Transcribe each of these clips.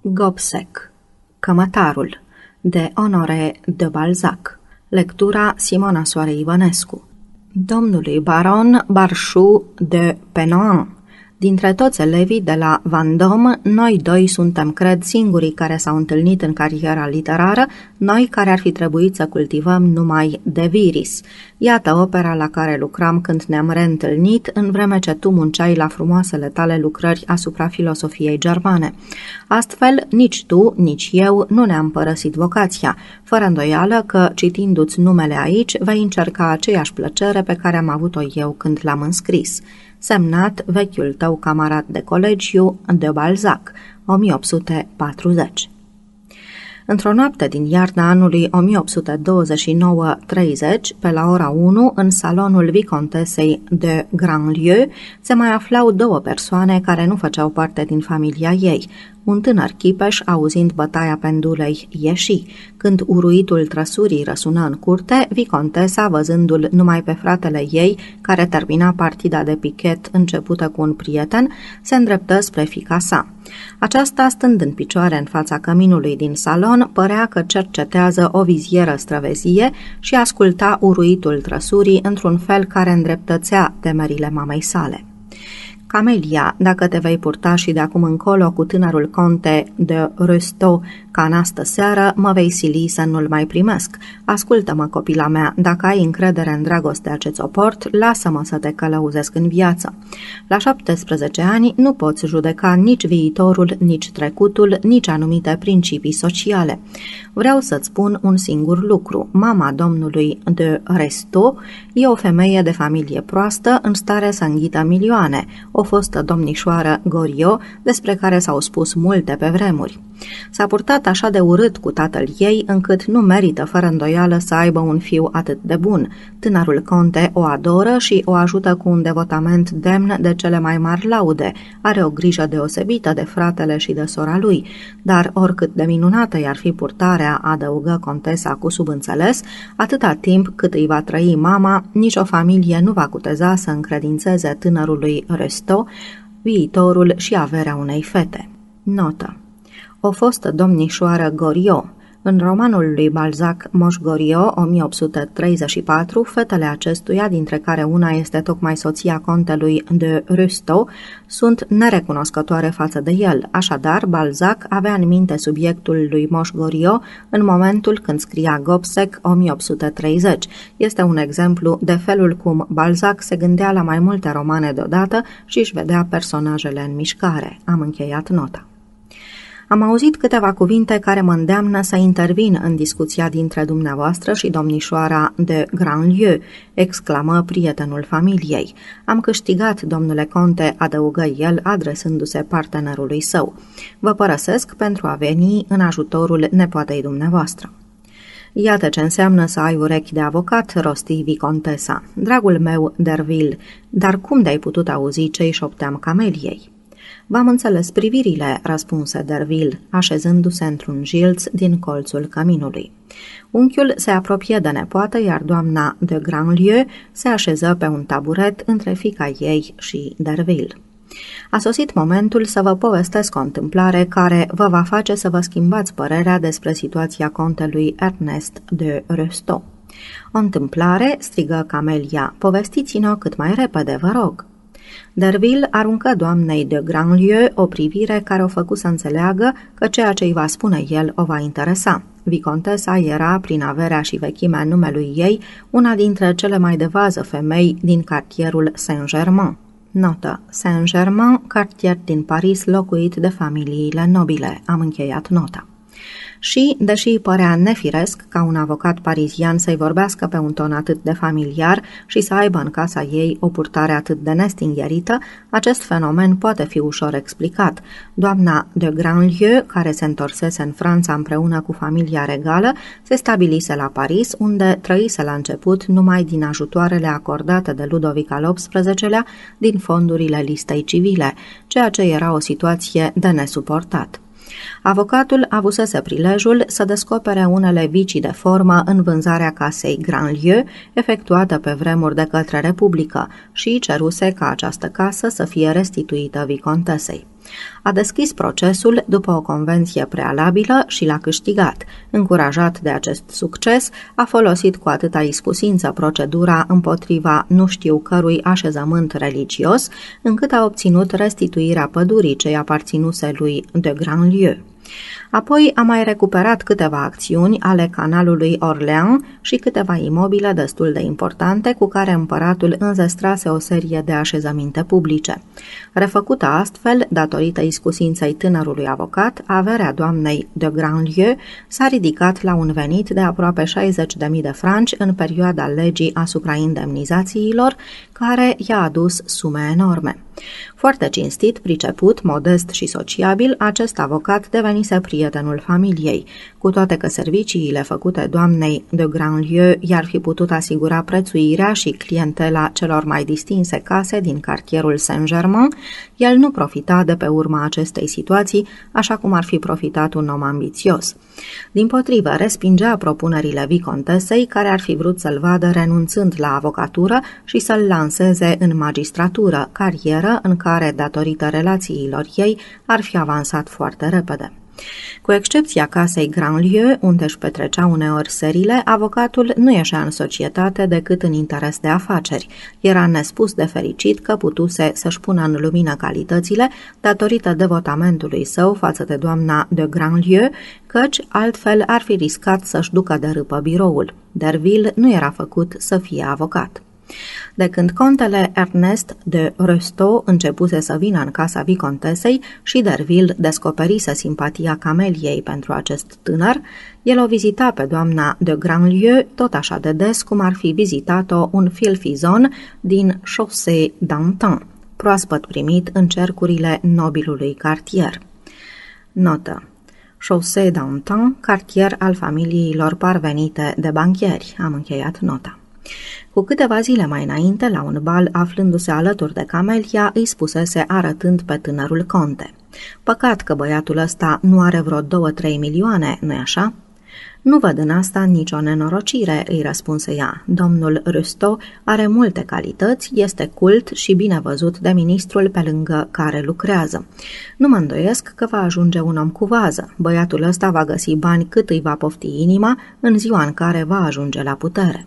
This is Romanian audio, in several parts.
Gobseck, Cămătarul, de Honoré de Balzac. Lectura Simona Soare Ivănescu. Domnului baron Barșu de Penhoen. Dintre toți elevii de la Vendôme, noi doi suntem, cred, singurii care s-au întâlnit în cariera literară, noi care ar fi trebuit să cultivăm numai de viris. Iată opera la care lucram când ne-am reîntâlnit, în vreme ce tu munceai la frumoasele tale lucrări asupra filosofiei germane. Astfel, nici tu, nici eu nu ne-am părăsit vocația, fără îndoială că, citindu-ți numele aici, vei încerca aceeași plăcere pe care am avut-o eu când l-am înscris. Semnat vechiul tău camarad de colegiu de Balzac, 1840. Într-o noapte din iarna anului 1829-30, pe la ora 1, în salonul vicontesei de Grandlieu, se mai aflau două persoane care nu făceau parte din familia ei. Un tânăr chipeș, auzind bătaia pendulei, ieși. Când uruitul trăsurii răsună în curte, vicontesa, văzându-l numai pe fratele ei, care termina partida de pichet începută cu un prieten, se îndreptă spre fiica sa. Aceasta, stând în picioare în fața căminului din salon, părea că cercetează o vizieră străvezie și asculta uruitul trăsurii într-un fel care îndreptățea temerile mamei sale. Camelia, dacă te vei purta și de acum încolo cu tânărul conte de Restaud ca în astă seară, mă vei sili să nu-l mai primesc. Ascultă-mă, copila mea, dacă ai încredere în dragostea ce ți-o port, lasă-mă să te călăuzesc în viață. La 17 ani nu poți judeca nici viitorul, nici trecutul, nici anumite principii sociale. Vreau să-ți spun un singur lucru. Mama domnului de Restaud e o femeie de familie proastă în stare să înghită milioane, o fostă domnișoară Goriot, despre care s-au spus multe pe vremuri. S-a purtat așa de urât cu tatăl ei, încât nu merită fără îndoială să aibă un fiu atât de bun. Tânărul conte o adoră și o ajută cu un devotament demn de cele mai mari laude. Are o grijă deosebită de fratele și de sora lui, dar oricât de minunată i-ar fi purtarea, adăugă contesa cu subînțeles, atâta timp cât îi va trăi mama, nicio familie nu va cuteza să încredințeze tânărului Restaud viitorul și averea unei fete. Notă. O fostă domnișoară Goriot. În romanul lui Balzac, Moș Goriot, 1834, fetele acestuia, dintre care una este tocmai soția contelui de Restaud, sunt nerecunoscătoare față de el. Așadar, Balzac avea în minte subiectul lui Moș Goriot în momentul când scria Gobseck, 1830. Este un exemplu de felul cum Balzac se gândea la mai multe romane deodată și își vedea personajele în mișcare. Am încheiat nota. Am auzit câteva cuvinte care mă îndeamnă să intervin în discuția dintre dumneavoastră și domnișoara de Grandlieu, exclamă prietenul familiei. Am câștigat, domnule conte, adăugă el, adresându-se partenerului său. Vă părăsesc pentru a veni în ajutorul nepoatei dumneavoastră. Iată ce înseamnă să ai urechi de avocat, rosti vicontesa. Dragul meu, Derville, dar cum de-ai putut auzi ce-i șopteam Cameliei? V-am înțeles privirile, răspunse Derville, așezându-se într-un jilț din colțul căminului. Unchiul se apropie de nepoată, iar doamna de Grandlieu se așeză pe un taburet între fiica ei și Derville. A sosit momentul să vă povestesc o întâmplare care vă va face să vă schimbați părerea despre situația contelui Ernest de Restaud. O întâmplare, strigă Camelia, povestiți-ne-o cât mai repede, vă rog. Derville aruncă doamnei de Grandlieu o privire care o făcu să înțeleagă că ceea ce îi va spune el o va interesa. Vicontesa era, prin averea și vechimea numelui ei, una dintre cele mai de vază femei din cartierul Saint-Germain. Notă. Saint-Germain, cartier din Paris locuit de familiile nobile. Am încheiat nota. Și, deși îi părea nefiresc ca un avocat parizian să-i vorbească pe un ton atât de familiar și să aibă în casa ei o purtare atât de nestingherită, acest fenomen poate fi ușor explicat. Doamna de Grandlieu, care se întorsese în Franța împreună cu familia regală, se stabilise la Paris, unde trăise la început numai din ajutoarele acordate de Ludovic al XVIII-lea din fondurile listei civile, ceea ce era o situație de nesuportat. Avocatul avusese prilejul să descopere unele vicii de formă în vânzarea casei Grandlieu, efectuată pe vremuri de către Republică, și ceruse ca această casă să fie restituită vicontesei. A deschis procesul după o convenție prealabilă și l-a câștigat. Încurajat de acest succes, a folosit cu atâta iscusință procedura împotriva nu știu cărui așezământ religios, încât a obținut restituirea pădurii ce aparținuse lui de Grandlieu. Apoi a mai recuperat câteva acțiuni ale canalului Orléans și câteva imobile destul de importante cu care împăratul înzestrase o serie de așezăminte publice. Refăcută astfel, datorită iscusinței tânărului avocat, averea doamnei de Grandlieu s-a ridicat la un venit de aproape 60.000 de franci în perioada legii asupra indemnizațiilor, care i-a adus sume enorme. Foarte cinstit, priceput, modest și sociabil, acest avocat devenise prietenul familiei, cu toate că serviciile făcute doamnei de Grandlieu i-ar fi putut asigura prețuirea și clientela celor mai distinse case din cartierul Saint-Germain, el nu profita de pe urma acestei situații, așa cum ar fi profitat un om ambițios. Dimpotrivă, respingea propunerile vicontesei, care ar fi vrut să-l vadă renunțând la avocatură și să-l lanseze în magistratură, carieră în care, datorită relațiilor ei, ar fi avansat foarte repede. Cu excepția casei Grandlieu, unde își petrecea uneori serile, avocatul nu ieșea în societate decât în interes de afaceri. Era nespus de fericit că putuse să-și pună în lumină calitățile datorită devotamentului său față de doamna de Grandlieu, căci altfel ar fi riscat să-și ducă de râpă biroul. Derville nu era făcut să fie avocat. De când contele Ernest de Restaud începuse să vină în casa vicontesei și Derville descoperise simpatia Cameliei pentru acest tânăr, el o vizita pe doamna de Grandlieu tot așa de des cum ar fi vizitat-o un filfizon din Chaussée d'Antin, proaspăt primit în cercurile nobilului cartier. Notă: Chaussée d'Antin, cartier al familiilor parvenite de banchieri. Am încheiat nota. Cu câteva zile mai înainte, la un bal, aflându-se alături de Camelia, îi spusese arătând pe tânărul conte: "Păcat că băiatul ăsta nu are vreo 2-3 milioane, nu-i așa?" "Nu văd în asta nicio nenorocire," îi răspunse ea. "Domnul Restaud are multe calități, este cult și bine văzut de ministrul pe lângă care lucrează. Nu mă îndoiesc că va ajunge un om cu vază. Băiatul ăsta va găsi bani cât îi va pofti inima în ziua în care va ajunge la putere."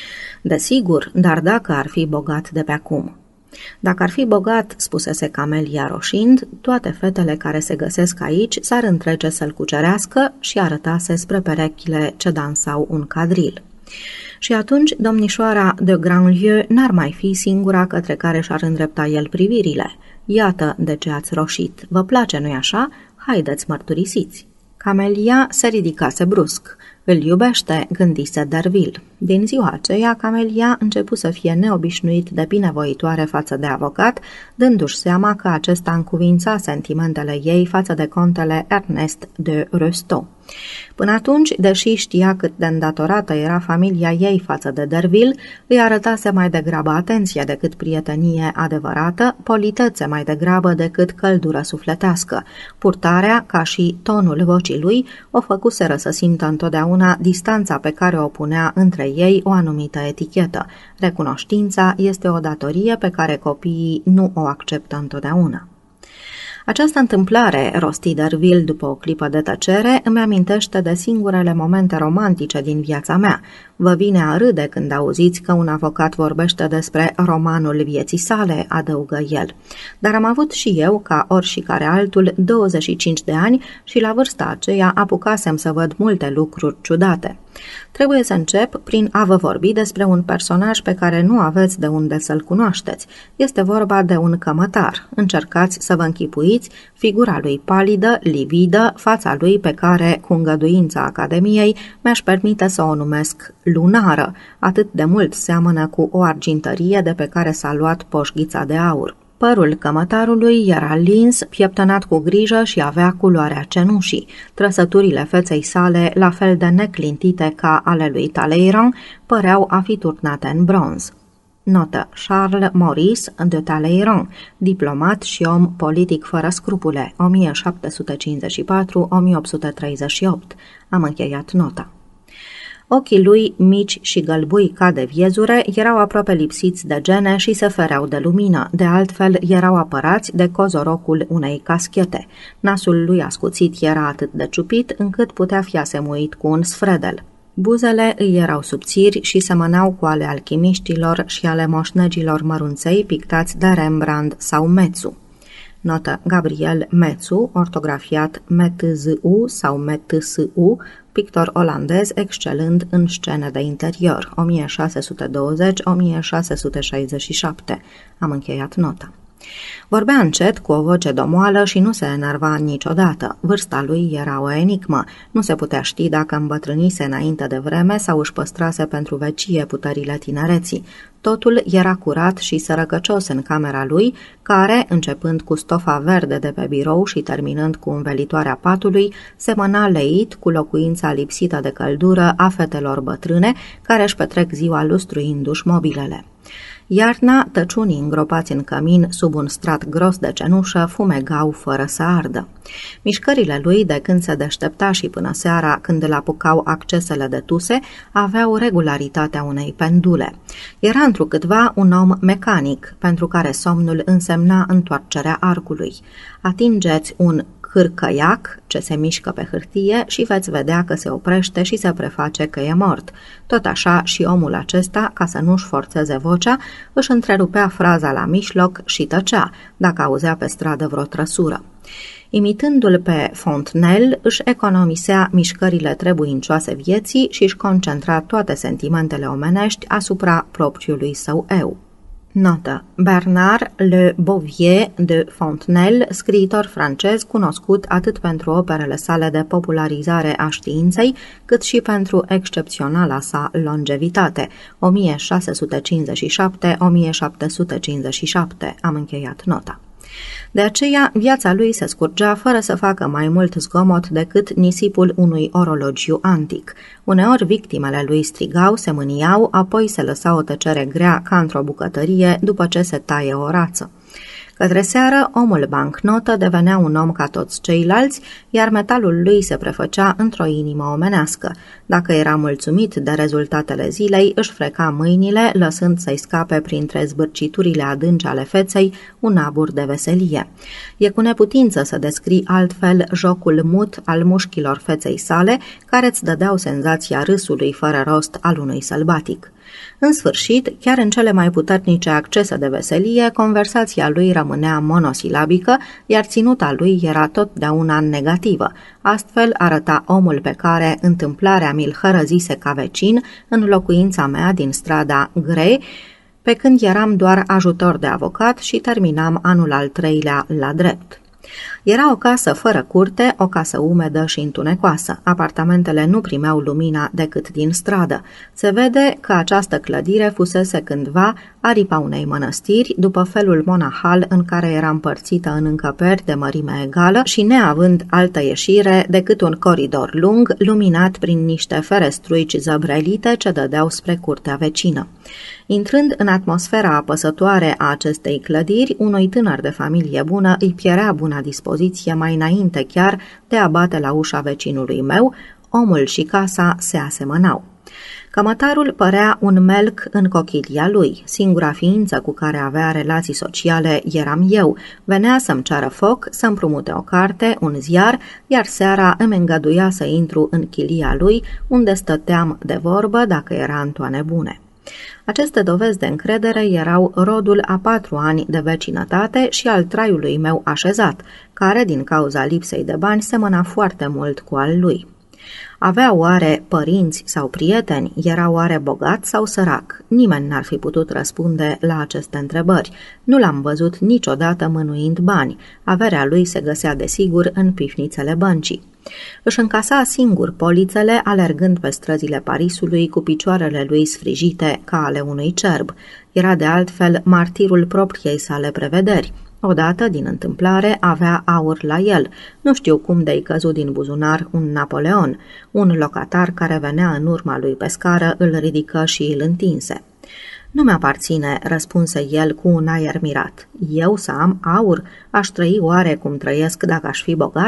"Desigur, dar dacă ar fi bogat de pe acum." "Dacă ar fi bogat," spusese Camelia roșind, "toate fetele care se găsesc aici s-ar întrece să-l cucerească," și arătase spre perechile ce dansau un cadril. "Și atunci domnișoara de Grandlieu n-ar mai fi singura către care și-ar îndrepta el privirile. Iată de ce ați roșit. Vă place, nu-i așa? Haideți, mărturisiți." Camelia se ridicase brusc. "Îl iubește," gândise Derville. Din ziua aceea, Camelia începu să fie neobișnuit de binevoitoare față de avocat, dându-și seama că acesta încuvința sentimentele ei față de contele Ernest de Restaud. Până atunci, deși știa cât de îndatorată era familia ei față de Derville, îi arătase mai degrabă atenție decât prietenie adevărată, politețe mai degrabă decât căldură sufletească. Purtarea, ca și tonul vocii lui, o făcuseră să simtă întotdeauna distanța pe care o punea între ei o anumită etichetă. Recunoștința este o datorie pe care copiii nu o acceptă întotdeauna. Această întâmplare, rosti Derville după o clipă de tăcere, îmi amintește de singurele momente romantice din viața mea. Vă vine a râde când auziți că un avocat vorbește despre romanul vieții sale, adăugă el. Dar am avut și eu, ca oricare altul, 25 de ani și la vârsta aceea apucasem să văd multe lucruri ciudate. Trebuie să încep prin a vă vorbi despre un personaj pe care nu aveți de unde să-l cunoașteți. Este vorba de un cămătar. Încercați să vă închipuiți figura lui palidă, lividă, fața lui pe care, cu îngăduința Academiei, mi-aș permite să o numesc lunară. Atât de mult seamănă cu o argintărie de pe care s-a luat poșghița de aur. Părul cămătarului era lins, pieptănat cu grijă și avea culoarea cenușii. Trăsăturile feței sale, la fel de neclintite ca ale lui Talleyrand, păreau a fi turnate în bronz. Notă: Charles Maurice de Talleyrand, diplomat și om politic fără scrupule, 1754-1838. Am încheiat nota. Ochii lui, mici și gălbui ca de viezure, erau aproape lipsiți de gene și se fereau de lumină, de altfel erau apărați de cozorocul unei caschete. Nasul lui ascuțit era atât de ciupit încât putea fi asemuit cu un sfredel. Buzele îi erau subțiri și semănau cu ale alchimiștilor și ale moșnegilor mărunței pictați de Rembrandt sau Metsu. Notă: Gabriel Metsu, ortografiat Metzu sau Metsu, pictor olandez excelând în scene de interior, 1620-1667. Am încheiat nota. Vorbea încet, cu o voce domoală și nu se enerva niciodată. Vârsta lui era o enigmă. Nu se putea ști dacă îmbătrânise înainte de vreme sau își păstrase pentru vecie puterile tinereții. Totul era curat și sărăcăcios în camera lui, care, începând cu stofa verde de pe birou și terminând cu învelitoarea patului, semăna leit cu locuința lipsită de căldură a fetelor bătrâne care își petrec ziua lustruindu-și mobilele. Iarna, tăciunii îngropați în cămin sub un strat gros de cenușă fumegau fără să ardă. Mișcările lui, de când se deștepta și până seara, când îl apucau accesele de tuse, aveau regularitatea unei pendule. Era întrucâtva un om mecanic, pentru care somnul însemna întoarcerea arcului. Atingeți un hârcăiac ce se mișcă pe hârtie și veți vedea că se oprește și se preface că e mort. Tot așa și omul acesta, ca să nu-și forțeze vocea, își întrerupea fraza la mijloc și tăcea, dacă auzea pe stradă vreo trăsură. Imitându-l pe Fontenelle, își economisea mișcările trebuincioase vieții și își concentra toate sentimentele omenești asupra propriului său eu. Notă: Bernard Le Bovier de Fontenelle, scriitor francez cunoscut atât pentru operele sale de popularizare a științei, cât și pentru excepționala sa longevitate, 1657-1757. Am încheiat nota. De aceea, viața lui se scurgea fără să facă mai mult zgomot decât nisipul unui orologiu antic. Uneori victimele lui strigau, se mâniau, apoi se lăsa o tăcere grea ca într-o bucătărie după ce se taie o rață. Către seară, omul bancnotă devenea un om ca toți ceilalți, iar metalul lui se prefăcea într-o inimă omenească. Dacă era mulțumit de rezultatele zilei, își freca mâinile, lăsând să-i scape printre zbârciturile adânci ale feței un abur de veselie. E cu neputință să descrii altfel jocul mut al mușchilor feței sale, care îți dădeau senzația râsului fără rost al unui sălbatic. În sfârșit, chiar în cele mai puternice accese de veselie, conversația lui rămânea monosilabică, iar ținuta lui era totdeauna negativă. Astfel arăta omul pe care întâmplarea mi-l hărăzise ca vecin în locuința mea din strada Grey, pe când eram doar ajutor de avocat și terminam anul al 3-lea la drept. Era o casă fără curte, o casă umedă și întunecoasă. Apartamentele nu primeau lumina decât din stradă. Se vede că această clădire fusese cândva aripa unei mănăstiri, după felul monahal în care era împărțită în încăperi de mărime egală și neavând altă ieșire decât un coridor lung, luminat prin niște ferestruici zăbrelite ce dădeau spre curtea vecină. Intrând în atmosfera apăsătoare a acestei clădiri, unui tânăr de familie bună îi pierea buna dispoziție mai înainte chiar de a bate la ușa vecinului meu, omul și casa se asemănau. Cămătarul părea un melc în cochilia lui. Singura ființă cu care avea relații sociale eram eu. Venea să-mi ceară foc, să împrumute o carte, un ziar, iar seara îmi îngăduia să intru în chilia lui, unde stăteam de vorbă dacă era în toane bune. Aceste dovezi de încredere erau rodul a 4 ani de vecinătate și al traiului meu așezat, care, din cauza lipsei de bani, semăna foarte mult cu al lui. Avea oare părinți sau prieteni? Era oare bogat sau sărac? Nimeni n-ar fi putut răspunde la aceste întrebări. Nu l-am văzut niciodată mânuind bani. Averea lui se găsea desigur în pifnițele băncii. Își încasa singur polițele, alergând pe străzile Parisului cu picioarele lui sfrijite ca ale unui cerb. Era de altfel martirul propriei sale prevederi. Odată, din întâmplare, avea aur la el. Nu știu cum de-i căzut din buzunar un Napoleon. Un locatar care venea în urma lui pe scară îl ridică și îl întinse. Nu mi-aparține, răspunse el cu un aer mirat. Eu să am aur? Aș trăi oare cum trăiesc dacă aș fi bogat?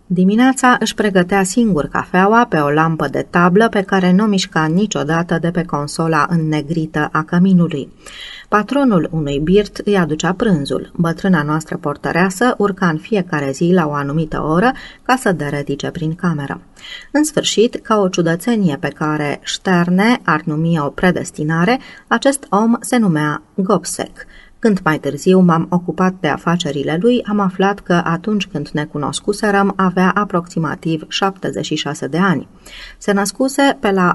Dimineața își pregătea singur cafeaua pe o lampă de tablă pe care nu mișca niciodată de pe consola înnegrită a căminului. Patronul unui birt îi aducea prânzul. Bătrâna noastră portăreasă urca în fiecare zi la o anumită oră ca să deretice prin cameră. În sfârșit, ca o ciudățenie pe care Sterne ar numi o predestinare, acest om se numea Gobseck. Când mai târziu m-am ocupat de afacerile lui, am aflat că atunci când ne cunoscuserăm avea aproximativ 76 de ani. Se născuse pe la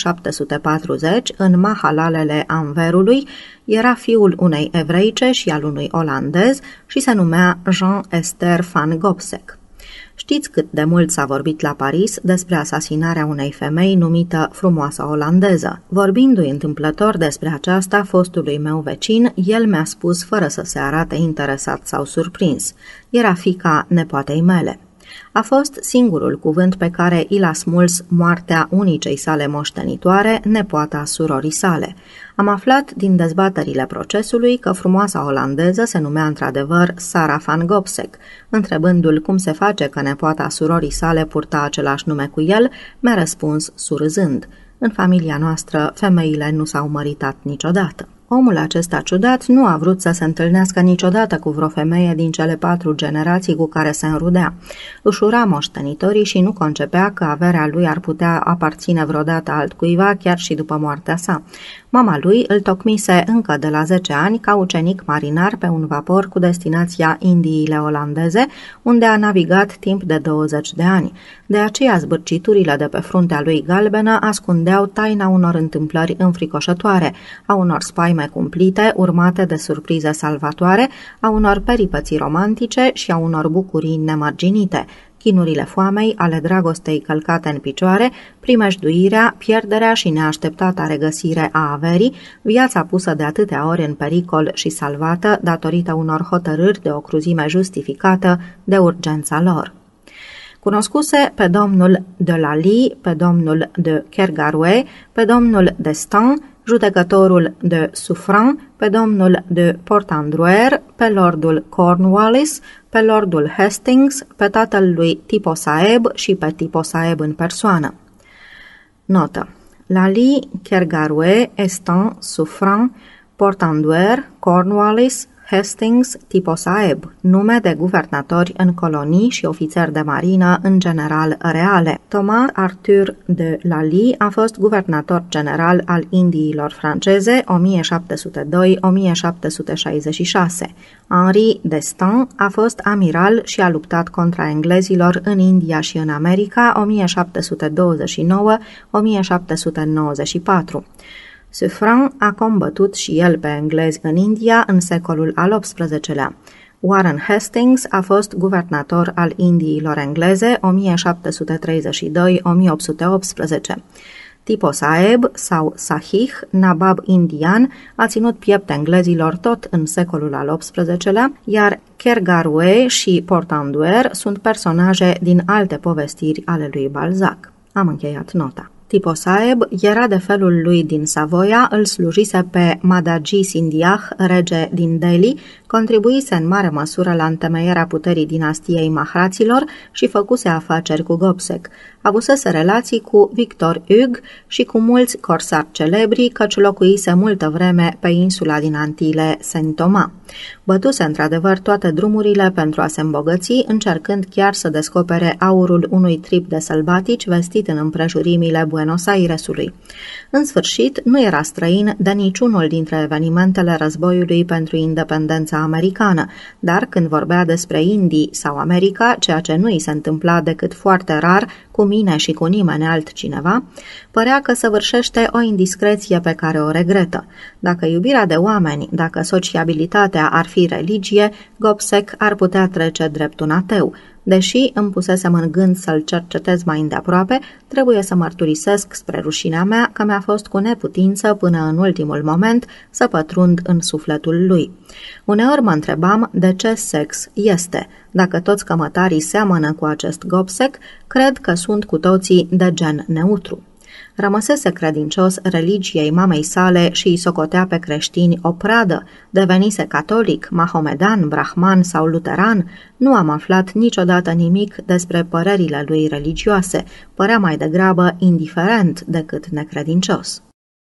1740 în mahalalele Anverului, era fiul unei evreice și al unui olandez și se numea Jean Esther van Gobseck. Știți cât de mult s-a vorbit la Paris despre asasinarea unei femei numită Frumoasa Olandeză. Vorbindu-i întâmplător despre aceasta fostului meu vecin, el mi-a spus fără să se arate interesat sau surprins. Era fiica nepoatei mele. A fost singurul cuvânt pe care i l-a smuls moartea unicei sale moștenitoare, nepoata surorii sale. Am aflat din dezbaterile procesului că frumoasa olandeză se numea într-adevăr Sarah van Gobseck. Întrebându-l cum se face că nepoata surorii sale purta același nume cu el, mi-a răspuns surzând: în familia noastră femeile nu s-au măritat niciodată. Omul acesta ciudat nu a vrut să se întâlnească niciodată cu vreo femeie din cele 4 generații cu care se înrudea. Își ura moștenitorii și nu concepea că averea lui ar putea aparține vreodată altcuiva chiar și după moartea sa. Mama lui îl tocmise încă de la 10 ani ca ucenic marinar pe un vapor cu destinația Indiile Olandeze, unde a navigat timp de 20 de ani. De aceea zbârciturile de pe fruntea lui galbenă ascundeau taina unor întâmplări înfricoșătoare, a unor spaime cumplite, urmate de surprize salvatoare, a unor peripății romantice și a unor bucurii nemărginite, chinurile foamei, ale dragostei călcate în picioare, primejduirea, pierderea și neașteptata regăsire a averii, viața pusă de atâtea ori în pericol și salvată datorită unor hotărâri de o cruzime justificată de urgența lor. Cunoscuse pe domnul de Lally, pe domnul de Kergarouë, pe domnul d'Estaing, judecătorul de Suffren, pe domnul de Portandruer, pe lordul Cornwallis, pe lordul Hastings, pe tatăl lui Tipo Saeb și pe Tipo Saeb în persoană. Notă: Lally, Kergarouë, Estaing, Suffren, Portandruer, Cornwallis, Hastings, Tipo Saeb, nume de guvernatori în colonii și ofițeri de marină în general reale. Thomas Arthur de Lally a fost guvernator general al Indiilor franceze 1702-1766. Henri d'Estaing a fost amiral și a luptat contra englezilor în India și în America 1729-1794. Suffren a combătut și el pe englezi în India în secolul al XVIII-lea. Warren Hastings a fost guvernator al Indiilor engleze 1732-1818. Tipo Saeb sau Sahih, nabab indian, a ținut piept englezilor tot în secolul al XVIII-lea, iar Kergarouë și Portandruer sunt personaje din alte povestiri ale lui Balzac. Am încheiat nota. Tipo Saeb era de felul lui din Savoia, îl slujise pe Madhji Sindhiah, rege din Delhi, contribuise în mare măsură la întemeierea puterii dinastiei Mahraților și făcuse afaceri cu Gobseck. Avusese relații cu Victor Hugo și cu mulți corsari celebri, căci locuise multă vreme pe insula din Antile Saint-Thomas. Bătuse într-adevăr toate drumurile pentru a se îmbogăți, încercând chiar să descopere aurul unui trip de sălbatici vestit în împrejurimile Buenos Airesului. În sfârșit, nu era străin de niciunul dintre evenimentele războiului pentru independența americană, dar când vorbea despre Indii sau America, ceea ce nu îi se întâmpla decât foarte rar, cu mine și cu nimeni altcineva, părea că săvârșește o indiscreție pe care o regretă. Dacă iubirea de oameni, dacă sociabilitatea ar fi religie, Gobseck ar putea trece drept un ateu. Deși îmi pusesem în gând să-l cercetez mai îndeaproape, trebuie să mărturisesc spre rușinea mea că mi-a fost cu neputință până în ultimul moment să pătrund în sufletul lui. Uneori mă întrebam de ce sex este. Dacă toți cămătarii seamănă cu acest Gobseck, cred că sunt cu toții de gen neutru. Rămăsese credincios religiei mamei sale și îi socotea pe creștini o pradă, devenise catolic, mahomedan, brahman sau luteran, nu am aflat niciodată nimic despre părerile lui religioase, părea mai degrabă indiferent decât necredincios.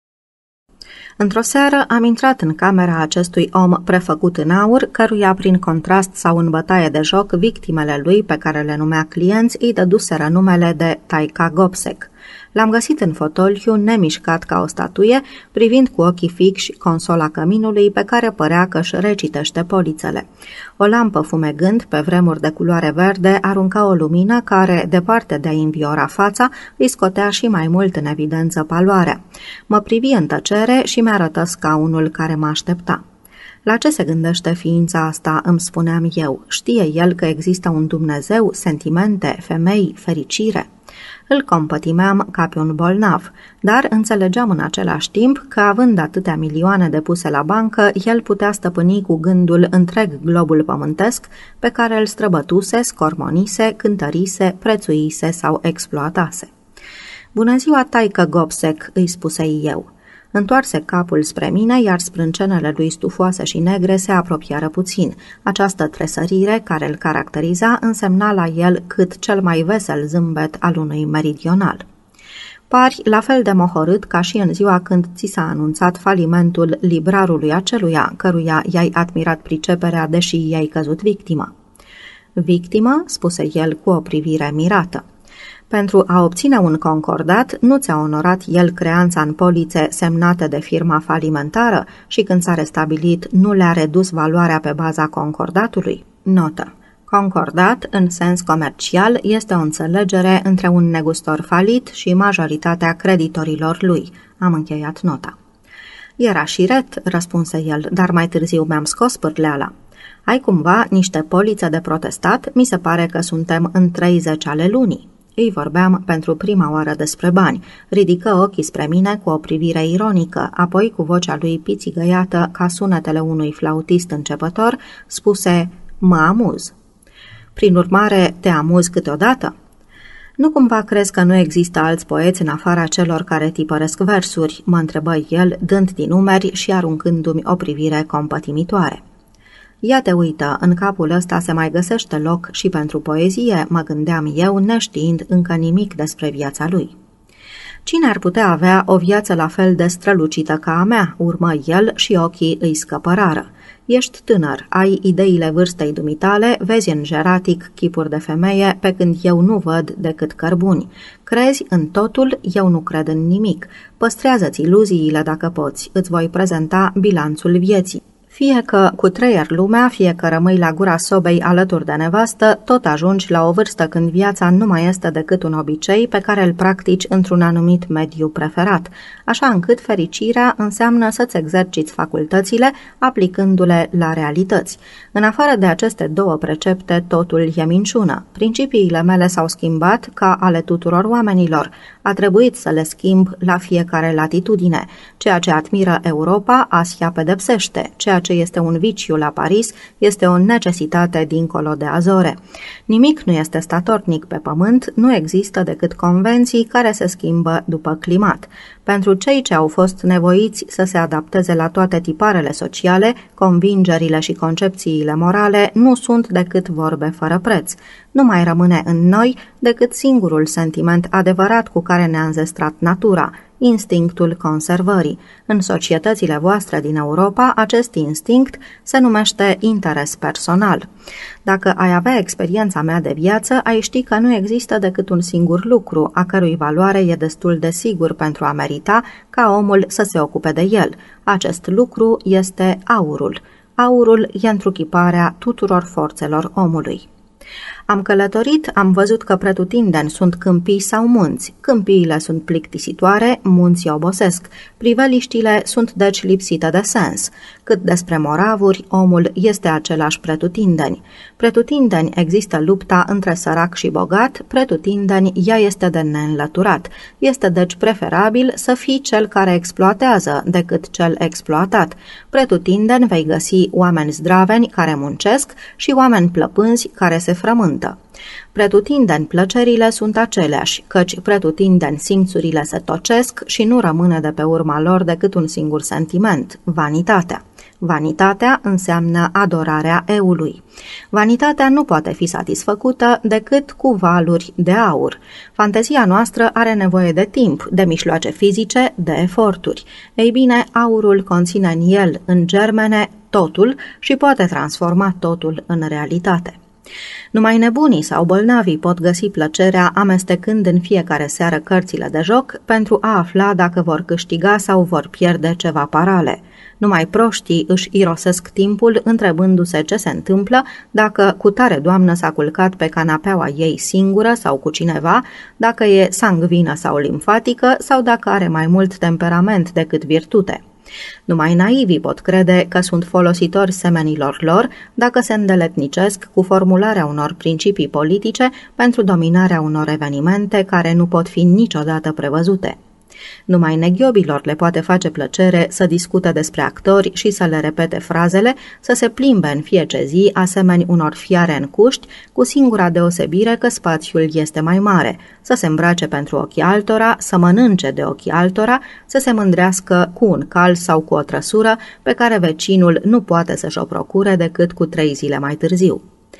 Într-o seară am intrat în camera acestui om prefăcut în aur, căruia prin contrast sau în bătaie de joc victimele lui, pe care le numea clienți, îi dăduseră numele de Taika Gobseck. L-am găsit în fotoliu, nemișcat ca o statuie, privind cu ochii fixi consola căminului pe care părea că își recitește polițele. O lampă fumegând, pe vremuri de culoare verde, arunca o lumină care, departe de a înviora fața, îi scotea și mai mult în evidență paloarea. Mă privi în tăcere și mi-arătă scaunul care mă aștepta. La ce se gândește ființa asta, îmi spuneam eu? Știe el că există un Dumnezeu, sentimente, femei, fericire? Îl compătimeam ca pe un bolnav, dar înțelegeam în același timp că, având atâtea milioane depuse la bancă, el putea stăpâni cu gândul întreg globul pământesc pe care îl străbătuse, scormonise, cântărise, prețuise sau exploatase. "Bună ziua, Taika Gobseck," îi spuse eu. Întoarse capul spre mine, iar sprâncenele lui stufoase și negre se apropiară puțin. Această tresărire care îl caracteriza însemna la el cât cel mai vesel zâmbet al unui meridional. "Pari la fel de mohorât ca și în ziua când ți s-a anunțat falimentul librarului aceluia, căruia i-ai admirat priceperea, deși i-ai căzut victimă." "Victimă?" spuse el cu o privire mirată. "Pentru a obține un concordat, nu ți-a onorat el creanța în polițe semnate de firma falimentară și când s-a restabilit, nu le-a redus valoarea pe baza concordatului?" Notă. Concordat, în sens comercial, este o înțelegere între un negustor falit și majoritatea creditorilor lui. Am încheiat nota. "Era șiret," răspunse el, dar mai târziu mi-am scos pârleala. "Ai cumva niște polițe de protestat? Mi se pare că suntem în 30 ale lunii." Îi vorbeam pentru prima oară despre bani. Ridică ochii spre mine cu o privire ironică, apoi cu vocea lui pițigăiată ca sunetele unui flautist începător, spuse: "Mă amuz." "Prin urmare, te amuzi câteodată?" "Nu cumva crezi că nu există alți poeți în afara celor care tipăresc versuri?" mă întrebă el, dând din numeri și aruncându-mi o privire compătimitoare. "Ia te uită, în capul ăsta se mai găsește loc și pentru poezie," mă gândeam eu, neștiind încă nimic despre viața lui. "Cine ar putea avea o viață la fel de strălucită ca a mea?" urmă el și ochii îi scăpărară. "Ești tânăr, ai ideile vârstei dumitale, vezi în jeratic chipuri de femeie, pe când eu nu văd decât cărbuni. Crezi în totul, eu nu cred în nimic. Păstrează-ți iluziile dacă poți, îți voi prezenta bilanțul vieții. Fie că cu treier lumea, fie că rămâi la gura sobei alături de nevastă, tot ajungi la o vârstă când viața nu mai este decât un obicei pe care îl practici într-un anumit mediu preferat, așa încât fericirea înseamnă să-ți exerciți facultățile aplicându-le la realități. În afară de aceste două precepte, totul e minciună. Principiile mele s-au schimbat ca ale tuturor oamenilor. A trebuit să le schimb la fiecare latitudine. Ceea ce admiră Europa, Asia pedepsește. Ceea ce este un viciu la Paris este o necesitate dincolo de Azore. Nimic nu este statornic pe pământ, nu există decât convenții care se schimbă după climat. Pentru cei ce au fost nevoiți să se adapteze la toate tiparele sociale, convingerile și concepțiile morale nu sunt decât vorbe fără preț. Nu mai rămâne în noi decât singurul sentiment adevărat cu care ne-a înzestrat natura, instinctul conservării. În societățile voastre din Europa, acest instinct se numește interes personal. Dacă ai avea experiența mea de viață, ai ști că nu există decât un singur lucru, a cărui valoare e destul de sigur pentru a merita ca omul să se ocupe de el. Acest lucru este aurul. Aurul e întruchiparea tuturor forțelor omului. Am călătorit, am văzut că pretutindeni sunt câmpii sau munți. Câmpiile sunt plictisitoare, munții obosesc. Priveliștile sunt deci lipsite de sens. Cât despre moravuri, omul este același pretutindeni. Pretutindeni există lupta între sărac și bogat, pretutindeni ea este de neînlăturat. Este deci preferabil să fii cel care exploatează decât cel exploatat. Pretutindeni vei găsi oameni zdraveni care muncesc și oameni plăpânzi care se frământă. frământă. Pretutindeni plăcerile sunt aceleași, căci pretutindeni simțurile se tocesc și nu rămâne de pe urma lor decât un singur sentiment, vanitatea. Vanitatea înseamnă adorarea eului. Vanitatea nu poate fi satisfăcută decât cu valuri de aur. Fantezia noastră are nevoie de timp, de mijloace fizice, de eforturi. Ei bine, aurul conține în el, în germene, totul și poate transforma totul în realitate. Numai nebunii sau bolnavii pot găsi plăcerea amestecând în fiecare seară cărțile de joc pentru a afla dacă vor câștiga sau vor pierde ceva parale. Numai proștii își irosesc timpul întrebându-se ce se întâmplă dacă cutare doamnă s-a culcat pe canapeaua ei singură sau cu cineva, dacă e sangvină sau limfatică sau dacă are mai mult temperament decât virtute. Numai naivii pot crede că sunt folositori semenilor lor dacă se îndeletnicesc cu formularea unor principii politice pentru dominarea unor evenimente care nu pot fi niciodată prevăzute. Numai neghiobilor le poate face plăcere să discute despre actori și să le repete frazele, să se plimbe în fiecare zi asemeni unor fiare în cuști, cu singura deosebire că spațiul este mai mare, să se îmbrace pentru ochii altora, să mănânce de ochii altora, să se mândrească cu un cal sau cu o trăsură pe care vecinul nu poate să-și o procure decât cu 3 zile mai târziu.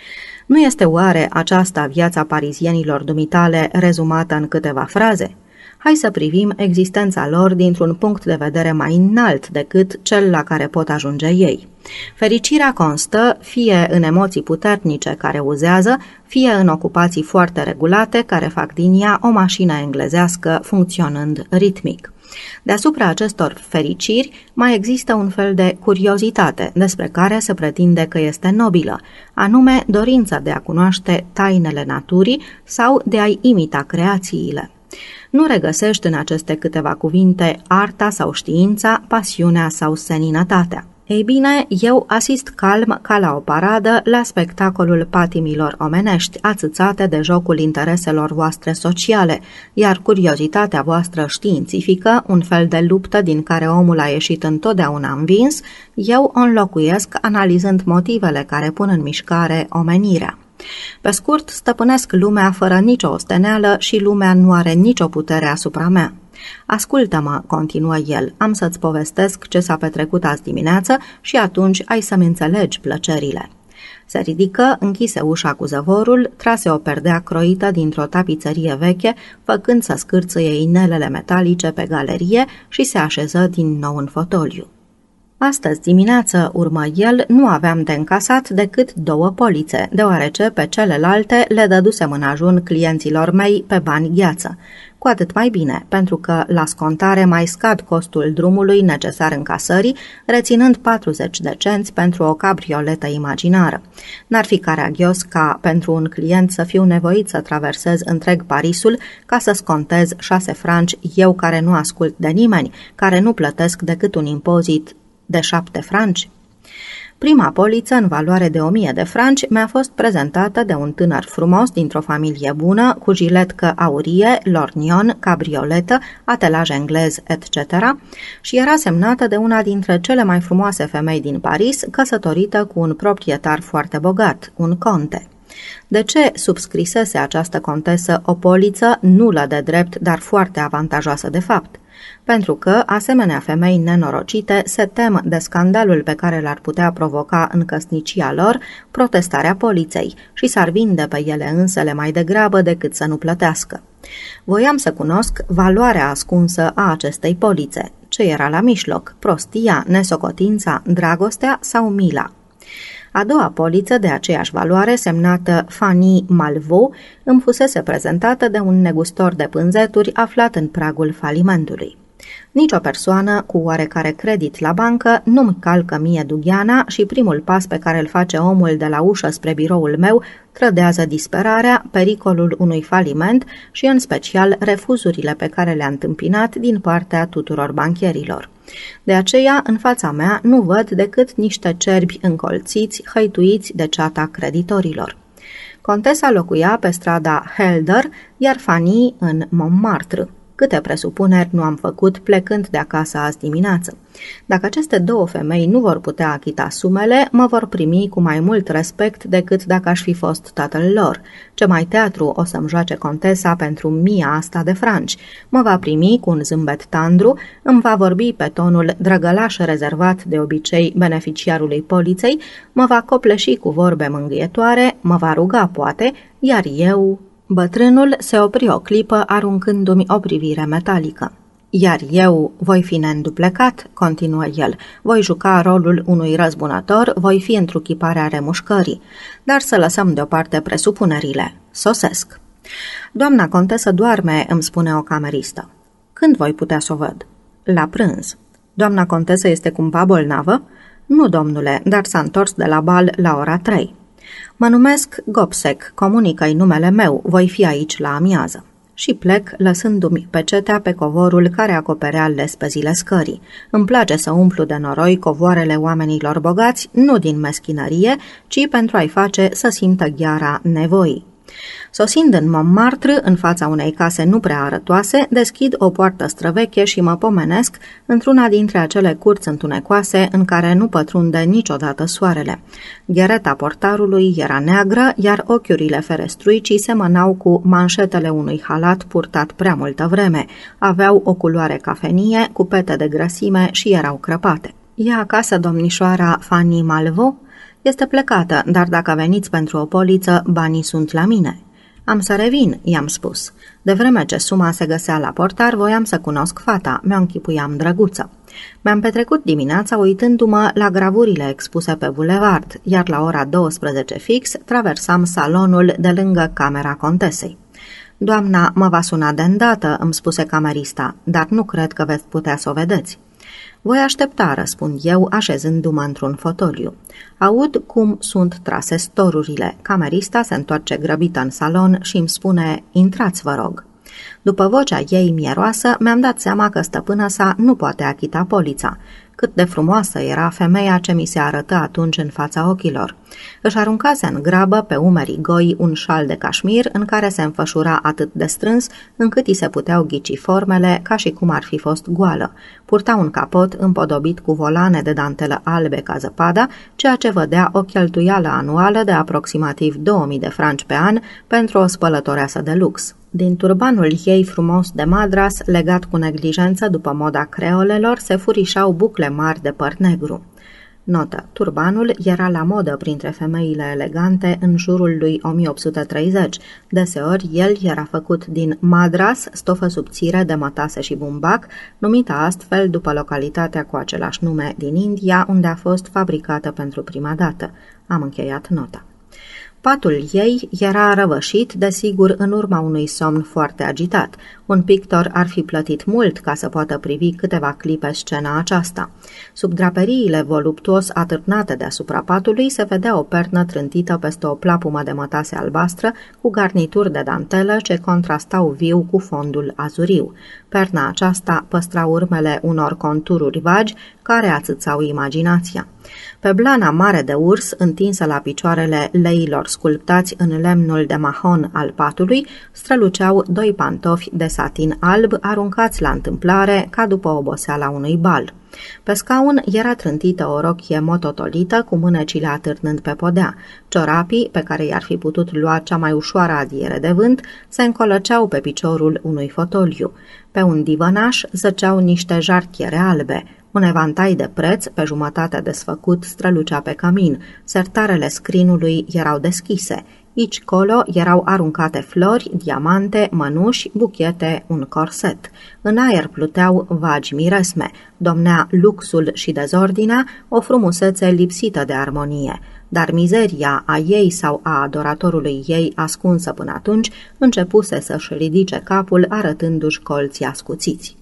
Nu este oare aceasta viața parizienilor dumitale rezumată în câteva fraze? Hai să privim existența lor dintr-un punct de vedere mai înalt decât cel la care pot ajunge ei. Fericirea constă fie în emoții puternice care uzează, fie în ocupații foarte regulate care fac din ea o mașină englezească funcționând ritmic. Deasupra acestor fericiri mai există un fel de curiozitate despre care se pretinde că este nobilă, anume dorința de a cunoaște tainele naturii sau de a-i imita creațiile. Nu regăsești în aceste câteva cuvinte arta sau știința, pasiunea sau seninătatea. Ei bine, eu asist calm ca la o paradă la spectacolul patimilor omenești, ațățate de jocul intereselor voastre sociale, iar curiozitatea voastră științifică, un fel de luptă din care omul a ieșit întotdeauna învins, eu o înlocuiesc analizând motivele care pun în mișcare omenirea. Pe scurt, stăpânesc lumea fără nicio osteneală și lumea nu are nicio putere asupra mea. Ascultă-mă, continuă el, am să-ți povestesc ce s-a petrecut azi dimineață și atunci ai să-mi înțelegi plăcerile. Se ridică, închise ușa cu zăvorul, trase o perdea croită dintr-o tapiserie veche, făcând să scârțâie inelele metalice pe galerie și se așeză din nou în fotoliu. Astăzi dimineață, urmă el, nu aveam de încasat decât 2 polițe, deoarece pe celelalte le dădusem în ajun clienților mei pe bani gheață. Cu atât mai bine, pentru că la scontare mai scad costul drumului necesar încasării, reținând 40 de cenți pentru o cabrioletă imaginară. N-ar fi caragios ca pentru un client să fiu nevoit să traversez întreg Parisul ca să scontez 6 franci, eu care nu ascult de nimeni, care nu plătesc decât un impozit de 7 franci. Prima poliță, în valoare de 1000 de franci, mi-a fost prezentată de un tânăr frumos dintr-o familie bună, cu jiletcă aurie, lorgnon, cabrioletă, atelaj englez, etc. și era semnată de una dintre cele mai frumoase femei din Paris, căsătorită cu un proprietar foarte bogat, un conte. De ce subscrisese această contesă o poliță nulă de drept, dar foarte avantajoasă de fapt? Pentru că, asemenea femei nenorocite, se tem de scandalul pe care l-ar putea provoca în căsnicia lor protestarea poliței și s-ar vinde pe ele însele mai degrabă decât să nu plătească. Voiam să cunosc valoarea ascunsă a acestei polițe. Ce era la mijloc? Prostia, nesocotința, dragostea sau mila? A doua poliță de aceeași valoare, semnată Fanny Malvaux, îmi fusese prezentată de un negustor de pânzeturi aflat în pragul falimentului. Nici o persoană cu oarecare credit la bancă nu-mi calcă mie dugheana și primul pas pe care îl face omul de la ușă spre biroul meu trădează disperarea, pericolul unui faliment și în special refuzurile pe care le-a întâmpinat din partea tuturor bancherilor. De aceea, în fața mea, nu văd decât niște cerbi încolțiți, hăituiți de ceata creditorilor. Contesa locuia pe strada Helder, iar Fanny în Montmartre. Câte presupuneri nu am făcut plecând de acasă azi dimineață. Dacă aceste două femei nu vor putea achita sumele, mă vor primi cu mai mult respect decât dacă aș fi fost tatăl lor. Ce mai teatru o să-mi joace contesa pentru 1000 asta de franci. Mă va primi cu un zâmbet tandru, îmi va vorbi pe tonul drăgălaș rezervat de obicei beneficiarului poliței, mă va copleși cu vorbe mângâietoare, mă va ruga poate, iar eu... Bătrânul se opri o clipă aruncându-mi o privire metalică. Iar eu voi fi neînduplecat, continuă el, voi juca rolul unui răzbunător, voi fi întruchiparea remușcării, dar să lăsăm deoparte presupunerile. Sosesc. Doamna contesă doarme, îmi spune o cameristă. Când voi putea să o văd? La prânz. Doamna contesă este cumva bolnavă? Nu, domnule, dar s-a întors de la bal la ora 3. Mă numesc Gopsec, comunică-i numele meu, voi fi aici la amiază. Și plec, lăsându-mi pecetea pe covorul care acoperea lespezile scării. Îmi place să umplu de noroi covoarele oamenilor bogați, nu din meschinărie, ci pentru a-i face să simtă gheara nevoii. Sosind în Montmartre, în fața unei case nu prea arătoase, deschid o poartă străveche și mă pomenesc într-una dintre acele curți întunecoase în care nu pătrunde niciodată soarele. Ghereta portarului era neagră, iar ochiurile ferestruicii semănau cu manșetele unui halat purtat prea multă vreme. Aveau o culoare cafenie, cu pete de grăsime și erau crăpate. E acasă domnișoara Fanny Malvaux? Este plecată, dar dacă veniți pentru o poliță, banii sunt la mine. Am să revin, i-am spus. De vreme ce suma se găsea la portar, voiam să cunosc fata, mi-o închipuiam drăguță. Mi-am petrecut dimineața uitându-mă la gravurile expuse pe bulevard, iar la ora 12 fix traversam salonul de lângă camera contesei. Doamna mă va suna de îndată, îmi spuse camerista, dar nu cred că veți putea să o vedeți. Voi aștepta, răspund eu, așezându-mă într-un fotoliu. Aud cum sunt trase storurile. Camerista se întoarce grăbită în salon și îmi spune, intrați, vă rog. După vocea ei mieroasă, mi-am dat seama că stăpâna sa nu poate achita polița. Cât de frumoasă era femeia ce mi se arătă atunci în fața ochilor. Își aruncase în grabă pe umerii goi un șal de cașmir în care se înfășura atât de strâns încât îi se puteau ghici formele ca și cum ar fi fost goală. Purta un capot împodobit cu volane de dantelă albe ca zăpada, ceea ce vădea o cheltuială anuală de aproximativ 2000 de franci pe an pentru o spălătoreasă de lux. Din turbanul ei frumos de madras, legat cu neglijență după moda creolelor, se furișau bucle mari de păr negru. Notă. Turbanul era la modă printre femeile elegante în jurul lui 1830. Deseori el era făcut din madras, stofă subțire de mătase și bumbac, numită astfel după localitatea cu același nume din India, unde a fost fabricată pentru prima dată. Am încheiat nota. Patul ei era răvășit, desigur, în urma unui somn foarte agitat. Un pictor ar fi plătit mult ca să poată privi câteva clipe scena aceasta. Sub draperiile voluptuos atârnate deasupra patului se vedea o pernă trântită peste o plapumă de mătase albastră cu garnituri de dantelă ce contrastau viu cu fondul azuriu. Perna aceasta păstra urmele unor contururi vagi care ațățau imaginația. Pe blana mare de urs, întinsă la picioarele leilor sculptați în lemnul de mahon al patului, străluceau 2 pantofi de satin alb aruncați la întâmplare ca după oboseala unui bal. Pe scaun era trântită o rochie mototolită cu mânecile atârnând pe podea. Ciorapii, pe care i-ar fi putut lua cea mai ușoară adiere de vânt, se încolăceau pe piciorul unui fotoliu. Pe un divănaș zăceau niște jartiere albe. Un evantai de preț, pe jumătate desfăcut, strălucea pe cămin. Sertarele scrinului erau deschise. Aici colo erau aruncate flori, diamante, mănuși, buchete, un corset. În aer pluteau vagi miresme. Domnea luxul și dezordinea, o frumusețe lipsită de armonie. Dar mizeria a ei sau a adoratorului ei, ascunsă până atunci, începuse să-și ridice capul arătându-și colții ascuțiți.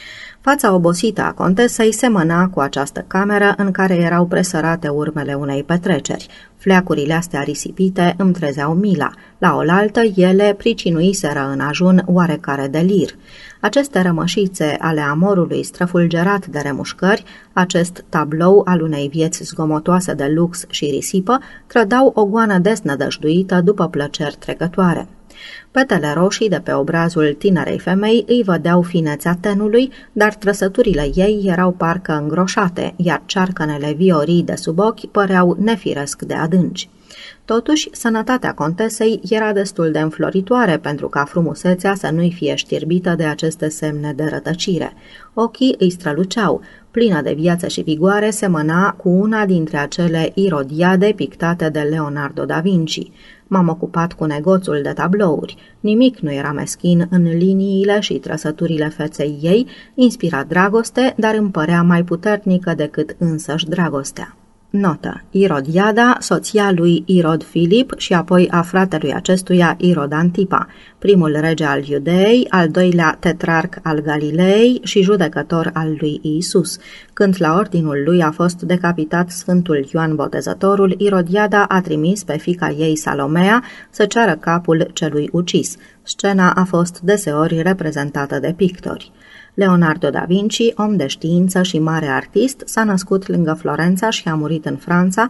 Fața obosită a contesei semăna cu această cameră în care erau presărate urmele unei petreceri. Fleacurile astea risipite îmi trezeau mila. La oaltă, ele pricinuiseră în ajun oarecare delir. Aceste rămășițe ale amorului străfulgerat de remușcări, acest tablou al unei vieți zgomotoase de lux și risipă, trădau o goană desnădăjduită după plăceri trecătoare. Petele roșii de pe obrazul tinerei femei îi vădeau finețea tenului, dar trăsăturile ei erau parcă îngroșate, iar cearcănele viorii de sub ochi păreau nefiresc de adânci. Totuși, sănătatea contesei era destul de înfloritoare pentru ca frumusețea să nu-i fie știrbită de aceste semne de rătăcire. Ochii îi străluceau, plină de viață și vigoare, semăna cu una dintre acele irodiade pictate de Leonardo da Vinci. M-am ocupat cu negoțul de tablouri. Nimic nu era meschin în liniile și trăsăturile feței ei, inspira dragoste, dar îmi părea mai puternică decât însăși dragostea. Notă. Irodiada, soția lui Irod Filip și apoi a fratelui acestuia Irod Antipa, primul rege al Iudeei, al doilea tetrarc al Galilei și judecător al lui Iisus. Când la ordinul lui a fost decapitat Sfântul Ioan Botezătorul, Irodiada a trimis pe fiica ei Salomea să ceară capul celui ucis. Scena a fost deseori reprezentată de pictori. Leonardo da Vinci, om de știință și mare artist, s-a născut lângă Florența și a murit în Franța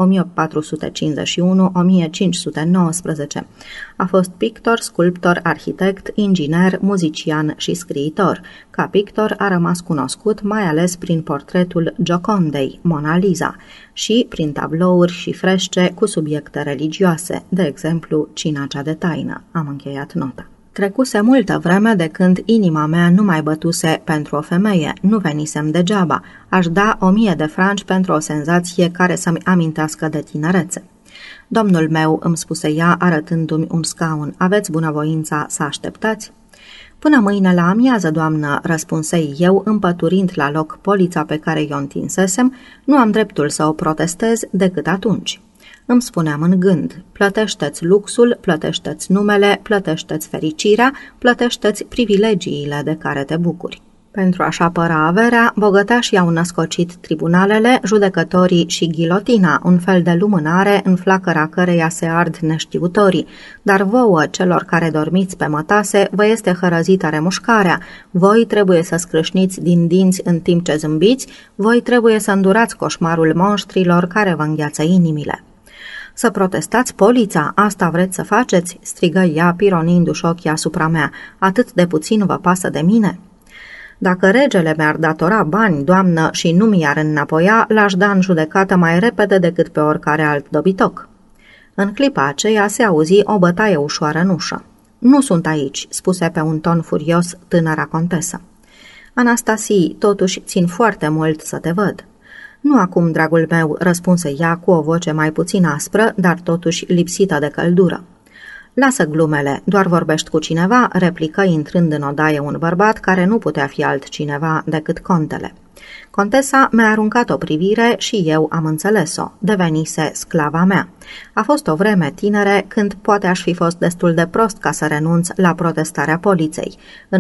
1451-1519. A fost pictor, sculptor, arhitect, inginer, muzician și scriitor. Ca pictor a rămas cunoscut mai ales prin portretul Giocondei, Mona Lisa, și prin tablouri și frește cu subiecte religioase, de exemplu Cina cea de taină. Am încheiat nota. Trecuse multă vreme de când inima mea nu mai bătuse pentru o femeie, nu venisem degeaba, aș da 1000 de franci pentru o senzație care să-mi amintească de tinerețe. Domnul meu, îmi spuse ea, arătându-mi un scaun, aveți bunăvoința să așteptați? Până mâine la amiază, doamnă, răspunsei eu, împăturind la loc polița pe care i-o întinsesem, nu am dreptul să o protestez decât atunci. Îmi spuneam în gând, plătește-ți luxul, plătește-ți numele, plătește-ți fericirea, plătește-ți privilegiile de care te bucuri. Pentru a-și apăra averea, bogătașii au născocit tribunalele, judecătorii și ghilotina, un fel de lumânare în flacăra căreia se ard neștiutorii, dar vouă, celor care dormiți pe mătase, vă este hărăzită remușcarea, voi trebuie să scrâșniți din dinți în timp ce zâmbiți, voi trebuie să îndurați coșmarul monștrilor care vă îngheață inimile. Să protestați polița, asta vreți să faceți?" strigă ea, pironindu-și ochii asupra mea. Atât de puțin vă pasă de mine?" Dacă regele mi-ar datora bani, doamnă, și nu mi-ar înapoia, l-aș da în judecată mai repede decât pe oricare alt dobitoc." În clipa aceea se auzi o bătaie ușoară în ușă. Nu sunt aici," spuse pe un ton furios tânăra contesă. Anastasie, totuși țin foarte mult să te văd." Nu acum, dragul meu," răspunse ea cu o voce mai puțin aspră, dar totuși lipsită de căldură. Lasă glumele, doar vorbești cu cineva," replică intrând în odaie un bărbat care nu putea fi altcineva decât contele. Contesa mi-a aruncat o privire și eu am înțeles-o, devenise sclava mea. A fost o vreme tinere când poate aș fi fost destul de prost ca să renunț la protestarea poliței. În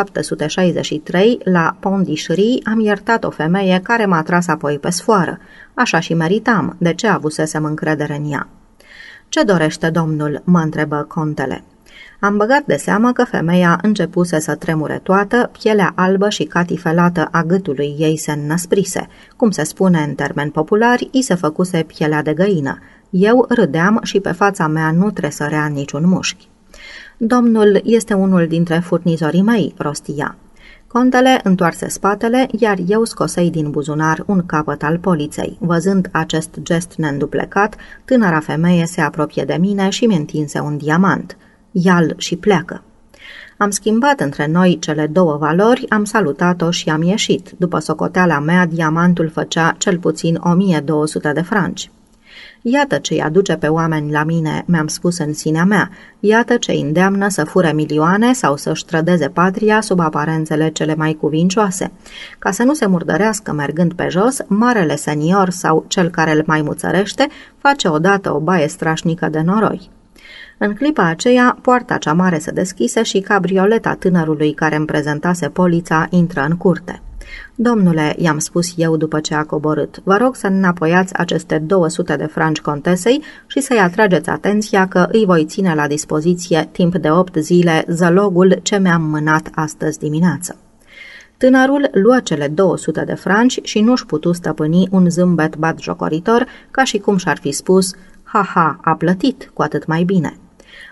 1763, la Pont-Dichery, am iertat o femeie care m-a tras apoi pe sfoară. Așa și meritam, de ce avusesem încredere în ea. Ce dorește domnul?" mă întrebă contele. Am băgat de seamă că femeia începuse să tremure toată, pielea albă și catifelată a gâtului ei se înnăsprise. Cum se spune în termeni populari, i se făcuse pielea de găină. Eu râdeam și pe fața mea nu tresărea niciun mușchi. Domnul este unul dintre furnizorii mei," rostia. Contele întoarse spatele, iar eu scosei din buzunar un capăt al poliței. Văzând acest gest neînduplecat, tânăra femeie se apropie de mine și mi întinse un diamant. Ia-l și pleacă. Am schimbat între noi cele două valori, am salutat-o și am ieșit. După socoteala mea, diamantul făcea cel puțin 1200 de franci. Iată ce-i aduce pe oameni la mine, mi-am spus în sinea mea. Iată ce-i îndeamnă să fure milioane sau să-și trădeze patria sub aparențele cele mai cuvincioase. Ca să nu se murdărească mergând pe jos, marele senior sau cel care îl mai muțărește face odată o baie strașnică de noroi. În clipa aceea, poarta cea mare se deschise și cabrioleta tânărului care îmi prezentase polița intră în curte. Domnule, i-am spus eu după ce a coborât, vă rog să înapoiați aceste 200 de franci contesei și să-i atrageți atenția că îi voi ține la dispoziție timp de 8 zile zălogul ce mi-am mânat astăzi dimineață. Tânărul luă cele 200 de franci și nu-și putu stăpâni un zâmbet batjocoritor, ca și cum și-ar fi spus, ha-ha, a plătit, cu atât mai bine.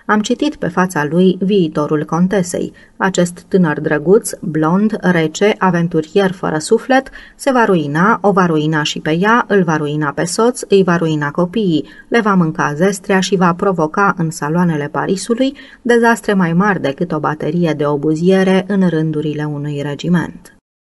Am citit pe fața lui viitorul contesei. Acest tânăr drăguț, blond, rece, aventurier fără suflet, se va ruina, o va ruina și pe ea, îl va ruina pe soț, îi va ruina copiii, le va mânca zestrea și va provoca în saloanele Parisului dezastre mai mari decât o baterie de obuziere în rândurile unui regiment.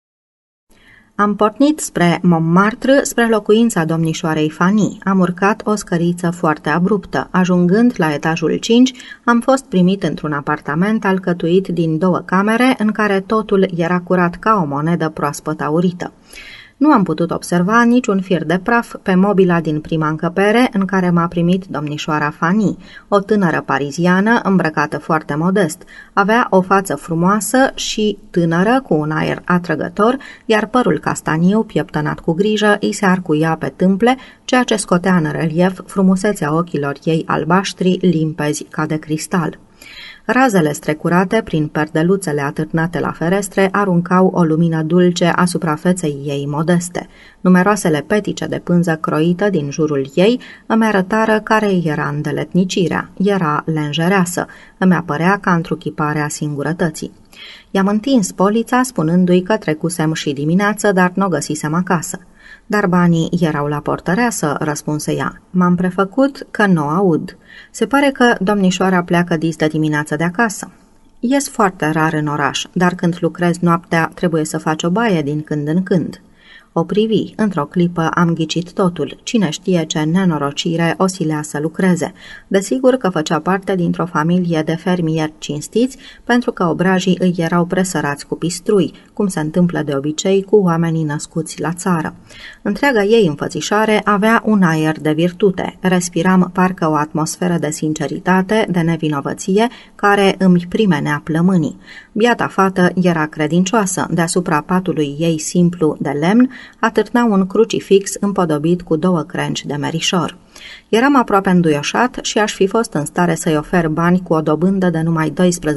Am pornit spre Montmartre, spre locuința domnișoarei Fanny. Am urcat o scăriță foarte abruptă. Ajungând la etajul 5, am fost primit într-un apartament alcătuit din 2 camere, în care totul era curat ca o monedă proaspăt aurită. Nu am putut observa niciun fir de praf pe mobila din prima încăpere în care m-a primit domnișoara Fanny, o tânără pariziană îmbrăcată foarte modest. Avea o față frumoasă și tânără cu un aer atrăgător, iar părul castaniu, pieptănat cu grijă, îi se arcuia pe tâmple, ceea ce scotea în relief frumusețea ochilor ei albaștri, limpezi ca de cristal. Razele strecurate prin perdeluțele atârnate la ferestre aruncau o lumină dulce asupra feței ei modeste. Numeroasele petice de pânză croită din jurul ei îmi arătară care era îndeletnicirea. Era lenjereasă, îmi apărea ca întruchiparea singurătății. I-am întins polița spunându-i că trecusem și dimineață, dar n-o găsisem acasă. Dar banii erau la portăreasă, răspunse ea. M-am prefăcut că nu aud. Se pare că domnișoara pleacă dis de dimineață de acasă. Ies foarte rar în oraș, dar când lucrez noaptea trebuie să faci o baie din când în când. O privi. Într-o clipă am ghicit totul. Cine știe ce nenorocire o silea să lucreze. Desigur că făcea parte dintr-o familie de fermieri cinstiți, pentru că obrajii îi erau presărați cu pistrui, cum se întâmplă de obicei cu oamenii născuți la țară. Întreaga ei înfățișare avea un aer de virtute. Respiram parcă o atmosferă de sinceritate, de nevinovăție, care îmi primenea plămânii. Biata fată era credincioasă. Deasupra patului ei simplu de lemn atârna un crucifix împodobit cu 2 crengi de merișor. Eram aproape înduioșat și aș fi fost în stare să-i ofer bani cu o dobândă de numai 12%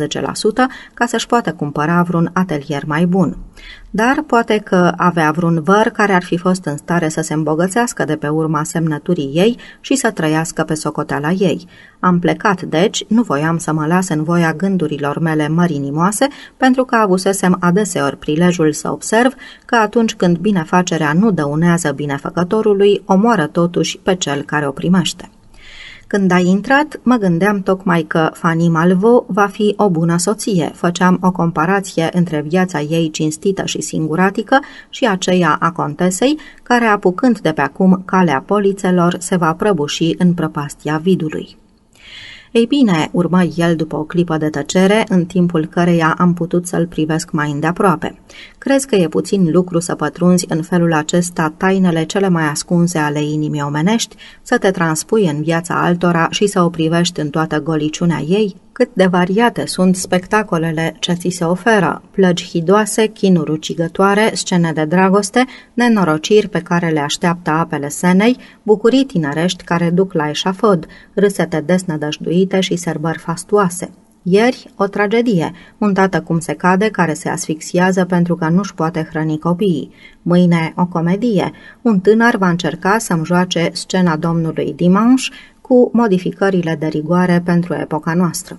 ca să-și poată cumpăra vreun atelier mai bun. Dar poate că avea vreun văr care ar fi fost în stare să se îmbogățească de pe urma semnăturii ei și să trăiască pe socoteala ei. Am plecat, deci, nu voiam să mă las în voia gândurilor mele mărinimoase, pentru că avusesem adeseori prilejul să observ că atunci când binefacerea nu dăunează binefăcătorului, omoară totuși pe cel care o primește. Când ai intrat, mă gândeam tocmai că Fanny Malvaux va fi o bună soție. Făceam o comparație între viața ei cinstită și singuratică și aceea a contesei, care, apucând de pe acum calea polițelor, se va prăbuși în prăpastia vidului. Ei bine, urmă el după o clipă de tăcere, în timpul căreia am putut să-l privesc mai îndeaproape. Crezi că e puțin lucru să pătrunzi în felul acesta tainele cele mai ascunse ale inimii omenești, să te transpui în viața altora și să o privești în toată goliciunea ei? Cât de variate sunt spectacolele ce ți se oferă, plăgi hidoase, chinuri ucigătoare, scene de dragoste, nenorociri pe care le așteaptă apele Senei, bucurii tinerești care duc la eșafod, râsete desnădăjduite și sărbări fastuoase. Ieri, o tragedie, un tată cum se cade care se asfixiază pentru că nu-și poate hrăni copiii. Mâine, o comedie, un tânăr va încerca să-mi joace scena domnului Dimanche cu modificările de rigoare pentru epoca noastră.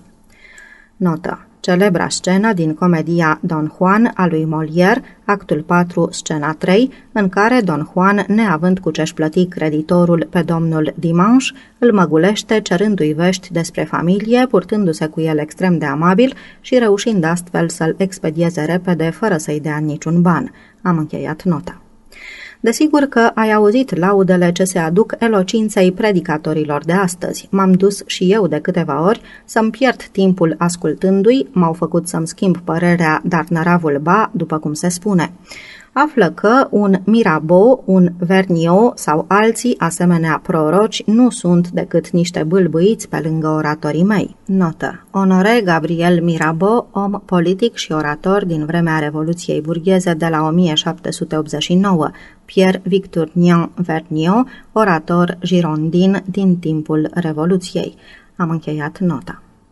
Notă. Celebra scenă din comedia Don Juan a lui Molière, actul 4, scena 3, în care Don Juan, neavând cu ce-și plăti creditorul pe domnul Dimanche, îl măgulește cerându-i vești despre familie, purtându-se cu el extrem de amabil și reușind astfel să-l expedieze repede fără să-i dea niciun ban. Am încheiat nota. Desigur că ai auzit laudele ce se aduc elocinței predicatorilor de astăzi. M-am dus și eu de câteva ori să-mi pierd timpul ascultându-i, m-au făcut să-mi schimb părerea, dar năravul ba, după cum se spune. Află că un Mirabeau, un Vergniaud sau alții asemenea proroci nu sunt decât niște bâlbâiți pe lângă oratorii mei. Notă. Honoré Gabriel Mirabeau, om politic și orator din vremea Revoluției burgheze de la 1789, Pierre Victorien Vergniaud, orator girondin din timpul Revoluției. Am încheiat nota.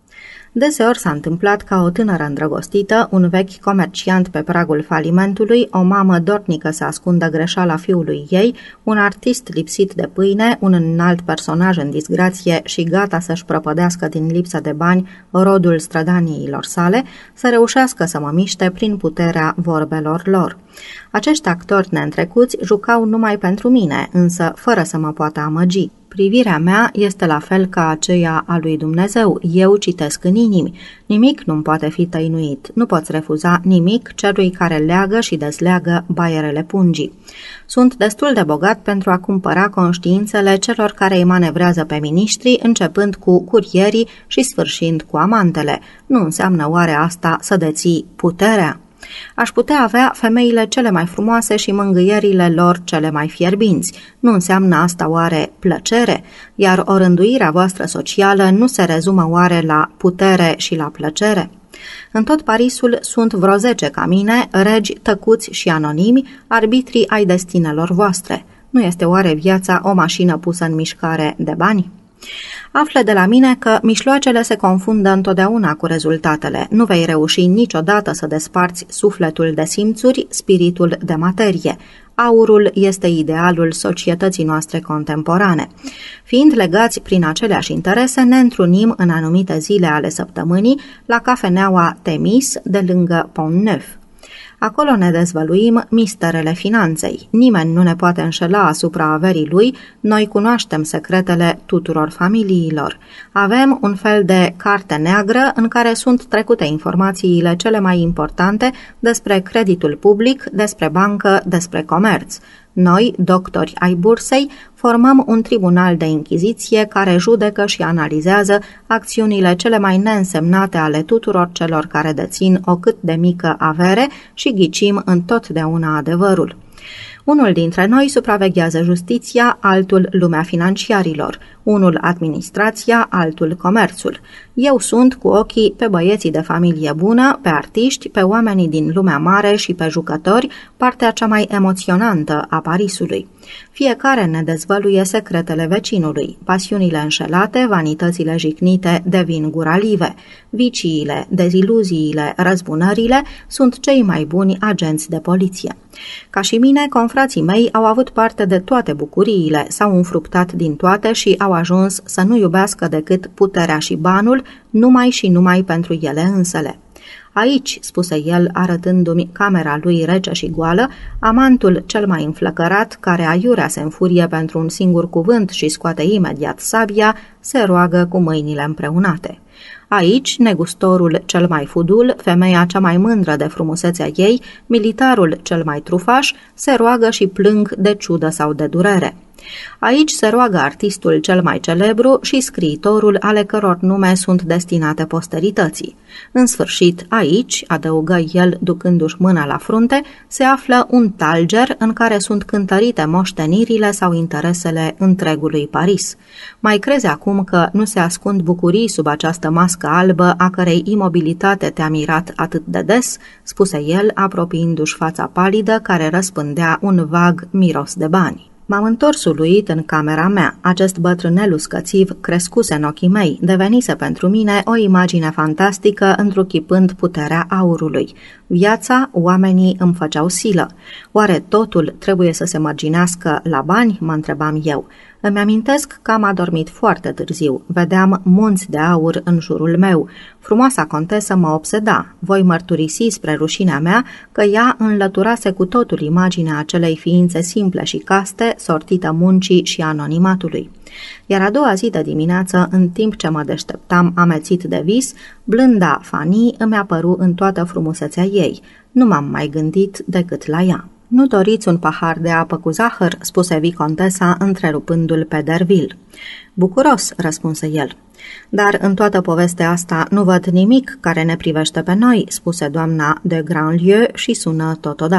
Deseori s-a întâmplat ca o tânără îndrăgostită, un vechi comerciant pe pragul falimentului, o mamă dornică să ascundă greșeala fiului ei, un artist lipsit de pâine, un înalt personaj în disgrație și gata să-și prăpădească din lipsă de bani rodul strădaniilor sale, să reușească să mă miște prin puterea vorbelor lor. Acești actori neîntrecuți jucau numai pentru mine, însă fără să mă poată amăgi. Privirea mea este la fel ca aceea a lui Dumnezeu. Eu citesc în inimi. Nimic nu-mi poate fi tăinuit. Nu poți refuza nimic celui care leagă și dezleagă baierele pungii. Sunt destul de bogat pentru a cumpăra conștiințele celor care îi manevrează pe miniștri, începând cu curierii și sfârșind cu amantele. Nu înseamnă oare asta să deții puterea? Aș putea avea femeile cele mai frumoase și mângâierile lor cele mai fierbinți. Nu înseamnă asta oare plăcere? Iar o rânduirea voastră socială nu se rezumă oare la putere și la plăcere? În tot Parisul sunt vreo 10 ca mine, regi tăcuți și anonimi, arbitrii ai destinelor voastre. Nu este oare viața o mașină pusă în mișcare de bani? Află de la mine că mijloacele se confundă întotdeauna cu rezultatele. Nu vei reuși niciodată să desparți sufletul de simțuri, spiritul de materie. Aurul este idealul societății noastre contemporane. Fiind legați prin aceleași interese, ne întrunim în anumite zile ale săptămânii la cafeneaua Temis de lângă Pont-Neuf. Acolo ne dezvăluim misterele finanței. Nimeni nu ne poate înșela asupra averii lui, noi cunoaștem secretele tuturor familiilor. Avem un fel de carte neagră în care sunt trecute informațiile cele mai importante despre creditul public, despre bancă, despre comerț. Noi, doctori ai bursei, formăm un tribunal de inchiziție care judecă și analizează acțiunile cele mai neînsemnate ale tuturor celor care dețin o cât de mică avere și ghicim întotdeauna adevărul. Unul dintre noi supraveghează justiția, altul lumea financiarilor, unul administrația, altul comerțul. Eu sunt cu ochii pe băieții de familie bună, pe artiști, pe oamenii din lumea mare și pe jucători, partea cea mai emoționantă a Parisului. Fiecare ne dezvăluie secretele vecinului, pasiunile înșelate, vanitățile jicnite devin guralive, viciile, deziluziile, răzbunările sunt cei mai buni agenți de poliție. Ca și mine, confrații mei au avut parte de toate bucuriile, s-au înfruptat din toate și au ajuns să nu iubească decât puterea și banul, numai și numai pentru ele însele. Aici, spuse el, arătându-mi camera lui rece și goală, amantul cel mai înflăcărat, care aiurea se înfurie pentru un singur cuvânt și scoate imediat sabia, se roagă cu mâinile împreunate. Aici, negustorul cel mai fudul, femeia cea mai mândră de frumusețea ei, militarul cel mai trufaș, se roagă și plâng de ciudă sau de durere. Aici se roagă artistul cel mai celebru și scriitorul ale căror nume sunt destinate posterității. În sfârșit, aici, adăugă el ducându-și mâna la frunte, se află un talger în care sunt cântărite moștenirile sau interesele întregului Paris. Mai crezi acum că nu se ascund bucurii sub această mască albă a cărei imobilitate te-a mirat atât de des? Spuse el, apropiindu-și fața palidă care răspândea un vag miros de bani. M-am întors uluit în camera mea. Acest bătrânel uscățiv crescuse în ochii mei, devenise pentru mine o imagine fantastică întruchipând puterea aurului. Viața, oamenii îmi făceau silă. Oare totul trebuie să se mărginească la bani? Mă întrebam eu. Îmi amintesc că am adormit foarte târziu. Vedeam munți de aur în jurul meu. Frumoasa contesă mă obseda. Voi mărturisi spre rușinea mea că ea înlăturase cu totul imaginea acelei ființe simple și caste, sortită muncii și anonimatului. Iar a doua zi de dimineață, în timp ce mă deșteptam amețit de vis, blânda Fanny îmi apăru în toată frumusețea ei. Nu m-am mai gândit decât la ea. Nu doriți un pahar de apă cu zahăr?" spuse vicontesa, întrerupându-l pe Derville. Bucuros," răspunse el. Dar în toată povestea asta nu văd nimic care ne privește pe noi," spuse doamna de Grandlieu și sună totodată.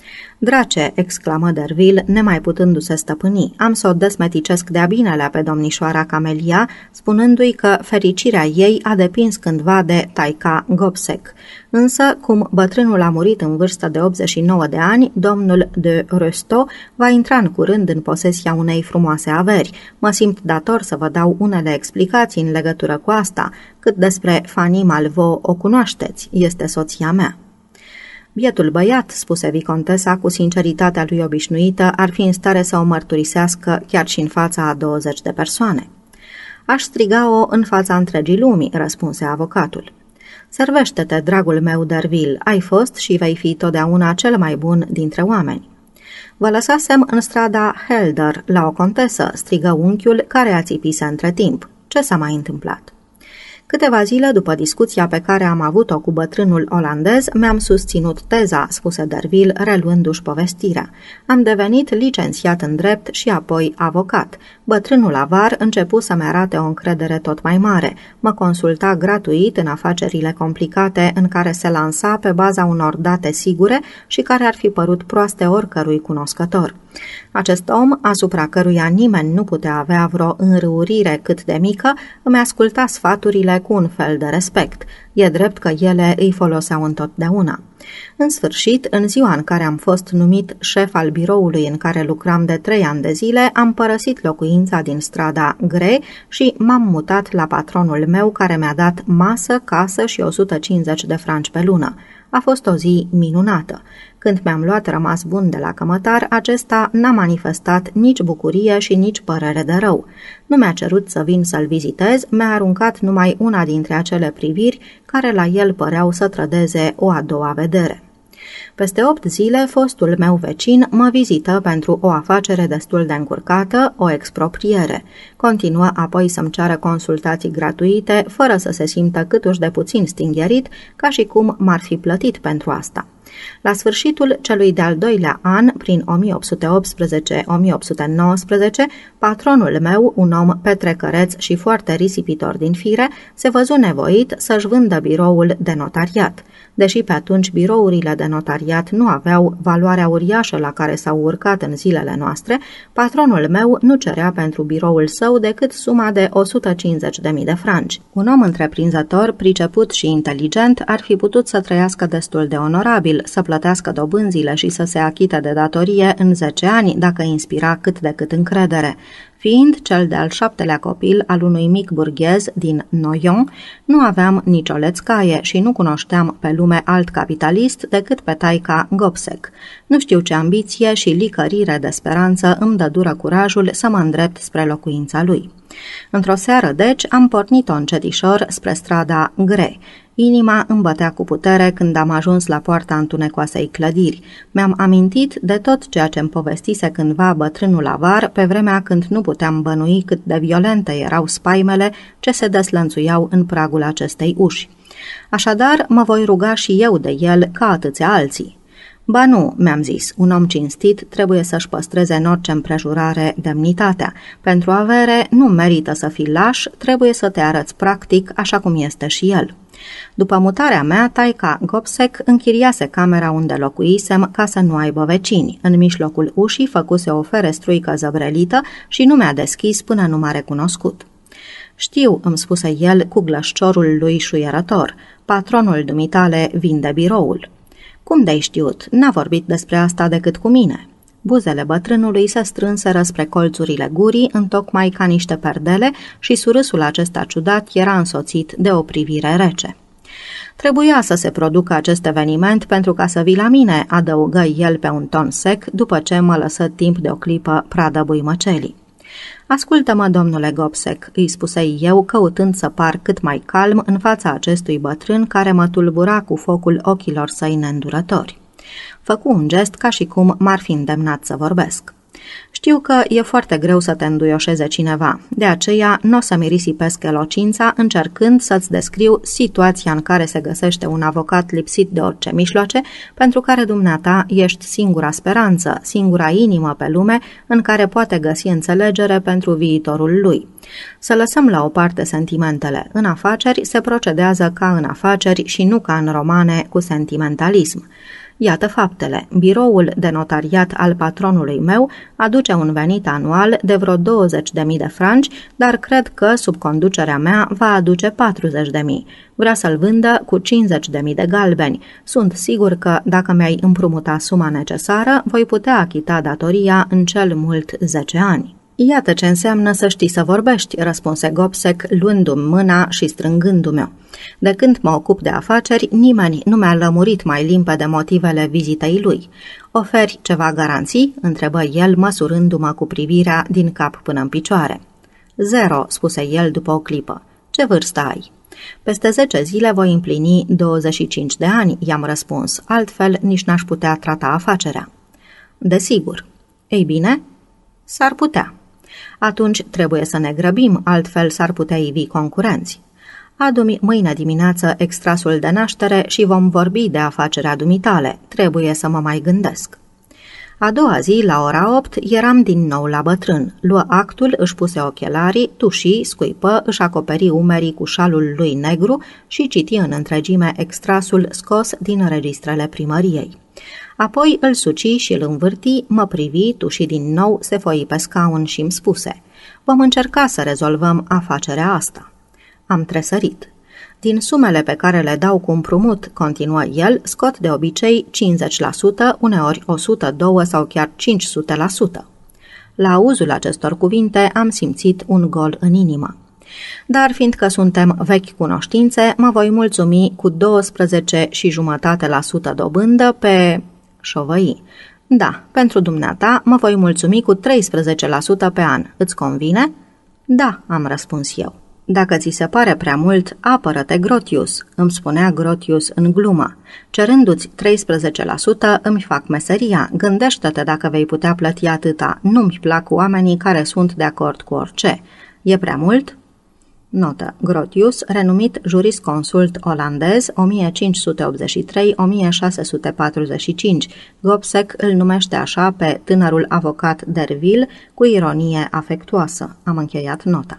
Drace, exclamă Derville, nemai putându-se stăpâni, am să o desmeticesc de-a binelea pe domnișoara Camelia, spunându-i că fericirea ei a depins cândva de taica Gobseck. Însă, cum bătrânul a murit în vârstă de 89 de ani, domnul de Restaud va intra în curând în posesia unei frumoase averi. Mă simt dator să vă dau unele explicații în legătură cu asta. Cât despre Fanny Malvaux, o cunoașteți, este soția mea. Bietul băiat, spuse vicontesa cu sinceritatea lui obișnuită, ar fi în stare să o mărturisească chiar și în fața a 20 de persoane. Aș striga-o în fața întregii lumii, răspunse avocatul. Servește-te, dragul meu Derville, ai fost și vei fi totdeauna cel mai bun dintre oameni. Vă lăsasem în strada Helder, la o contesă, strigă unchiul care ațipise între timp. Ce s-a mai întâmplat? Câteva zile după discuția pe care am avut-o cu bătrânul olandez, mi-am susținut teza, spuse Derville, reluându-și povestirea. Am devenit licențiat în drept și apoi avocat. Bătrânul avar începu să-mi arate o încredere tot mai mare. Mă consulta gratuit în afacerile complicate în care se lansa pe baza unor date sigure și care ar fi părut proaste oricărui cunoscător. Acest om, asupra căruia nimeni nu putea avea vreo înrăurire cât de mică, îmi asculta sfaturile cu un fel de respect. E drept că ele îi foloseau întotdeauna. În sfârșit, în ziua în care am fost numit șef al biroului în care lucram de 3 ani de zile, am părăsit locuința din strada Gray și m-am mutat la patronul meu care mi-a dat masă, casă și 150 de franci pe lună. A fost o zi minunată. Când mi-am luat rămas bun de la cămătar, acesta n-a manifestat nici bucurie și nici părere de rău. Nu mi-a cerut să vin să-l vizitez, mi-a aruncat numai una dintre acele priviri care la el păreau să trădeze o a doua vedere. Peste 8 zile, fostul meu vecin mă vizită pentru o afacere destul de încurcată, o expropriere. Continuă apoi să-mi ceară consultații gratuite, fără să se simtă câtuși de puțin stingherit, ca și cum m-ar fi plătit pentru asta. La sfârșitul celui de-al doilea an, prin 1818-1819, patronul meu, un om petrecăreț și foarte risipitor din fire, se văzu nevoit să-și vândă biroul de notariat. Deși pe atunci birourile de notariat nu aveau valoarea uriașă la care s-au urcat în zilele noastre, patronul meu nu cerea pentru biroul său decât suma de 150.000 de franci. Un om întreprinzător, priceput și inteligent, ar fi putut să trăiască destul de onorabil, să plătească dobânzile și să se achite de datorie în 10 ani, dacă inspira cât de cât încredere. Fiind cel de-al 7-lea copil al unui mic burghez din Noyon, nu aveam nicio lețcaie și nu cunoșteam pe lume alt capitalist decât pe taica Gobseck. Nu știu ce ambiție și licărire de speranță îmi dădură curajul să mă îndrept spre locuința lui. Într-o seară, deci, am pornit-o încetișor spre strada Gray. Inima îmi bătea cu putere când am ajuns la poarta întunecoasei clădiri. Mi-am amintit de tot ceea ce îmi povestise cândva bătrânul avar, pe vremea când nu puteam bănui cât de violente erau spaimele ce se deslănțuiau în pragul acestei uși. Așadar, mă voi ruga și eu de el ca atâția alții. Ba nu, mi-am zis, un om cinstit trebuie să-și păstreze în orice împrejurare demnitatea. Pentru avere nu merită să fii laș, trebuie să te arăți practic așa cum este și el. După mutarea mea, taica Gobseck închiriase camera unde locuisem ca să nu aibă vecini. În mijlocul ușii făcuse o ferestruică zăbrelită și nu mi-a deschis până nu m-a recunoscut. Știu, îmi spuse el cu glășciorul lui șuierător, patronul dumitale vinde biroul. Cum de-ai știut? N-a vorbit despre asta decât cu mine. Buzele bătrânului se strânseră spre colțurile gurii, întocmai ca niște perdele, și surâsul acesta ciudat era însoțit de o privire rece. Trebuia să se producă acest eveniment pentru ca să vii la mine, adăugă el pe un ton sec, după ce mă lăsă timp de o clipă pradă buimăcelii. Ascultă-mă, domnule Gobseck, îi spusei eu, căutând să par cât mai calm în fața acestui bătrân care mă tulbura cu focul ochilor săi neîndurători. Făcu un gest ca și cum m-ar fi îndemnat să vorbesc. Știu că e foarte greu să te înduioșeze cineva, de aceea nu o să-mi risipesc elocința încercând să-ți descriu situația în care se găsește un avocat lipsit de orice mijloace, pentru care dumneata ești singura speranță, singura inimă pe lume în care poate găsi înțelegere pentru viitorul lui. Să lăsăm la o parte sentimentele. În afaceri se procedează ca în afaceri și nu ca în romane cu sentimentalism. Iată faptele. Biroul de notariat al patronului meu aduce un venit anual de vreo 20.000 de franci, dar cred că sub conducerea mea va aduce 40.000. Vrea să-l vândă cu 50.000 de galbeni. Sunt sigur că dacă mi-ai împrumuta suma necesară, voi putea achita datoria în cel mult 10 ani. Iată ce înseamnă să știi să vorbești, răspunse Gobseck, luându-mi mâna și strângându-mi-o. De când mă ocup de afaceri, nimeni nu mi-a lămurit mai limpede motivele vizitei lui. Oferi ceva garanții? Întrebă el, măsurându-mă cu privirea din cap până în picioare. 0, spuse el după o clipă. Ce vârstă ai? Peste 10 zile voi împlini 25 de ani, i-am răspuns, altfel nici n-aș putea trata afacerea. Desigur. Ei bine? S-ar putea. Atunci trebuie să ne grăbim, altfel s-ar putea ivi concurenți. Adu-mi mâine dimineață extrasul de naștere și vom vorbi de afacerea dumitale. Trebuie să mă mai gândesc. A doua zi, la ora 8, eram din nou la bătrân. Luă actul, își puse ochelarii, tuși, scuipă, își acoperi umerii cu șalul lui negru și citi în întregime extrasul scos din registrele primăriei. Apoi îl suci și îl învârti, mă privi, tuși din nou, se foi pe scaun și îmi spuse: vom încerca să rezolvăm afacerea asta. Am tresărit. Din sumele pe care le dau cu împrumut, continuă el, scot de obicei 50%, uneori 102 sau chiar 500%. La auzul acestor cuvinte am simțit un gol în inimă. Dar fiindcă suntem vechi cunoștințe, mă voi mulțumi cu 12,5% dobândă pe... șovăi. Da, pentru dumneata mă voi mulțumi cu 13% pe an. Îți convine? Da, am răspuns eu. Dacă ți se pare prea mult, apără-te, Grotius, îmi spunea Grotius în glumă. Cerându-ți 13%, îmi fac meseria. Gândește-te dacă vei putea plăti atâta. Nu-mi plac oamenii care sunt de acord cu orice. E prea mult? Notă. Grotius, renumit jurisconsult olandez, 1583-1645. Gobseck îl numește așa pe tânărul avocat Derville cu ironie afectuoasă. Am încheiat nota.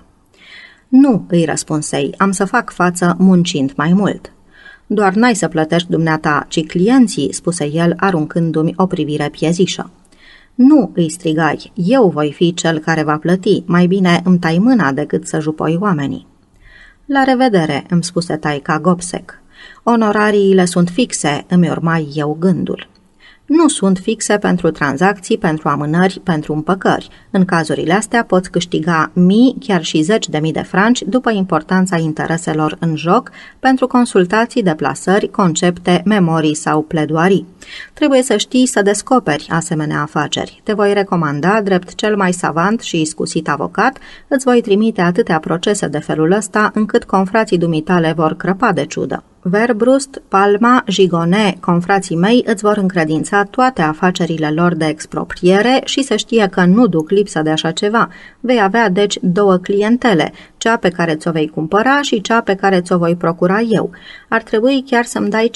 Nu, îi răspunsei, am să fac față muncind mai mult. Doar n-ai să plătești dumneata, ci clienții, spuse el, aruncându-mi o privire piezișă. Nu, îi strigai, eu voi fi cel care va plăti, mai bine îmi tai mâna decât să jupoi oamenii. La revedere, îmi spuse taica Gobseck. Onorariile sunt fixe, îmi urmai eu gândul. Nu sunt fixe pentru tranzacții, pentru amânări, pentru împăcări. În cazurile astea poți câștiga mii, chiar și 10.000 de franci după importanța intereselor în joc, pentru consultații, deplasări, concepte, memorii sau pledoarii. Trebuie să știi să descoperi asemenea afaceri. Te voi recomanda drept cel mai savant și iscusit avocat, îți voi trimite atâtea procese de felul ăsta încât confrații dumitale vor crăpa de ciudă. Verbrust, Palma, Gigonet, confrații mei îți vor încredința toate afacerile lor de expropriere și să știe că nu duc lipsă de așa ceva. Vei avea deci 2 clientele, cea pe care ți-o vei cumpăra și cea pe care ți-o voi procura eu. Ar trebui chiar să-mi dai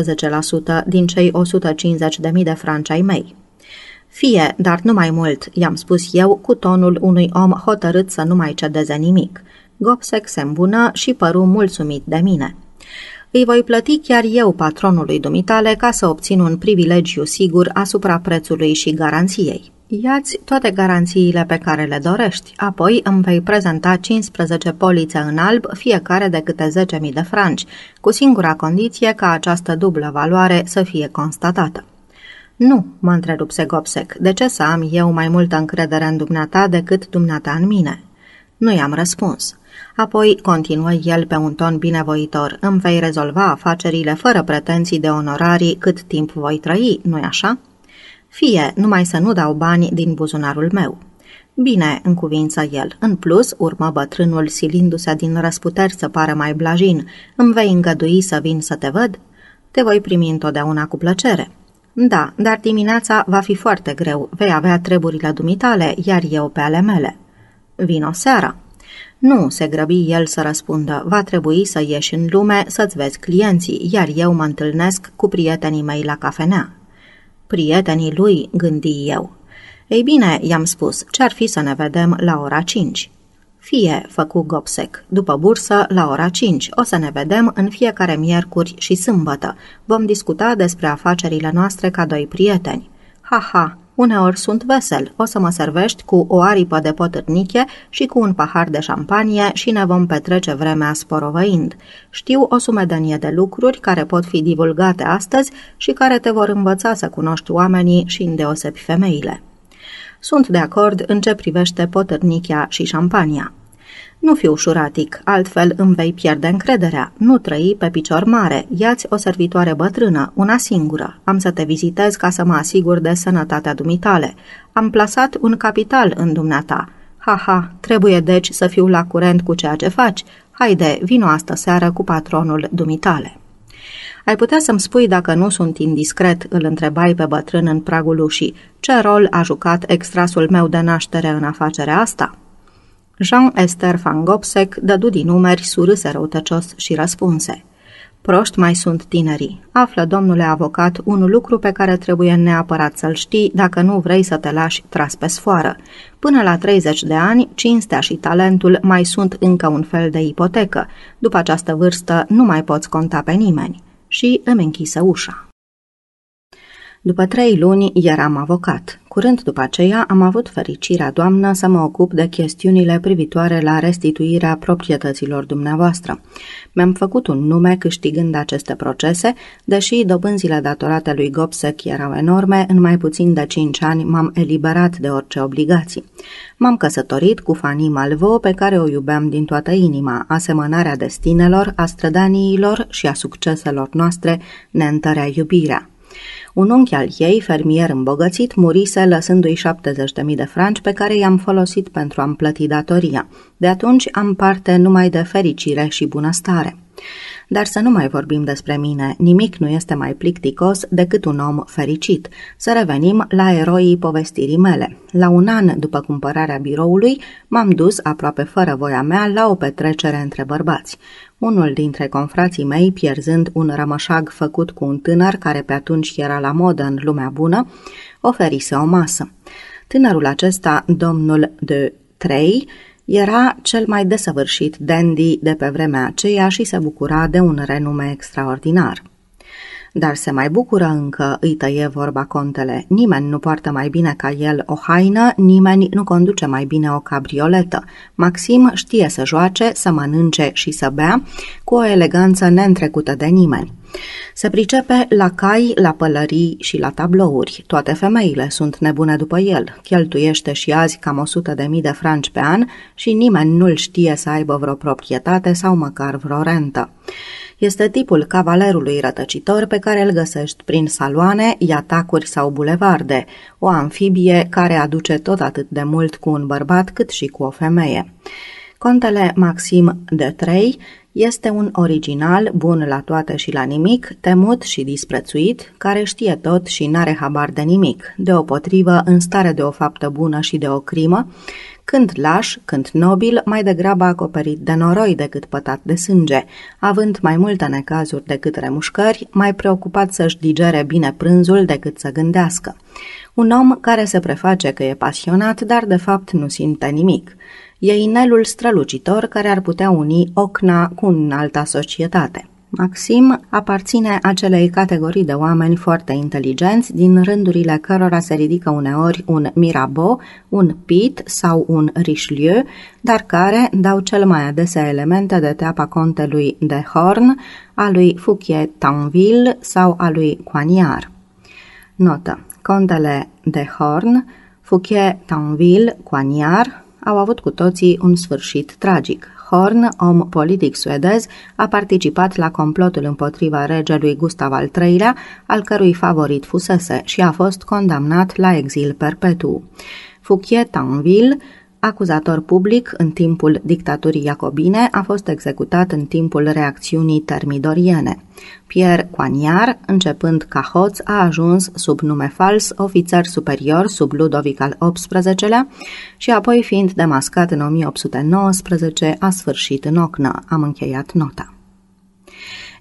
15% din cei 150.000 de franci ai mei. Fie, dar nu mai mult, i-am spus eu cu tonul unui om hotărât să nu mai cedeze nimic. Gobseck se îmbună și păru mulțumit de mine. Îi voi plăti chiar eu patronului dumitale ca să obțin un privilegiu sigur asupra prețului și garanției. Ia-ți toate garanțiile pe care le dorești, apoi îmi vei prezenta 15 polițe în alb, fiecare de câte 10.000 de franci, cu singura condiție ca această dublă valoare să fie constatată. Nu, mă întrerupse Gobseck, de ce să am eu mai multă încredere în dumneata decât dumneata în mine? Nu i-am răspuns. Apoi continuă el pe un ton binevoitor, îmi vei rezolva afacerile fără pretenții de onorarii cât timp voi trăi, nu-i așa? Fie, numai să nu dau bani din buzunarul meu. Bine, încuvință el. În plus, urmă bătrânul silindu-se din răsputeri să pară mai blajin, îmi vei îngădui să vin să te văd? Te voi primi întotdeauna cu plăcere. Da, dar dimineața va fi foarte greu, vei avea treburile dumitale, iar eu pe ale mele. Vino seara. Nu, se grăbi el să răspundă, va trebui să ieși în lume să-ți vezi clienții, iar eu mă întâlnesc cu prietenii mei la cafenea. Prietenii lui, gândi eu. Ei bine, i-am spus, ce-ar fi să ne vedem la ora 5? Fie, făcu Gobseck, după bursă la ora 5. O să ne vedem în fiecare miercuri și sâmbătă. Vom discuta despre afacerile noastre ca doi prieteni. Ha, uneori sunt vesel. O să mă servești cu o aripă de potârniche și cu un pahar de șampanie și ne vom petrece vremea sporovăind. Știu o sumedenie de lucruri care pot fi divulgate astăzi și care te vor învăța să cunoști oamenii și îndeosebi femeile. Sunt de acord în ce privește potârnichea și șampania. Nu fi ușuratic, altfel îmi vei pierde încrederea. Nu trăi pe picior mare, ia-ți o servitoare bătrână, una singură. Am să te vizitez ca să mă asigur de sănătatea dumitale. Am plasat un capital în dumneata. Ha, trebuie deci să fiu la curent cu ceea ce faci. Haide, vino astă seară cu patronul dumitale. Ai putea să-mi spui dacă nu sunt indiscret, îl întrebai pe bătrân în pragul ușii. Ce rol a jucat extrasul meu de naștere în afacerea asta? Jean Esther van Gobseck dădu din numeri, surâse răutăcios și răspunse. Proști mai sunt tinerii. Află, domnule avocat, un lucru pe care trebuie neapărat să-l știi dacă nu vrei să te lași tras pe sfoară. Până la 30 de ani, cinstea și talentul mai sunt încă un fel de ipotecă. După această vârstă nu mai poți conta pe nimeni. Și îmi închise ușa. După 3 luni eram avocat. Curând după aceea am avut fericirea, doamnă, să mă ocup de chestiunile privitoare la restituirea proprietăților dumneavoastră. Mi-am făcut un nume câștigând aceste procese, deși dobânzile datorate lui Gobseck erau enorme, în mai puțin de 5 ani m-am eliberat de orice obligații. M-am căsătorit cu Fanny Malvaux, pe care o iubeam din toată inima. Asemănarea destinelor, a strădaniilor și a succeselor noastre ne întărea iubirea. Un unchi al ei, fermier îmbogățit, murise lăsându-i 70.000 de franci pe care i-am folosit pentru a-mi plăti datoria. De atunci am parte numai de fericire și bunăstare. Dar să nu mai vorbim despre mine, nimic nu este mai plicticos decât un om fericit. Să revenim la eroii povestirii mele. La 1 an după cumpărarea biroului, m-am dus, aproape fără voia mea, la o petrecere între bărbați. Unul dintre confrații mei, pierzând un rămășag făcut cu un tânăr care pe atunci era la modă în lumea bună, oferise o masă. Tânărul acesta, domnul de Trey, era cel mai desăvârșit dandy de pe vremea aceea și se bucura de un renume extraordinar. Dar se mai bucură încă, îi tăie vorba contele. Nimeni nu poartă mai bine ca el o haină, nimeni nu conduce mai bine o cabrioletă. Maxim știe să joace, să mănânce și să bea, cu o eleganță neîntrecută de nimeni. Se pricepe la cai, la pălării și la tablouri. Toate femeile sunt nebune după el. Cheltuiește și azi cam 100.000 de franci pe an și nimeni nu-l știe să aibă vreo proprietate sau măcar vreo rentă. Este tipul cavalerului rătăcitor pe care îl găsești prin saloane, iatacuri sau bulevarde, o amfibie care aduce tot atât de mult cu un bărbat cât și cu o femeie. Contele Maxim de Trey este un original, bun la toate și la nimic, temut și disprețuit, care știe tot și n-are habar de nimic, deopotrivă în stare de o faptă bună și de o crimă, când laș, când nobil, mai degrabă acoperit de noroi decât pătat de sânge, având mai multe necazuri decât remușcări, mai preocupat să-și digere bine prânzul decât să gândească. Un om care se preface că e pasionat, dar de fapt nu simte nimic. E inelul strălucitor care ar putea uni Ocna cu înalta societate. Maxim aparține acelei categorii de oameni foarte inteligenți, din rândurile cărora se ridică uneori un Mirabeau, un Pitt sau un Richelieu, dar care dau cel mai adesea elemente de teapa contelui de Horn, a lui Fouquier-Tinville sau a lui Coignard. Notă. Contele de Horn, Fouquier-Tinville, Coignard au avut cu toții un sfârșit tragic. Horn, om politic suedez, a participat la complotul împotriva regelui Gustav al III-lea, al cărui favorit fusese, și a fost condamnat la exil perpetu. Fouquier-Tinville, acuzator public în timpul dictaturii jacobine, a fost executat în timpul reacțiunii termidoriene. Pierre Coignard, începând ca hoț, a ajuns sub nume fals ofițer superior sub Ludovic al XVIII-lea și apoi, fiind demascat în 1819, a sfârșit în Ocna. Am încheiat nota.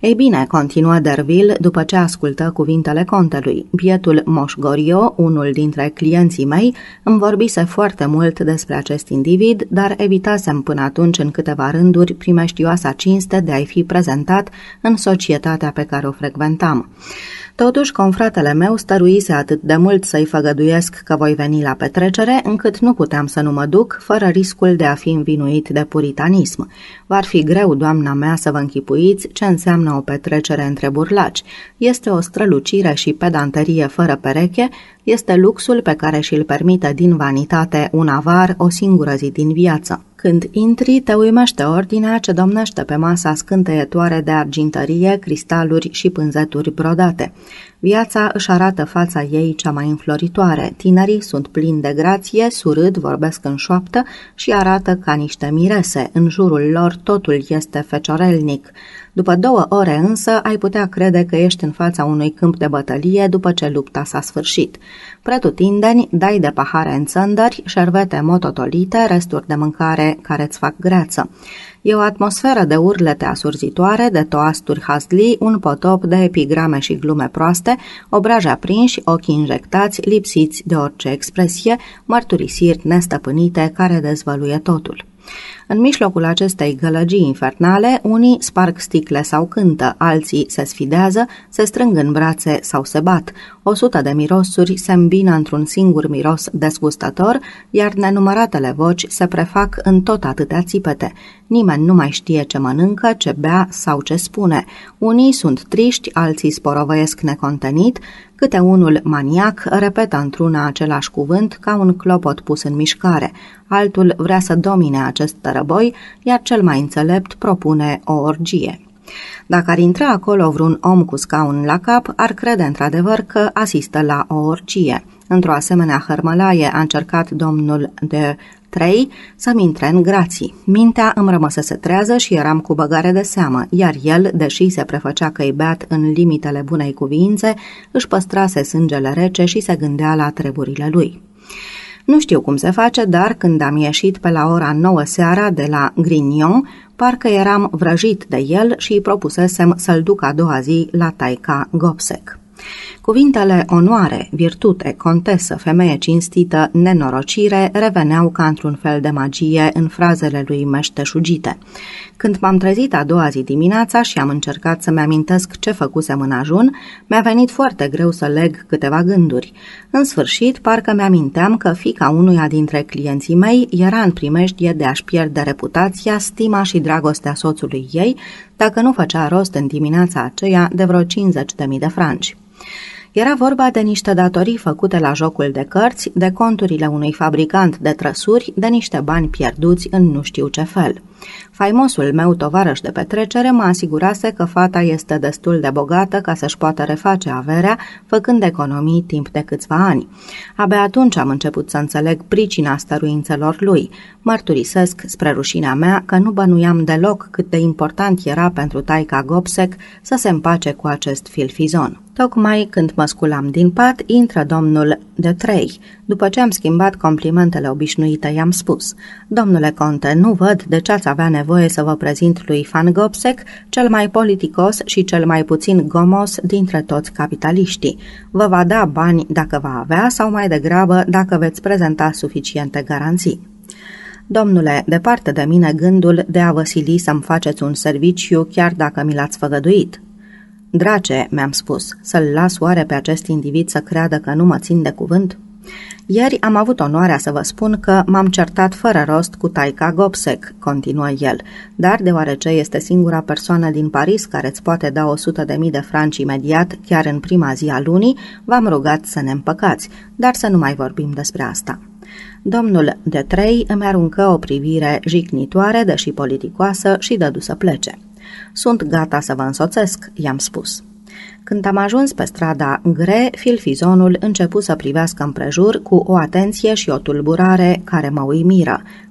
Ei bine, continuă Derville după ce ascultă cuvintele contelui. Bietul Moș Gorio, unul dintre clienții mei, îmi vorbise foarte mult despre acest individ, dar evitasem până atunci în câteva rânduri primeștioasa cinste de a-i fi prezentat în societatea pe care o frecventam. Totuși, confratele meu stăruise atât de mult să-i făgăduiesc că voi veni la petrecere, încât nu puteam să nu mă duc, fără riscul de a fi învinuit de puritanism. V-ar fi greu, doamna mea, să vă închipuiți ce înseamnă o petrecere între burlaci. Este o strălucire și pedanterie fără pereche, este luxul pe care și-l permite din vanitate un avar o singură zi din viață. Când intri, te uimește ordinea ce domnește pe masa scânteietoare de argintărie, cristaluri și pânzeturi brodate. Viața își arată fața ei cea mai înfloritoare. Tinerii sunt plini de grație, surâd, vorbesc în șoaptă și arată ca niște mirese. În jurul lor totul este feciorelnic. După 2 ore însă ai putea crede că ești în fața unui câmp de bătălie după ce lupta s-a sfârșit. Pretutindeni, dai de pahare în țândări, șervete mototolite, resturi de mâncare care îți fac greață. E o atmosferă de urlete asurzitoare, de toasturi hazlii, un potop de epigrame și glume proaste, obraji aprinși, ochii injectați, lipsiți de orice expresie, mărturisiri nestăpânite care dezvăluie totul. În mijlocul acestei gălăgii infernale, unii sparg sticle sau cântă, alții se sfidează, se strâng în brațe sau se bat. 100 de mirosuri se îmbină într-un singur miros desgustător, iar nenumăratele voci se prefac în tot atâtea țipete. Nimeni nu mai știe ce mănâncă, ce bea sau ce spune. Unii sunt triști, alții sporovăiesc necontenit, câte unul maniac repetă într-una același cuvânt ca un clopot pus în mișcare. Altul vrea să domine acest tărăboi, iar cel mai înțelept propune o orgie. Dacă ar intra acolo vreun om cu scaun la cap, ar crede într-adevăr că asistă la o orgie. Într-o asemenea hărmălaie a încercat domnul de Trey să-mi intre în grații. Mintea îmi rămăsese trează și eram cu băgare de seamă, iar el, deși se prefăcea că-i beat în limitele bunei cuviințe, își păstrase sângele rece și se gândea la treburile lui. Nu știu cum se face, dar când am ieșit pe la ora 9 seara de la Grignon, parcă eram vrăjit de el și îi propusesem să-l duc a doua zi la taica Gobseck. Cuvintele onoare, virtute, contesă, femeie cinstită, nenorocire reveneau ca într-un fel de magie în frazele lui meșteșugite. Când m-am trezit a doua zi dimineața și am încercat să-mi amintesc ce făcusem în ajun, mi-a venit foarte greu să leg câteva gânduri. În sfârșit, parcă mi-aminteam că fiica unuia dintre clienții mei era în primejdie de a-și pierde reputația, stima și dragostea soțului ei, dacă nu făcea rost în dimineața aceea de vreo 50.000 de franci. Era vorba de niște datorii făcute la jocul de cărți, de conturile unui fabricant de trăsuri, de niște bani pierduți în nu știu ce fel. Faimosul meu tovarăș de petrecere mă asigurase că fata este destul de bogată ca să-și poată reface averea, făcând economii timp de câțiva ani. Abia atunci am început să înțeleg pricina stăruințelor lui. Mărturisesc, spre rușinea mea, că nu bănuiam deloc cât de important era pentru taica Gobseck să se împace cu acest filfizon. Tocmai când mă sculam din pat, intră domnul de Trey. După ce am schimbat complimentele obișnuite, i-am spus: „Domnule conte, nu văd de ce ați avea nevoie să vă prezint lui Van Gobseck, cel mai politicos și cel mai puțin gomos dintre toți capitaliștii. Vă va da bani dacă va avea sau mai degrabă dacă veți prezenta suficiente garanții.” „Domnule, departe de mine gândul de a vă sili să-mi faceți un serviciu chiar dacă mi l-ați făgăduit.” „Drace,” mi-am spus, „să-l las oare pe acest individ să creadă că nu mă țin de cuvânt?” „Ieri am avut onoarea să vă spun că m-am certat fără rost cu taica Gobseck,” continuă el, „dar deoarece este singura persoană din Paris care îți poate da 100.000 de franci imediat, chiar în prima zi a lunii, v-am rugat să ne împăcați, dar să nu mai vorbim despre asta.” Domnul de Trey îmi aruncă o privire jignitoare, deși politicoasă, și dădu să plece. „Sunt gata să vă însoțesc,” i-am spus. Când am ajuns pe strada Gre, filfizonul începu să privească împrejur cu o atenție și o tulburare care mă uimiră.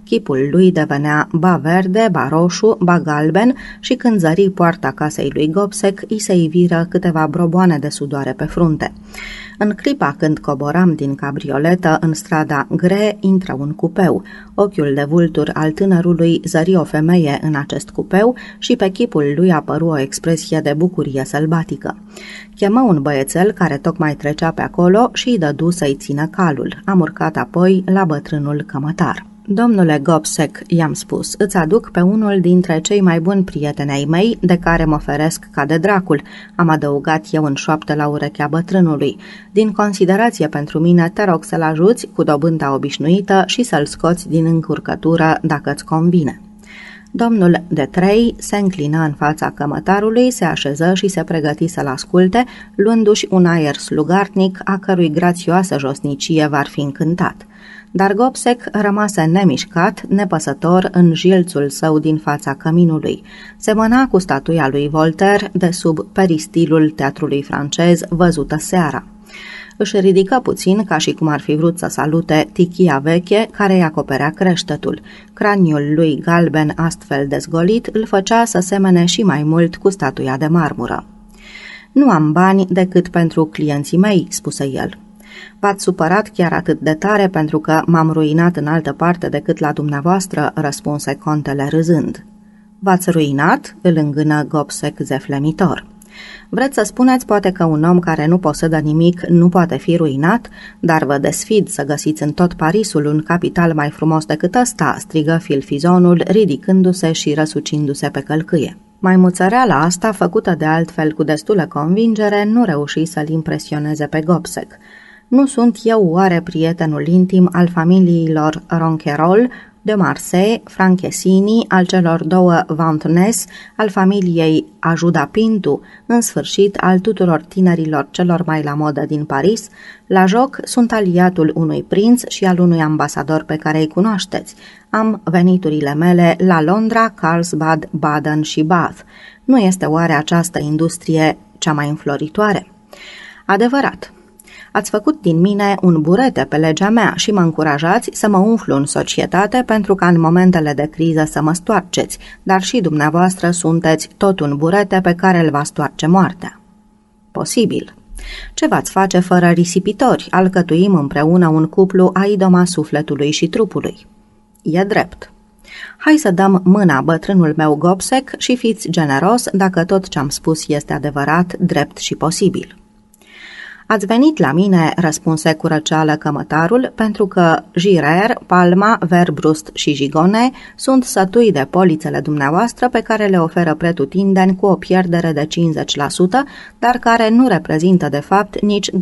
chipul lui devenea ba verde, ba roșu, ba galben și când zări poarta casei lui Gobseck, îi se iviră câteva broboane de sudoare pe frunte. În clipa când coboram din cabrioletă în strada Gre, intră un cupeu. Ochiul de vultur al tânărului zări o femeie în acest cupeu și pe chipul lui apăru o expresie de bucurie sălbatică. Chemă un băiețel care tocmai trecea pe acolo și îi dădu să-i țină calul. Am urcat apoi la bătrânul cămătar. Domnule Gobseck, i-am spus, îți aduc pe unul dintre cei mai buni prieteni ai mei, de care mă feresc ca de dracul, am adăugat eu în șoaptă la urechea bătrânului. Din considerație pentru mine, te rog să-l ajuți cu dobânda obișnuită și să-l scoți din încurcătură dacă îți convine. Domnul de Trei se înclină în fața cămătarului, se așeză și se pregăti să-l asculte, luându-și un aer slugarnic, a cărui grațioasă josnicie v-ar fi încântat. Dar Gobseck rămase nemișcat, nepăsător în jilțul său din fața căminului. Semăna cu statuia lui Voltaire de sub peristilul teatrului francez văzută seara. Își ridică puțin ca și cum ar fi vrut să salute tichia veche care îi acoperea creștetul. Craniul lui galben astfel dezgolit îl făcea să semene și mai mult cu statuia de marmură. Nu am bani decât pentru clienții mei, spuse el. V-ați supărat chiar atât de tare pentru că m-am ruinat în altă parte decât la dumneavoastră, răspunse contele râzând. V-ați ruinat? Îl îngână Gobseck zeflemitor. Vreți să spuneți poate că un om care nu posedă nimic nu poate fi ruinat, dar vă desfid să găsiți în tot Parisul un capital mai frumos decât ăsta, strigă filfizonul, ridicându-se și răsucindu-se pe călcâie. Maimuțăreala asta, făcută de altfel cu destulă convingere, nu reuși să-l impresioneze pe Gobseck. Nu sunt eu oare prietenul intim al familiilor Ronquerolles, de Marseille, Franchesini, al celor două Vantenesse, al familiei Ajuda Pintu, în sfârșit al tuturor tinerilor celor mai la modă din Paris? La joc sunt aliatul unui prinț și al unui ambasador pe care îi cunoașteți. Am veniturile mele la Londra, Carlsbad, Baden și Bath. Nu este oare această industrie cea mai înfloritoare? Adevărat. Ați făcut din mine un burete pe legea mea și mă încurajați să mă umflu în societate pentru ca în momentele de criză să mă stoarceți, dar și dumneavoastră sunteți tot un burete pe care îl va stoarce moartea. Posibil. Ce v-ați face fără risipitori? Alcătuim împreună un cuplu a idoma sufletului și trupului. E drept. Hai să dăm mâna, bătrânul meu Gobseck, și fiți generos dacă tot ce-am spus este adevărat, drept și posibil. Ați venit la mine, răspunse cu răceală cămătarul, pentru că Girer, Palma, Verbrust și Gigonet sunt sătui de polițele dumneavoastră pe care le oferă pretutindeni cu o pierdere de 50%, dar care nu reprezintă de fapt nici 25%,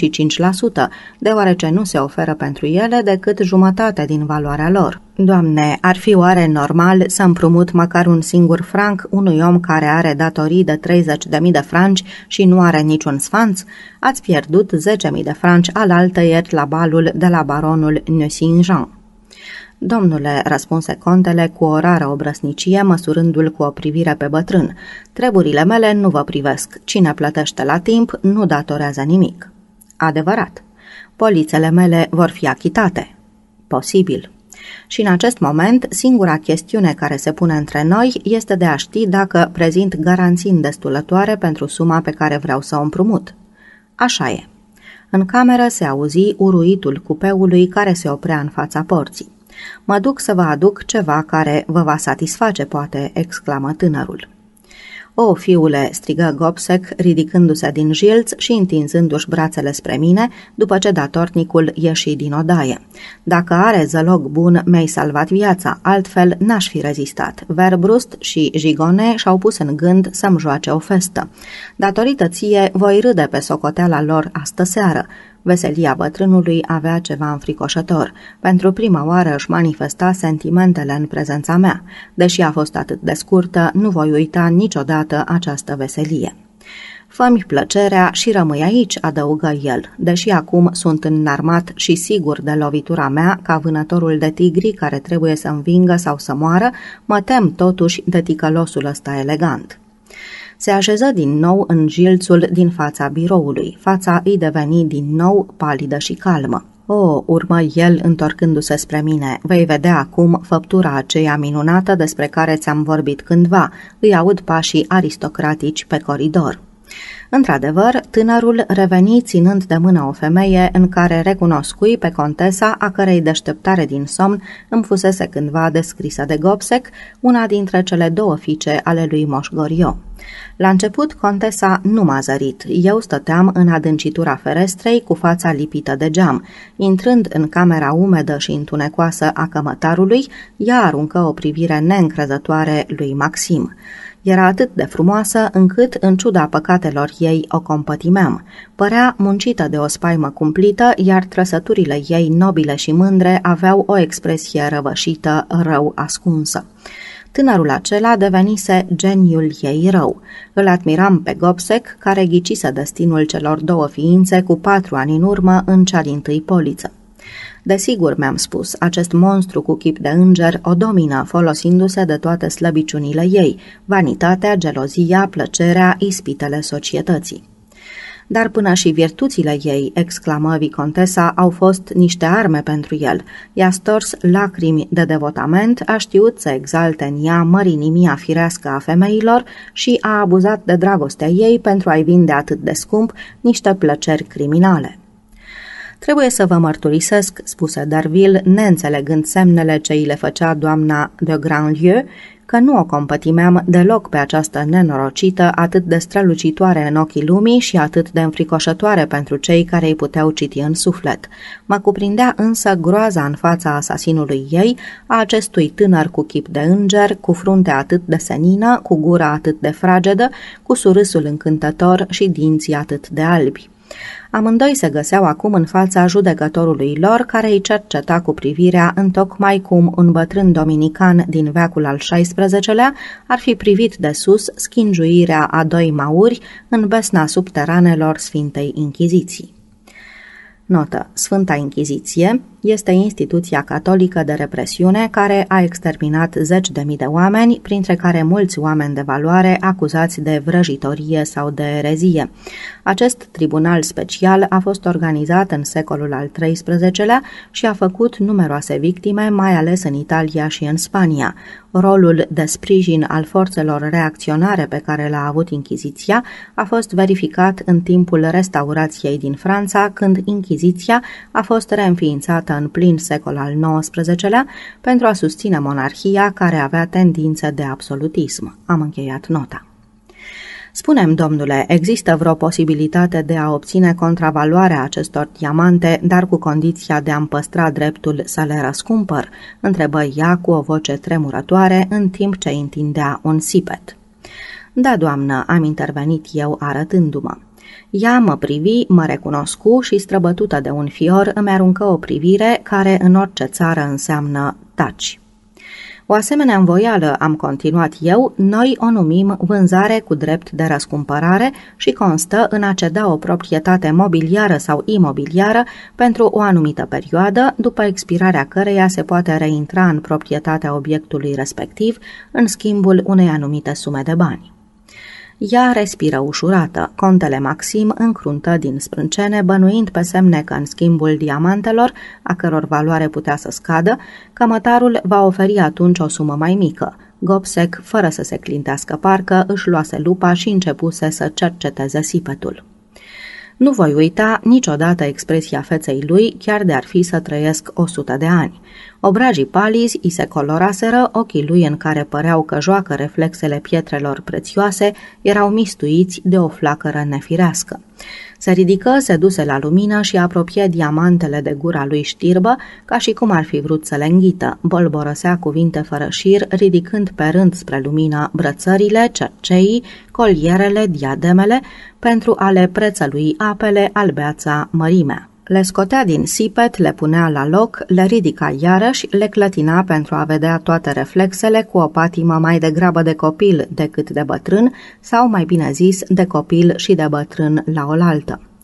deoarece nu se oferă pentru ele decât jumătate din valoarea lor. Doamne, ar fi oare normal să împrumut măcar un singur franc unui om care are datorii de 30.000 de franci și nu are niciun sfanț? Ați pierdut 10.000 de franci alaltăieri la balul de la baronul Nucingen. Domnule, răspunse contele cu o rară obrăsnicie, măsurându-l cu o privire pe bătrân, treburile mele nu vă privesc. Cine plătește la timp nu datorează nimic. Adevărat. Polițele mele vor fi achitate. Posibil. Și în acest moment, singura chestiune care se pune între noi este de a ști dacă prezint garanții îndestulătoare pentru suma pe care vreau să o împrumut. Așa e. În cameră se auzi uruitul cupeului care se oprea în fața porții. Mă duc să vă aduc ceva care vă va satisface, poate, exclamă tânărul. O, fiule, strigă Gobseck, ridicându-se din jilț și întinzându-și brațele spre mine, după ce datornicul ieși din odaie. Dacă are zălog bun, mi-ai salvat viața, altfel n-aș fi rezistat. Verbrust și Gigonet și-au pus în gând să-mi joace o festă. Datorită ție, voi râde pe socoteala lor astă seară. Veselia bătrânului avea ceva înfricoșător. Pentru prima oară își manifesta sentimentele în prezența mea. Deși a fost atât de scurtă, nu voi uita niciodată această veselie. Fă-mi plăcerea și rămâi aici, adăugă el, deși acum sunt înarmat și sigur de lovitura mea ca vânătorul de tigri care trebuie să învingă sau să moară, mă tem totuși de ticălosul ăsta elegant. Se așeză din nou în jilțul din fața biroului. Fața îi deveni din nou palidă și calmă. "O," urmă el întorcându-se spre mine, "vei vedea acum făptura aceea minunată despre care ți-am vorbit cândva. Îi aud pașii aristocratici pe coridor." Într-adevăr, tânărul reveni ținând de mână o femeie în care recunoscui pe contesa, a cărei deșteptare din somn îmi fusese cândva descrisă de Gobseck, una dintre cele două fiice ale lui Moș Goriot. La început, contesa nu m-a zărit. Eu stăteam în adâncitura ferestrei cu fața lipită de geam. Intrând în camera umedă și întunecoasă a cămătarului, ea aruncă o privire neîncrezătoare lui Maxim. Era atât de frumoasă încât, în ciuda păcatelor ei, o compătimeam. Părea muncită de o spaimă cumplită, iar trăsăturile ei nobile și mândre aveau o expresie răvășită, rău ascunsă. Tânărul acela devenise geniul ei rău. Îl admiram pe Gobseck, care ghicise destinul celor două ființe cu 4 ani în urmă în cea dintâi poliță. Desigur, mi-am spus, acest monstru cu chip de înger o domină, folosindu-se de toate slăbiciunile ei, vanitatea, gelozia, plăcerea, ispitele societății. Dar până și virtuțile ei, exclamă vicontesa, au fost niște arme pentru el. I-a stors lacrimi de devotament, a știut să exalte în ea mărinimia firească a femeilor și a abuzat de dragostea ei pentru a-i vinde atât de scump niște plăceri criminale. Trebuie să vă mărturisesc, spuse Derville, neînțelegând semnele ce îi le făcea doamna de Grandlieu, că nu o compătimeam deloc pe această nenorocită, atât de strălucitoare în ochii lumii și atât de înfricoșătoare pentru cei care îi puteau citi în suflet. Mă cuprindea însă groaza în fața asasinului ei, a acestui tânăr cu chip de înger, cu frunte atât de senină, cu gura atât de fragedă, cu surâsul încântător și dinții atât de albi. Amândoi se găseau acum în fața judecătorului lor, care îi cerceta cu privirea întocmai cum un bătrân dominican din veacul al XVI-lea ar fi privit de sus schingiuirea a 2 mauri în besna subteranelor Sfintei Inchiziții. Notă. Sfânta Inchiziție este instituția catolică de represiune care a exterminat 10.000 de oameni, printre care mulți oameni de valoare acuzați de vrăjitorie sau de erezie. Acest tribunal special a fost organizat în secolul al XIII-lea și a făcut numeroase victime, mai ales în Italia și în Spania. Rolul de sprijin al forțelor reacționare pe care l-a avut Inchiziția a fost verificat în timpul restaurației din Franța, când Inchiziția a fost reînființată în plin secol al XIX-lea pentru a susține monarhia care avea tendințe de absolutism. Am încheiat nota. Spune-mi, domnule, există vreo posibilitate de a obține contravaloarea acestor diamante, dar cu condiția de a-mi păstra dreptul să le răscumpăr? Întrebă ea cu o voce tremurătoare, în timp ce întindea un sipet. Da, doamnă, am intervenit eu arătându-mă. Ea mă privi, mă recunoscu și, străbătută de un fior, îmi aruncă o privire care în orice țară înseamnă taci. O asemenea învoială, am continuat eu, noi o numim vânzare cu drept de răscumpărare și constă în a ceda o proprietate mobiliară sau imobiliară pentru o anumită perioadă, după expirarea căreia se poate reintra în proprietatea obiectului respectiv în schimbul unei anumite sume de bani. Ea respiră ușurată. Contele Maxim încruntă din sprâncene, bănuind pe semne că în schimbul diamantelor, a căror valoare putea să scadă, cămătarul va oferi atunci o sumă mai mică. Gobseck, fără să se clintească parcă, își luase lupa și începuse să cerceteze sipetul. Nu voi uita niciodată expresia feței lui, chiar de-ar fi să trăiesc 100 de ani. Obrajii palizi îi se coloraseră, ochii lui în care păreau că joacă reflexele pietrelor prețioase erau mistuiți de o flacără nefirească. Se ridică, se duse la lumină și apropie diamantele de gura lui știrbă, ca și cum ar fi vrut să le înghită. Bolborosea cuvinte fără șir, ridicând pe rând spre lumină brățările, cerceii, colierele, diademele, pentru a le prețălui apele, albeața, mărimea. Le scotea din sipet, le punea la loc, le ridica iarăși, le clătina pentru a vedea toate reflexele cu o patimă mai degrabă de copil decât de bătrân, sau mai bine zis, de copil și de bătrân la oaltă.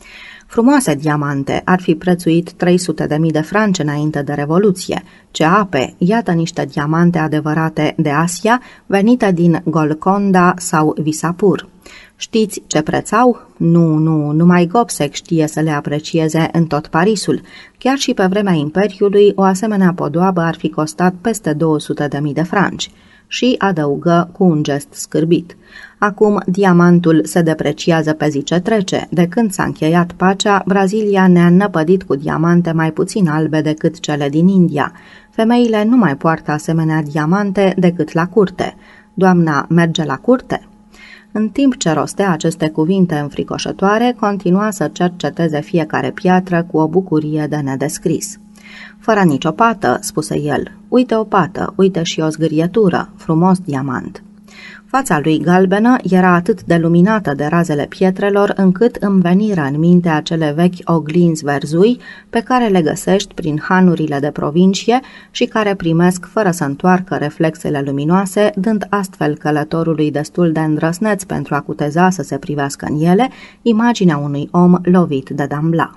Frumoase diamante, ar fi prețuit 300.000 de franci înainte de Revoluție. Ce ape, iată niște diamante adevărate de Asia, venite din Golconda sau Visapur. Știți ce preț au? Nu, numai Gobseck știe să le aprecieze în tot Parisul. Chiar și pe vremea Imperiului, o asemenea podoabă ar fi costat peste 200.000 de franci. Și adăugă cu un gest scârbit. Acum diamantul se depreciază pe zi ce trece. De când s-a încheiat pacea, Brazilia ne-a năpădit cu diamante mai puțin albe decât cele din India. Femeile nu mai poartă asemenea diamante decât la curte. Doamna merge la curte? În timp ce rostea aceste cuvinte înfricoșătoare, continua să cerceteze fiecare piatră cu o bucurie de nedescris. Fără nicio pată, spuse el. Uite o pată, uite și o zgârietură, frumos diamant. Fața lui galbenă era atât de luminată de razele pietrelor, încât îmi veniră în minte acele vechi oglinzi verzui pe care le găsești prin hanurile de provincie și care primesc fără să întoarcă reflexele luminoase, dând astfel călătorului destul de îndrăsneț pentru a cuteza să se privească în ele imaginea unui om lovit de dambla.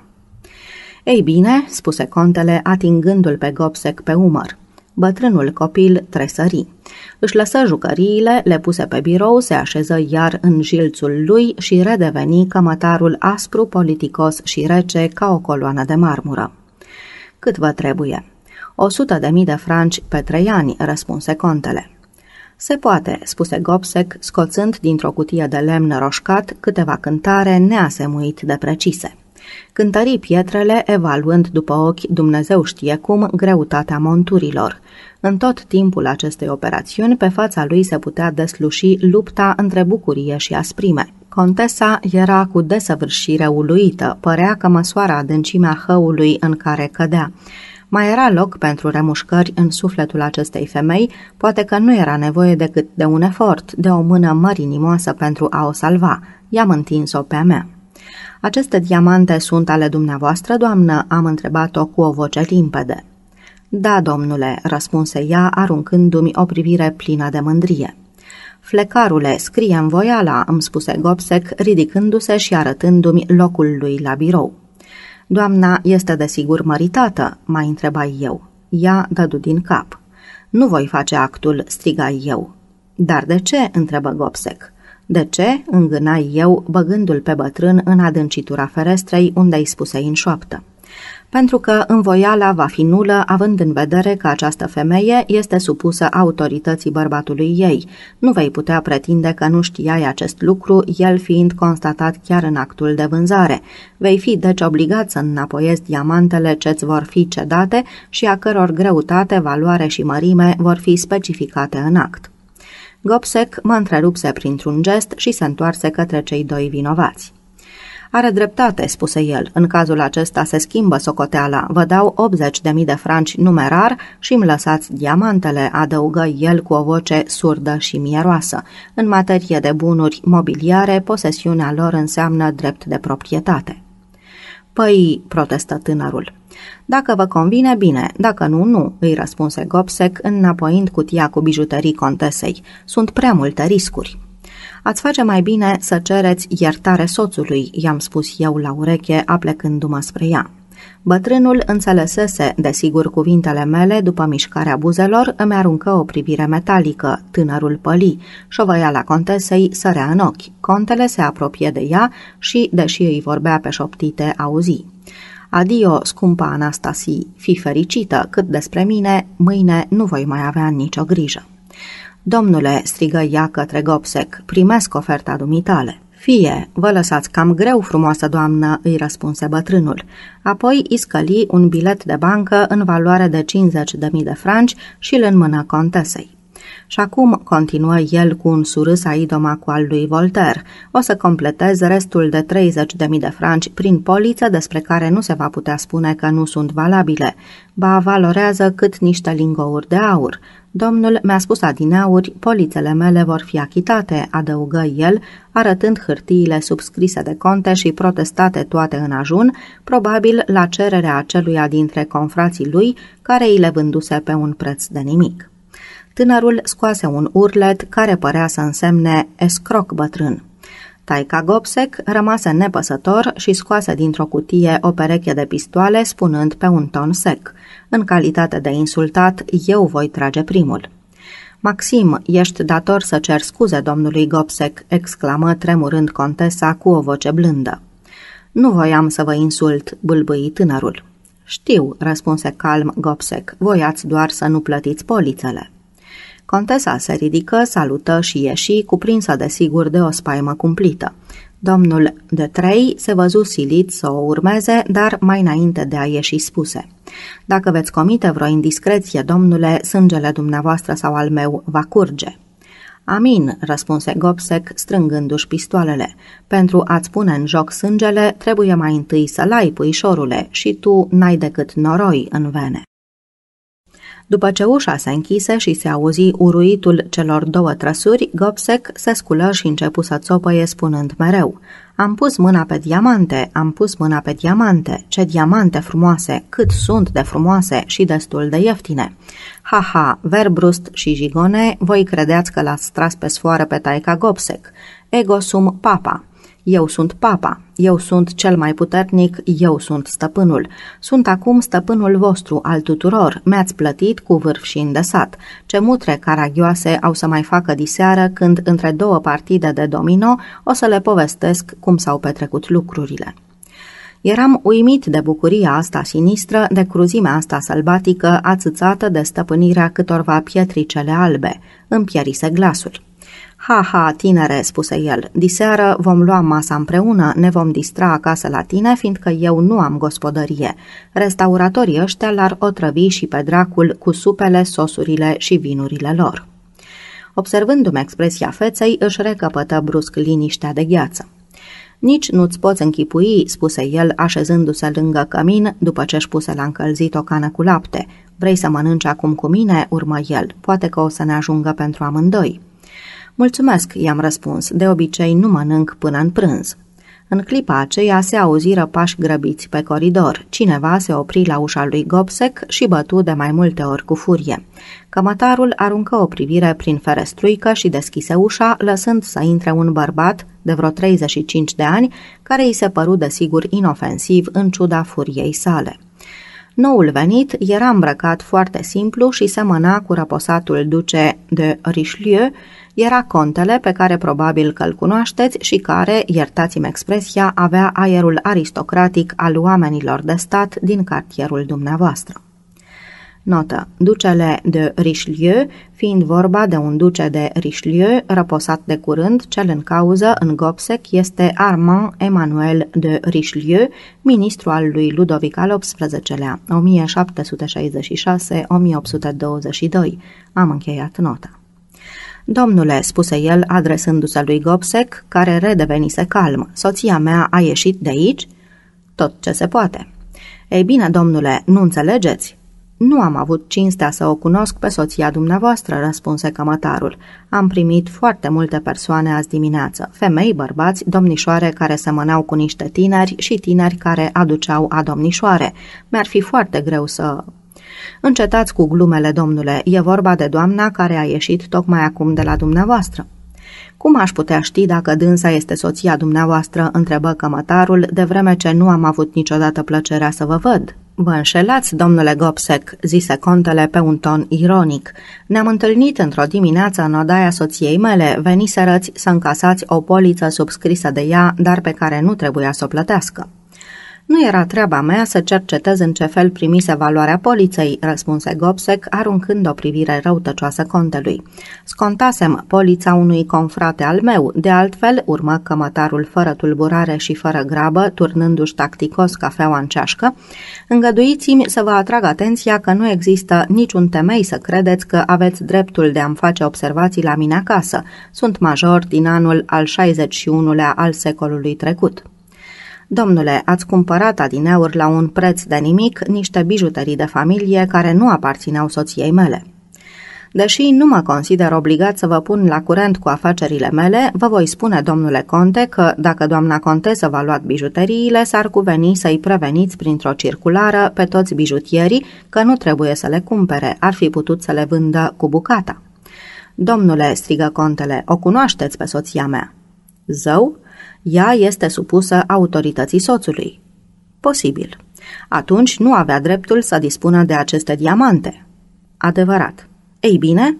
Ei bine, spuse contele, atingându-l pe Gobseck pe umăr. Bătrânul copil tresări. Își lăsă jucăriile, le puse pe birou, se așeză iar în jilțul lui și redeveni cămătarul aspru, politicos și rece ca o coloană de marmură. Cât vă trebuie? 100.000 de franci pe 3 ani, răspunse contele. Se poate, spuse Gobseck, scoțând dintr-o cutie de lemn roșcat câteva cântare neasemuit de precise. Cântări pietrele, evaluând după ochi Dumnezeu știe cum greutatea monturilor. În tot timpul acestei operațiuni, pe fața lui se putea desluși lupta între bucurie și asprime. Contesa era cu desăvârșire uluită, părea că măsoară adâncimea hăului în care cădea. Mai era loc pentru remușcări în sufletul acestei femei, poate că nu era nevoie decât de un efort, de o mână mărinimoasă pentru a o salva. I-am întins-o pe a mea. Aceste diamante sunt ale dumneavoastră, doamnă?" am întrebat-o cu o voce limpede. Da, domnule," răspunse ea, aruncându-mi o privire plină de mândrie. Flecarule, scrie în voiala," îmi spuse Gobseck, ridicându-se și arătându-mi locul lui la birou. Doamna este desigur măritată?" mai întrebai eu. Ea dădu din cap. Nu voi face actul," strigai eu. Dar de ce?" întrebă Gobseck. De ce?" îngânai eu, băgându-l pe bătrân în adâncitura ferestrei, unde îi spusei în șoaptă. Pentru că învoiala va fi nulă, având în vedere că această femeie este supusă autorității bărbatului ei. Nu vei putea pretinde că nu știai acest lucru, el fiind constatat chiar în actul de vânzare. Vei fi deci obligat să înapoiezi diamantele ce-ți vor fi cedate și a căror greutate, valoare și mărime vor fi specificate în act. Gobseck mă întrerupse printr-un gest și se întoarse către cei doi vinovați. Are dreptate, spuse el, în cazul acesta se schimbă socoteala, vă dau 80.000 de franci numerar și îmi lăsați diamantele, adăugă el cu o voce surdă și mieroasă. În materie de bunuri mobiliare, posesiunea lor înseamnă drept de proprietate. Păi, protestă tânărul. Dacă vă convine, bine, dacă nu, nu, îi răspunse Gobseck, înapoiind cutia cu bijuterii contesei. Sunt prea multe riscuri. Ați face mai bine să cereți iertare soțului, i-am spus eu la ureche, aplecându-mă spre ea. Bătrânul înțelesese, desigur, cuvintele mele, după mișcarea buzelor, îmi aruncă o privire metalică, tânărul păli, șovăiala contesei sărea în ochi. Contele se apropie de ea și, deși îi vorbea pe șoptite, auzi. Adio, scumpa Anastasie, fii fericită, cât despre mine, mâine nu voi mai avea nicio grijă. Domnule, strigă ea către Gobseck, primesc oferta dumitale. Fie, vă lăsați cam greu, frumoasă doamnă, îi răspunse bătrânul. Apoi îi scăli un bilet de bancă în valoare de 50.000 de franci și îl înmână contesei. Și acum, continuă el cu un surâs aidoma cu al lui Voltaire, o să completez restul de 30.000 de franci prin poliță despre care nu se va putea spune că nu sunt valabile, ba valorează cât niște lingouri de aur. Domnul mi-a spus adineauri, polițele mele vor fi achitate, adăugă el, arătând hârtiile subscrise de conte și protestate toate în ajun, probabil la cererea aceluia dintre confrații lui, care îi le vânduse pe un preț de nimic. Tânărul scoase un urlet care părea să însemne escroc bătrân. Taica Gobseck rămase nepăsător și scoase dintr-o cutie o pereche de pistoale, spunând pe un ton sec: în calitate de insultat, eu voi trage primul. Maxim, ești dator să cer scuze domnului Gobseck, exclamă tremurând contesa cu o voce blândă. Nu voiam să vă insult, bâlbâi tânărul. Știu, răspunse calm Gobseck, voiați doar să nu plătiți polițele. Contesa se ridică, salută și ieși, cuprinsă desigur de o spaimă cumplită. Domnul de Trei se văzu silit să o urmeze, dar mai înainte de a ieși spuse: dacă veți comite vreo indiscreție, domnule, sângele dumneavoastră sau al meu va curge. Amin, răspunse Gobseck, strângându-și pistoalele. Pentru a-ți pune în joc sângele, trebuie mai întâi să-l ai, puișorule, și tu n-ai decât noroi în vene. După ce ușa se închise și se auzi uruitul celor două trăsuri, Gobseck se sculă și începu să țopăie spunând mereu: am pus mâna pe diamante, am pus mâna pe diamante, ce diamante frumoase, cât sunt de frumoase și destul de ieftine. Ha, Verbrust și Gigone, voi credeați că l-ați tras pe sfoară pe Taica Gobseck. Ego sum papa. Eu sunt papa, eu sunt cel mai puternic, eu sunt stăpânul. Sunt acum stăpânul vostru al tuturor, mi-ați plătit cu vârf și îndesat. Ce mutre caragioase au să mai facă diseară când între două partide de domino o să le povestesc cum s-au petrecut lucrurile. Eram uimit de bucuria asta sinistră, de cruzimea asta sălbatică, ațățată de stăpânirea câtorva pietricele albe. Îmi pierise glasul. Ha, tinere, spuse el, diseară vom lua masa împreună, ne vom distra acasă la tine, fiindcă eu nu am gospodărie. Restauratorii ăștia l-ar otrăvi și pe dracul cu supele, sosurile și vinurile lor. Observându-mi expresia feței, își recăpătă brusc liniștea de gheață. Nici nu-ți poți închipui, spuse el, așezându-se lângă cămin, după ce își puse la încălzit o cană cu lapte. Vrei să mănânci acum cu mine? Urmă el. Poate că o să ne ajungă pentru amândoi. Mulțumesc, i-am răspuns, de obicei nu mănânc până în prânz. În clipa aceea se auziră pași grăbiți pe coridor. Cineva se opri la ușa lui Gobseck și bătu de mai multe ori cu furie. Cămătarul aruncă o privire prin ferestruică și deschise ușa, lăsând să intre un bărbat de vreo 35 de ani, care îi se păru desigur inofensiv în ciuda furiei sale. Noul venit era îmbrăcat foarte simplu și semăna cu răposatul duce de Richelieu. Era contele pe care probabil că îl cunoașteți și care, iertați-mi expresia, avea aerul aristocratic al oamenilor de stat din cartierul dumneavoastră. Notă. Ducele de Richelieu, fiind vorba de un duce de Richelieu, răposat de curând, cel în cauză în Gobseck este Armand Emmanuel de Richelieu, ministru al lui Ludovic al XVIII-lea, 1766-1822. Am încheiat nota. Domnule, spuse el, adresându-se lui Gobseck, care redevenise calm, soția mea a ieșit de aici? Tot ce se poate. Ei bine, domnule, nu înțelegeți? Nu am avut cinstea să o cunosc pe soția dumneavoastră, răspunse cămătarul. Am primit foarte multe persoane azi dimineață, femei, bărbați, domnișoare care semănau cu niște tineri și tineri care aduceau a domnișoare. Mi-ar fi foarte greu să... Încetați cu glumele, domnule, e vorba de doamna care a ieșit tocmai acum de la dumneavoastră. Cum aș putea ști dacă dânsa este soția dumneavoastră, întrebă cămătarul, de vreme ce nu am avut niciodată plăcerea să vă văd. Vă înșelați, domnule Gobseck, zise contele pe un ton ironic. Ne-am întâlnit într-o dimineață în odaia soției mele, veniserăți să încasați o poliță subscrisă de ea, dar pe care nu trebuia să o plătească. Nu era treaba mea să cercetez în ce fel primise valoarea poliței, răspunse Gobseck, aruncând o privire răutăcioasă contelui. Scontasem polița unui confrate al meu, de altfel, urmă cămătarul fără tulburare și fără grabă, turnându-și tacticos cafeaua în ceașcă, îngăduiți-mi să vă atrag atenția că nu există niciun temei să credeți că aveți dreptul de a-mi face observații la mine acasă. Sunt major din anul al 61-lea al secolului trecut. Domnule, ați cumpărat adineauri la un preț de nimic niște bijuterii de familie care nu aparțineau soției mele. Deși nu mă consider obligat să vă pun la curent cu afacerile mele, vă voi spune, domnule conte, că dacă doamna contesă v-a luat bijuteriile, s-ar cuveni să-i preveniți printr-o circulară pe toți bijutierii că nu trebuie să le cumpere, ar fi putut să le vândă cu bucata. Domnule, strigă contele, o cunoașteți pe soția mea. Zău? Ea este supusă autorității soțului. Posibil. Atunci nu avea dreptul să dispună de aceste diamante. Adevărat. Ei bine,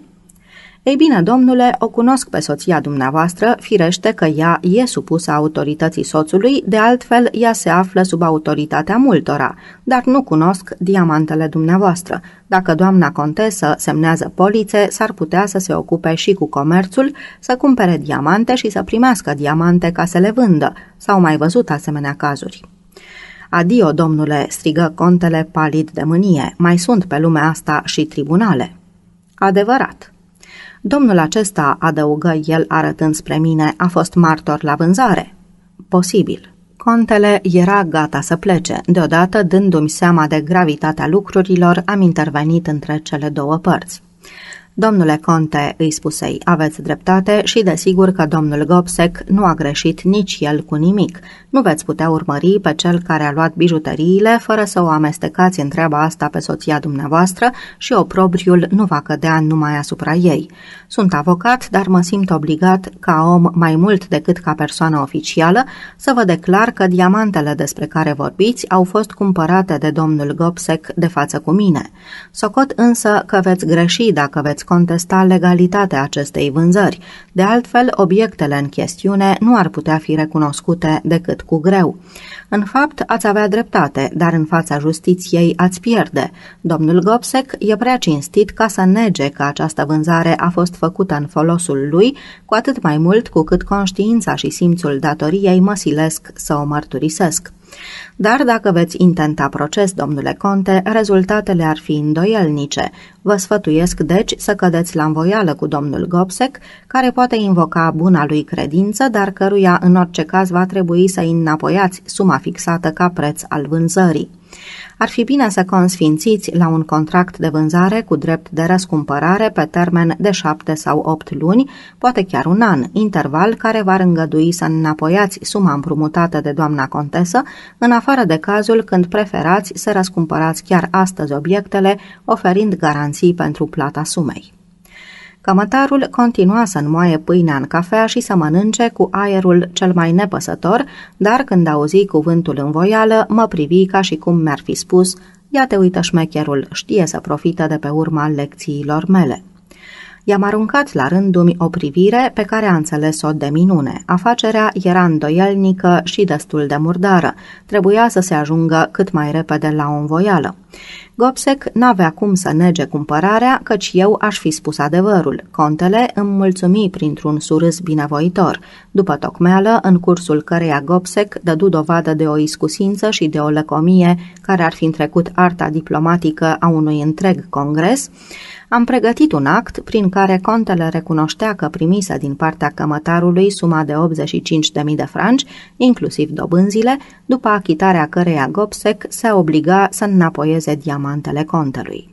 domnule, o cunosc pe soția dumneavoastră, firește că ea e supusă autorității soțului, de altfel ea se află sub autoritatea multora, dar nu cunosc diamantele dumneavoastră. Dacă doamna contesă semnează polițe, s-ar putea să se ocupe și cu comerțul, să cumpere diamante și să primească diamante ca să le vândă. S-au mai văzut asemenea cazuri. Adio, domnule, strigă contele palid de mânie, mai sunt pe lumea asta și tribunale. Adevărat. Domnul acesta, adăugă el arătând spre mine, a fost martor la vânzare. Posibil. Contele era gata să plece. Deodată, dându-mi seama de gravitatea lucrurilor, am intervenit între cele două părți. Domnule conte, îi spusei, aveți dreptate și desigur că domnul Gobseck nu a greșit nici el cu nimic. Nu veți putea urmări pe cel care a luat bijuteriile fără să o amestecați în treaba asta pe soția dumneavoastră și oprobriul nu va cădea numai asupra ei. Sunt avocat, dar mă simt obligat, ca om mai mult decât ca persoană oficială, să vă declar că diamantele despre care vorbiți au fost cumpărate de domnul Gobseck de față cu mine. Socot însă că veți greși dacă veți contesta legalitatea acestei vânzări. De altfel, obiectele în chestiune nu ar putea fi recunoscute decât cu greu. În fapt, ați avea dreptate, dar în fața justiției ați pierde. Domnul Gobseck e prea cinstit ca să nege că această vânzare a fost făcută în folosul lui, cu atât mai mult cu cât conștiința și simțul datoriei mă silesc să o mărturisesc. Dar dacă veți intenta proces, domnule conte, rezultatele ar fi îndoielnice. Vă sfătuiesc, deci, să cădeți la învoială cu domnul Gobseck, care poate invoca buna lui credință, dar căruia în orice caz va trebui să înapoiați suma fixată ca preț al vânzării. Ar fi bine să consfințiți la un contract de vânzare cu drept de răscumpărare pe termen de 7 sau 8 luni, poate chiar un an, interval care va îngădui să înapoiați suma împrumutată de doamna contesă, în afară de cazul când preferați să răscumpărați chiar astăzi obiectele, oferind garanții pentru plata sumei. Cămătarul continua să înmoaie pâinea în cafea și să mănânce cu aerul cel mai nepăsător, dar când auzi cuvântul învoială, mă privi ca și cum mi-ar fi spus: ia te uită șmecherul, știe să profită de pe urma lecțiilor mele. I-am aruncat la rândul o privire pe care a înțeles-o de minune. Afacerea era îndoielnică și destul de murdară. Trebuia să se ajungă cât mai repede la o învoială. Gobseck n-avea cum să nege cumpărarea, căci eu aș fi spus adevărul. Contele îmi mulțumi printr-un surâs binevoitor. După tocmeală, în cursul căreia Gobseck dădu dovadă de o iscusință și de o lăcomie care ar fi întrecut arta diplomatică a unui întreg congres, am pregătit un act prin care contele recunoștea că primise din partea cămătarului suma de 85.000 de franci, inclusiv dobânzile, după achitarea căreia Gobseck se obliga să înapoieze diamantele contelui.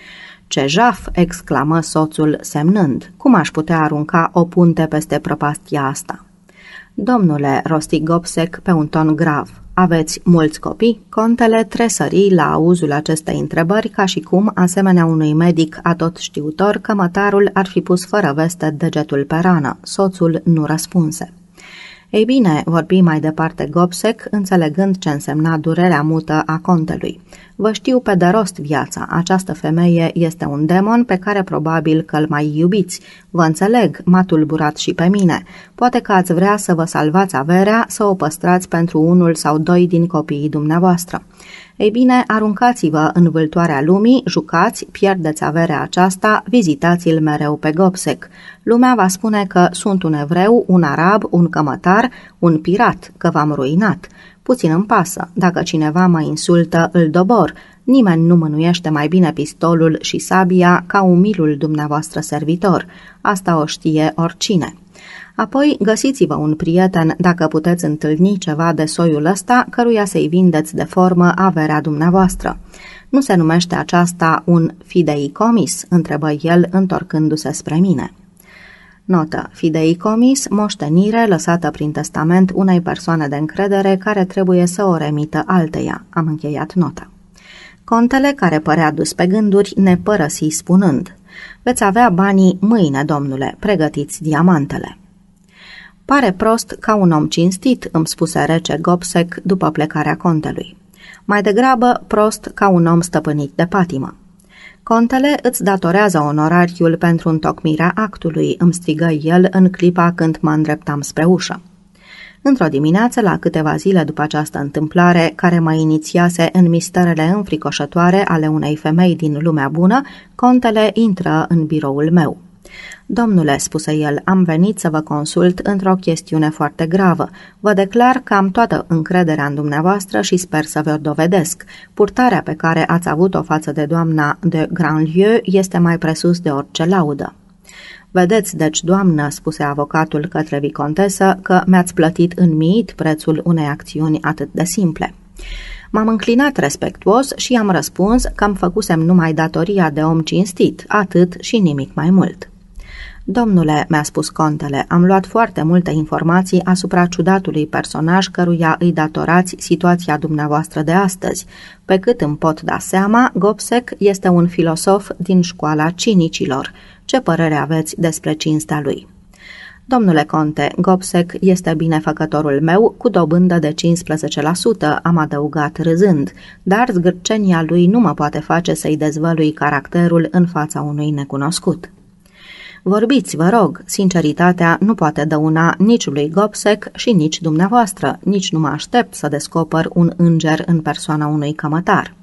Ce jaf!" exclamă soțul semnând. Cum aș putea arunca o punte peste prăpastia asta?" Domnule, rosti Gobseck pe un ton grav, aveți mulți copii? Contele tresări la auzul acestei întrebări ca și cum, asemenea unui medic atot știutor, cămătarul ar fi pus fără veste degetul pe rană. Soțul nu răspunse. Ei bine, vorbi mai departe Gobseck, înțelegând ce însemna durerea mută a contelui. Vă știu pe de rost viața, această femeie este un demon pe care probabil că îl mai iubiți. Vă înțeleg, m-a tulburat și pe mine. Poate că ați vrea să vă salvați averea, să o păstrați pentru unul sau doi din copiii dumneavoastră. Ei bine, aruncați-vă în vâltoarea lumii, jucați, pierdeți averea aceasta, vizitați-l mereu pe Gobseck. Lumea va spune că sunt un evreu, un arab, un cămătar, un pirat, că v-am ruinat. Puțin îmi pasă, dacă cineva mă insultă, îl dobor. Nimeni nu mânuiește mai bine pistolul și sabia ca umilul dumneavoastră servitor. Asta o știe oricine. Apoi găsiți-vă un prieten dacă puteți întâlni ceva de soiul ăsta, căruia să-i vindeți de formă averea dumneavoastră. Nu se numește aceasta un fideicomis? Întrebă el, întorcându-se spre mine. Notă. Fideicomis, moștenire lăsată prin testament unei persoane de încredere care trebuie să o remită alteia. Am încheiat nota. Contele, care părea dus pe gânduri, ne părăsi spunând: veți avea banii mâine, domnule, pregătiți diamantele. Pare prost ca un om cinstit, îmi spuse rece Gobseck după plecarea contelui. Mai degrabă prost ca un om stăpânit de patimă. Contele îți datorează onorariul pentru întocmirea actului, îmi strigă el în clipa când mă îndreptam spre ușă. Într-o dimineață, la câteva zile după această întâmplare, care mă inițiase în misterele înfricoșătoare ale unei femei din lumea bună, contele intră în biroul meu. Domnule, spuse el, am venit să vă consult într-o chestiune foarte gravă. Vă declar că am toată încrederea în dumneavoastră și sper să vă dovedesc. Purtarea pe care ați avut-o față de doamna de Grandlieu este mai presus de orice laudă. Vedeți, deci, doamnă, spuse avocatul către vicontesă, că mi-ați plătit înmiit prețul unei acțiuni atât de simple. M-am înclinat respectuos și am răspuns că îmi făcusem numai datoria de om cinstit, atât și nimic mai mult. Domnule, mi-a spus contele, am luat foarte multe informații asupra ciudatului personaj căruia îi datorați situația dumneavoastră de astăzi. Pe cât îmi pot da seama, Gobseck este un filosof din școala cinicilor. Ce părere aveți despre cinstea lui? Domnule conte, Gobseck este binefăcătorul meu cu dobândă de 15%, am adăugat râzând, dar zgârcenia lui nu mă poate face să-i dezvălui caracterul în fața unui necunoscut. Vorbiți, vă rog, sinceritatea nu poate dăuna nici lui Gobseck și nici dumneavoastră, nici nu mă aștept să descoper un înger în persoana unui cămătar.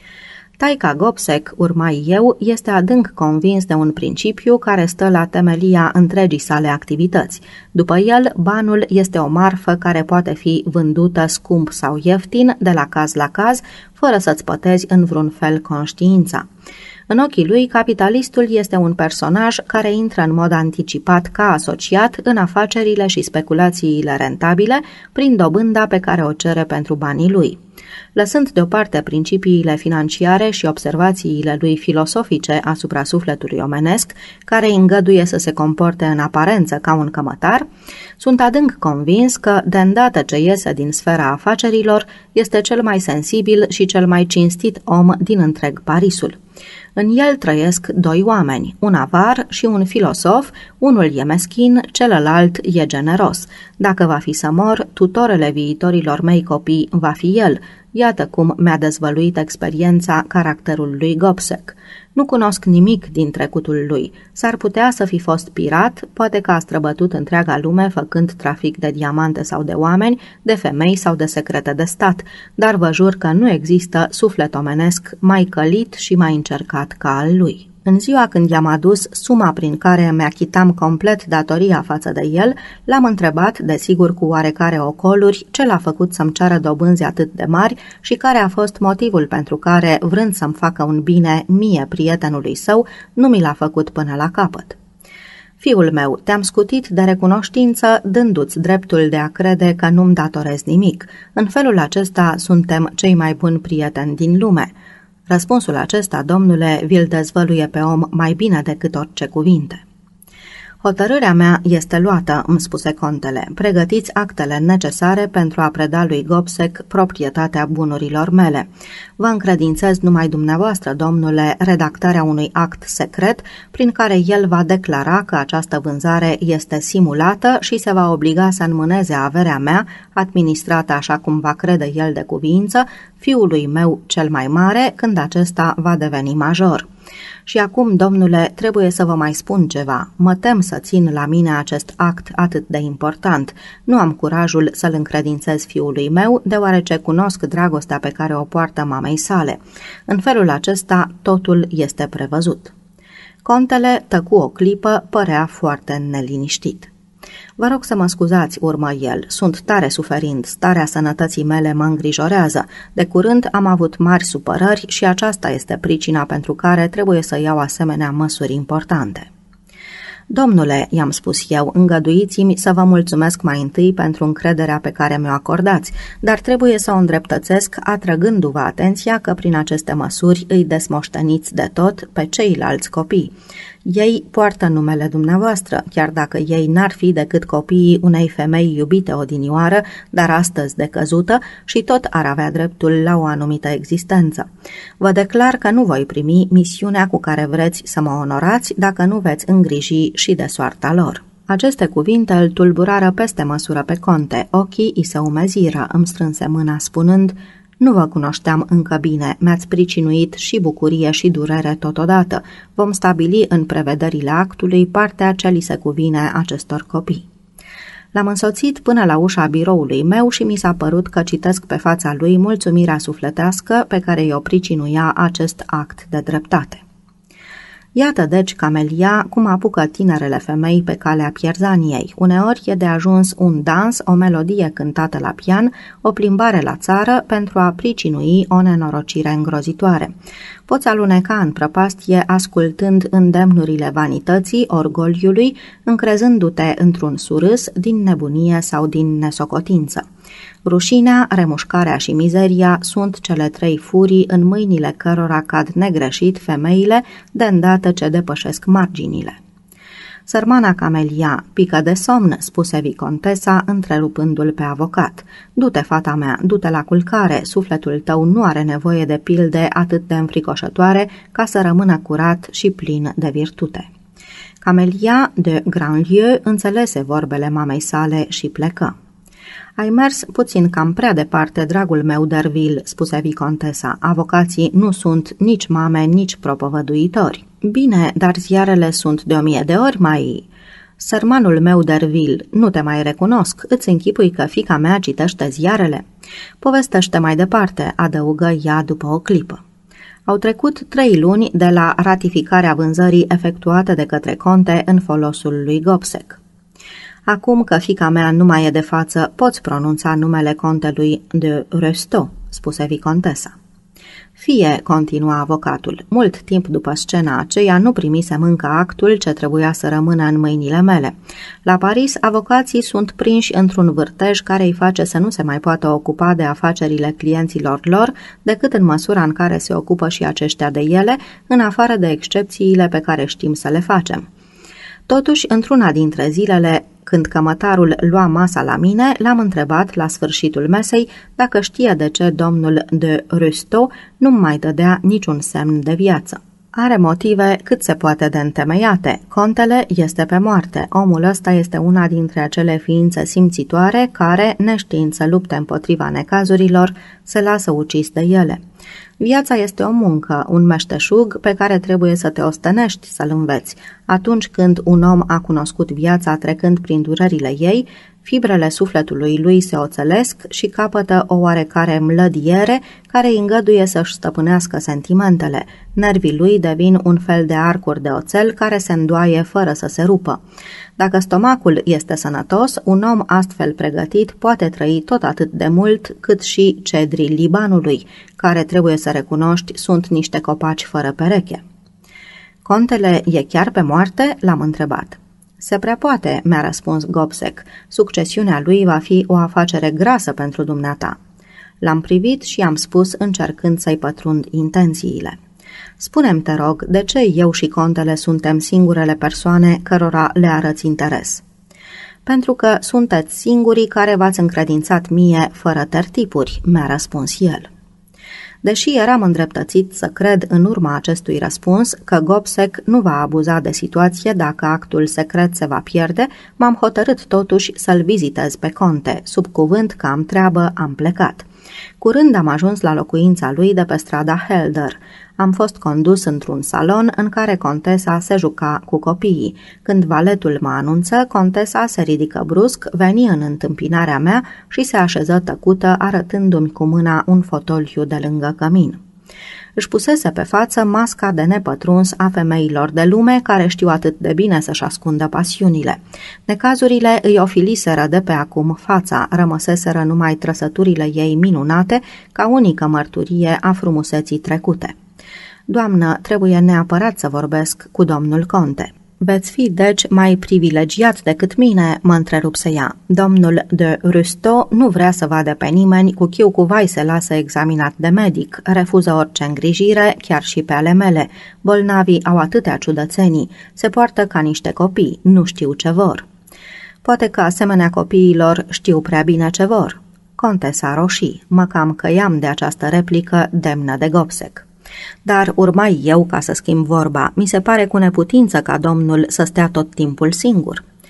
Taica Gobseck, urmai eu, este adânc convins de un principiu care stă la temelia întregii sale activități. După el, banul este o marfă care poate fi vândută scump sau ieftin, de la caz la caz, fără să-ți pătezi în vreun fel conștiința. În ochii lui, capitalistul este un personaj care intră în mod anticipat ca asociat în afacerile și speculațiile rentabile prin dobânda pe care o cere pentru banii lui. Lăsând deoparte principiile financiare și observațiile lui filosofice asupra sufletului omenesc, care îi îngăduie să se comporte în aparență ca un cămătar, sunt adânc convins că, de îndată ce iese din sfera afacerilor, este cel mai sensibil și cel mai cinstit om din întreg Parisul. În el trăiesc doi oameni, un avar și un filosof, unul e meschin, celălalt e generos. Dacă va fi să mor, tutorele viitorilor mei copii va fi el. Iată cum mi-a dezvăluit experiența caracterul lui Gobseck. Nu cunosc nimic din trecutul lui. S-ar putea să fi fost pirat, poate că a străbătut întreaga lume făcând trafic de diamante sau de oameni, de femei sau de secrete de stat, dar vă jur că nu există suflet omenesc mai călit și mai încercat ca al lui. În ziua când i-am adus suma prin care mi-achitam complet datoria față de el, l-am întrebat, desigur cu oarecare ocoluri, ce l-a făcut să-mi ceară dobânzi atât de mari și care a fost motivul pentru care, vrând să-mi facă un bine mie, prietenului său, nu mi l-a făcut până la capăt. Fiul meu, te-am scutit de recunoștință, dându-ți dreptul de a crede că nu-mi datorez nimic. În felul acesta suntem cei mai buni prieteni din lume. Răspunsul acesta, domnule, vi-l dezvăluie pe om mai bine decât orice cuvinte. Hotărârea mea este luată, îmi spuse contele. Pregătiți actele necesare pentru a preda lui Gobseck proprietatea bunurilor mele. Vă încredințez numai dumneavoastră, domnule, redactarea unui act secret prin care el va declara că această vânzare este simulată și se va obliga să înmâneze averea mea, administrată așa cum va crede el de cuviință, fiului meu cel mai mare, când acesta va deveni major. Și acum, domnule, trebuie să vă mai spun ceva. Mă tem să țin la mine acest act atât de important. Nu am curajul să-l încredințez fiului meu, deoarece cunosc dragostea pe care o poartă mamei sale. În felul acesta, totul este prevăzut. Contele tăcu o clipă, părea foarte neliniștit. Vă rog să mă scuzați, urmă el, sunt tare suferind, starea sănătății mele mă îngrijorează. De curând am avut mari supărări și aceasta este pricina pentru care trebuie să iau asemenea măsuri importante. Domnule, i-am spus eu, îngăduiți-mi să vă mulțumesc mai întâi pentru încrederea pe care mi-o acordați, dar trebuie să o îndreptățesc atrăgându-vă atenția că prin aceste măsuri îi desmoșteniți de tot pe ceilalți copii. Ei poartă numele dumneavoastră, chiar dacă ei n-ar fi decât copiii unei femei iubite odinioară, dar astăzi decăzută, și tot ar avea dreptul la o anumită existență. Vă declar că nu voi primi misiunea cu care vreți să mă onorați dacă nu veți îngriji și de soarta lor. Aceste cuvinte îl tulburară peste măsură pe conte. Ochii îi se umeziră, îmi strânse mâna spunând: "Nu vă cunoșteam încă bine, mi-ați pricinuit și bucurie și durere totodată. Vom stabili în prevederile actului partea ce li se cuvine acestor copii." L-am însoțit până la ușa biroului meu și mi s-a părut că citesc pe fața lui mulțumirea sufletească pe care i-o pricinuia acest act de dreptate. Iată deci, Camelia, cum apucă tinerele femei pe calea pierzaniei. Uneori e de ajuns un dans, o melodie cântată la pian, o plimbare la țară pentru a pricinui o nenorocire îngrozitoare. Poți aluneca în prăpastie ascultând îndemnurile vanității, orgoliului, încrezându-te într-un surâs din nebunie sau din nesocotință. Rușinea, remușcarea și mizeria sunt cele trei furii în mâinile cărora cad negreșit femeile de îndată ce depășesc marginile. "Sărmana Camelia, pică de somn," spuse vicontesa, întrerupându-l pe avocat. "Du-te, fata mea, du-te la culcare, sufletul tău nu are nevoie de pilde atât de înfricoșătoare ca să rămână curat și plin de virtute." Camelia de Grandlieu înțelese vorbele mamei sale și plecă. "Ai mers puțin cam prea departe, dragul meu Derville," spuse vicontesa. "Avocații nu sunt nici mame, nici propovăduitori." "Bine, dar ziarele sunt de 1000 de ori mai..." "Sărmanul meu Derville, nu te mai recunosc, îți închipui că fiica mea citește ziarele?" "Povestește mai departe," adăugă ea după o clipă. Au trecut 3 luni de la ratificarea vânzării efectuate de către conte în folosul lui Gobseck. "Acum că fiica mea nu mai e de față, poți pronunța numele contelui de Restaud," spuse vicontesa. "Fie," continua avocatul, "mult timp după scena aceea nu primisem încă actul ce trebuia să rămână în mâinile mele. La Paris, avocații sunt prinși într-un vârtej care îi face să nu se mai poată ocupa de afacerile clienților lor, decât în măsura în care se ocupă și aceștia de ele, în afară de excepțiile pe care știm să le facem. Totuși, într-una dintre zilele, când cămătarul lua masa la mine, l-am întrebat la sfârșitul mesei dacă știe de ce domnul de Restaud nu mai dădea niciun semn de viață. Are motive cât se poate de întemeiate. Contele este pe moarte. Omul ăsta este una dintre acele ființe simțitoare care, neștiind să lupte împotriva necazurilor, se lasă ucis de ele. Viața este o muncă, un meșteșug pe care trebuie să te ostenești să-l înveți. Atunci când un om a cunoscut viața trecând prin durerile ei, fibrele sufletului lui se oțelesc și capătă o oarecare mlădiere care îi îngăduie să-și stăpânească sentimentele. Nervii lui devin un fel de arcuri de oțel care se îndoaie fără să se rupă. Dacă stomacul este sănătos, un om astfel pregătit poate trăi tot atât de mult cât și cedrii Libanului, care, trebuie să recunoști, sunt niște copaci fără pereche. "Contele e chiar pe moarte?" l-am întrebat. "Se prea poate," mi-a răspuns Gobseck. "Succesiunea lui va fi o afacere grasă pentru dumneata." L-am privit și am spus, încercând să-i pătrund intențiile: "Spune-mi, te rog, de ce eu și contele suntem singurele persoane cărora le arăți interes?" "Pentru că sunteți singurii care v-ați încredințat mie fără tertipuri," mi-a răspuns el. Deși eram îndreptățit să cred în urma acestui răspuns că Gobseck nu va abuza de situație dacă actul secret se va pierde, m-am hotărât totuși să-l vizitez pe conte. Sub cuvânt că am treabă, am plecat. Curând am ajuns la locuința lui de pe strada Helder. Am fost condus într-un salon în care contesa se juca cu copiii. Când valetul mă anunță, contesa se ridică brusc, veni în întâmpinarea mea și se așeză tăcută, arătându-mi cu mâna un fotoliu de lângă cămin. Își pusese pe față masca de nepătruns a femeilor de lume care știu atât de bine să-și ascundă pasiunile. Necazurile îi ofiliseră de pe acum fața, rămăseseră numai trăsăturile ei minunate ca unică mărturie a frumuseții trecute. "Doamnă, trebuie neapărat să vorbesc cu domnul conte." "Veți fi, deci, mai privilegiat decât mine," mă întrerupse ea. "Domnul de Restaud nu vrea să vadă pe nimeni, cu chiu cu vai se lasă examinat de medic, refuză orice îngrijire, chiar și pe ale mele. Bolnavii au atâtea ciudățenii, se poartă ca niște copii, nu știu ce vor." "Poate că asemenea copiilor știu prea bine ce vor." Contesa roșii, mă cam căiam de această replică demnă de Gobseck. Dar urmai eu ca să schimb vorba. Mi se pare cu neputință ca domnul să stea tot timpul singur.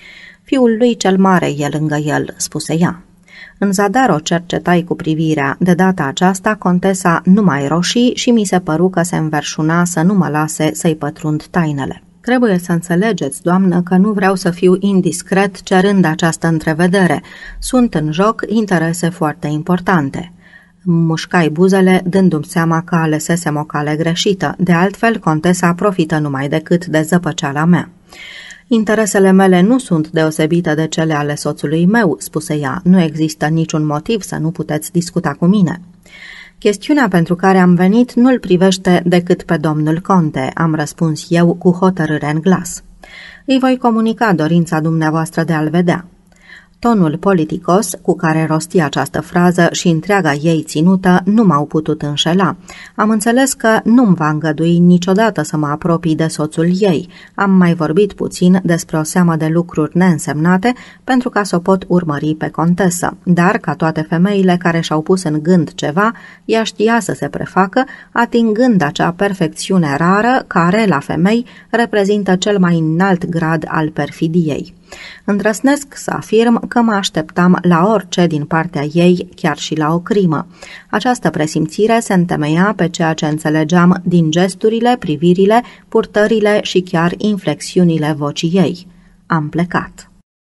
Fiul lui cel mare e lângă el, spuse ea. În zadar o cercetai cu privirea. De data aceasta, contesa nu mai roșii și mi se păru că se înverșuna să nu mă lase să-i pătrund tainele. Trebuie să înțelegeți, doamnă, că nu vreau să fiu indiscret cerând această întrevedere. Sunt în joc interese foarte importante. Mușcai buzele, dându-mi seama că alesesem o cale greșită. De altfel, contesa profită numai decât de zăpăceala mea. Interesele mele nu sunt deosebite de cele ale soțului meu, spuse ea. Nu există niciun motiv să nu puteți discuta cu mine. Chestiunea pentru care am venit nu-l privește decât pe domnul conte, am răspuns eu cu hotărâre în glas. Îi voi comunica dorința dumneavoastră de a-l vedea. Tonul politicos cu care rosti această frază și întreaga ei ținută nu m-au putut înșela. Am înțeles că nu-mi va îngădui niciodată să mă apropii de soțul ei. Am mai vorbit puțin despre o seamă de lucruri neînsemnate pentru ca să o pot urmări pe contesă. Dar, ca toate femeile care și-au pus în gând ceva, ea știa să se prefacă, atingând acea perfecțiune rară care, la femei, reprezintă cel mai înalt grad al perfidiei. Îndrăznesc să afirm că mă așteptam la orice din partea ei, chiar și la o crimă. Această presimțire se întemeia pe ceea ce înțelegeam din gesturile, privirile, purtările și chiar inflexiunile vocii ei. Am plecat.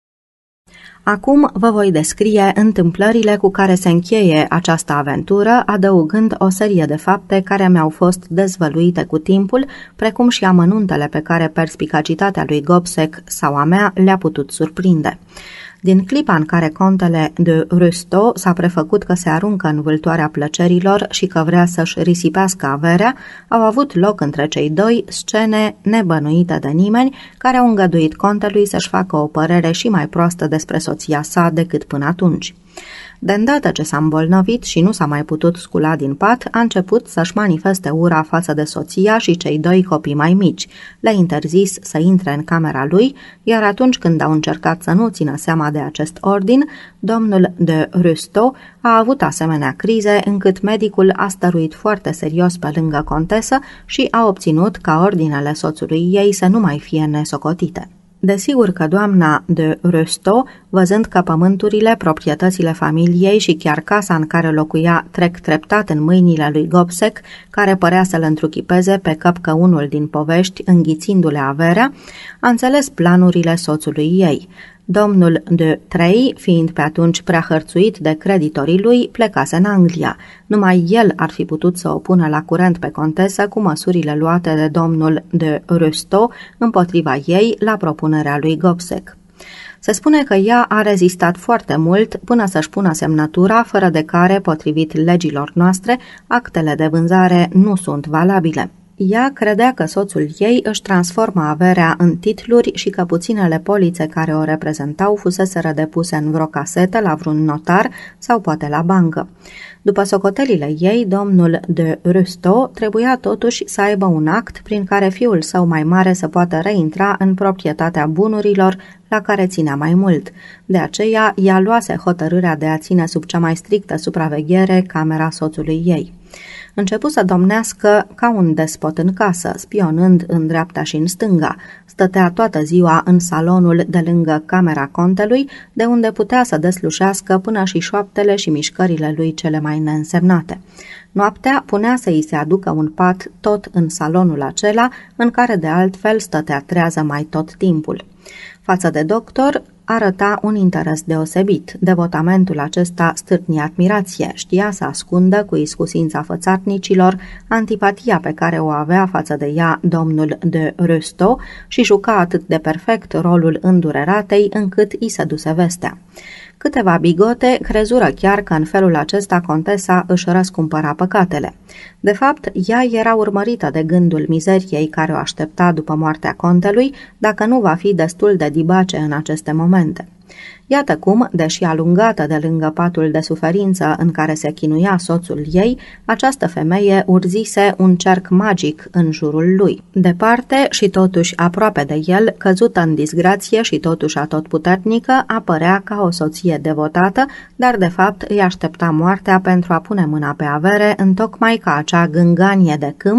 Acum vă voi descrie întâmplările cu care se încheie această aventură, adăugând o serie de fapte care mi-au fost dezvăluite cu timpul, precum și amănuntele pe care perspicacitatea lui Gobseck sau a mea le-a putut surprinde. Din clipa în care contele de Râsto s-a prefăcut că se aruncă în vâltoarea plăcerilor și că vrea să-și risipească averea, au avut loc între cei doi scene nebănuite de nimeni care au îngăduit contelui să-și facă o părere și mai proastă despre soția sa decât până atunci. De îndată ce s-a îmbolnăvit și nu s-a mai putut scula din pat, a început să-și manifeste ura față de soția și cei doi copii mai mici. Le-a interzis să intre în camera lui, iar atunci când au încercat să nu țină seama de acest ordin, domnul de Râsto a avut asemenea crize încât medicul a stăruit foarte serios pe lângă contesă și a obținut ca ordinele soțului ei să nu mai fie nesocotite. Desigur că doamna de Râsto, văzând că pământurile, proprietățile familiei și chiar casa în care locuia trec treptat în mâinile lui Gobseck, care părea să-l întruchipeze pe căpcă unul din povești, înghițindu-le averea, a înțeles planurile soțului ei. Domnul de Trey, fiind pe atunci prea hărțuit de creditorii lui, plecase în Anglia. Numai el ar fi putut să o pună la curent pe contesă cu măsurile luate de domnul de Râsto împotriva ei la propunerea lui Gobseck. Se spune că ea a rezistat foarte mult până să-și pună semnătura, fără de care, potrivit legilor noastre, actele de vânzare nu sunt valabile. Ea credea că soțul ei își transformă averea în titluri și că puținele polițe care o reprezentau fuseseră depuse în vreo casetă la vreun notar sau poate la bancă. După socotelile ei, domnul de Râsto trebuia totuși să aibă un act prin care fiul său mai mare să poată reintra în proprietatea bunurilor la care ținea mai mult. De aceea, ea luase hotărârea de a ține sub cea mai strictă supraveghere camera soțului ei. Începu să domnească ca un despot în casă, spionând în dreapta și în stânga. Stătea toată ziua în salonul de lângă camera contelui, de unde putea să deslușească până și șoaptele și mișcările lui cele mai neînsemnate. Noaptea punea să îi se aducă un pat tot în salonul acela, în care de altfel stătea trează mai tot timpul. Față de doctor, arăta un interes deosebit. Devotamentul acesta stârni admirație, știa să ascundă cu iscusința fățarnicilor antipatia pe care o avea față de ea domnul de Râsto și juca atât de perfect rolul îndureratei încât i se duse vestea. Câteva bigote crezură chiar că în felul acesta contesa își răscumpăra păcatele. De fapt, ea era urmărită de gândul mizeriei care o aștepta după moartea contelui, dacă nu va fi destul de dibace în aceste momente. Iată cum, deși alungată de lângă patul de suferință în care se chinuia soțul ei, această femeie urzise un cerc magic în jurul lui. Departe și totuși aproape de el, căzută în disgrație și totuși atotputernică, apărea ca o soție devotată, dar de fapt îi aștepta moartea pentru a pune mâna pe avere, întocmai ca acea gânganie de câmp,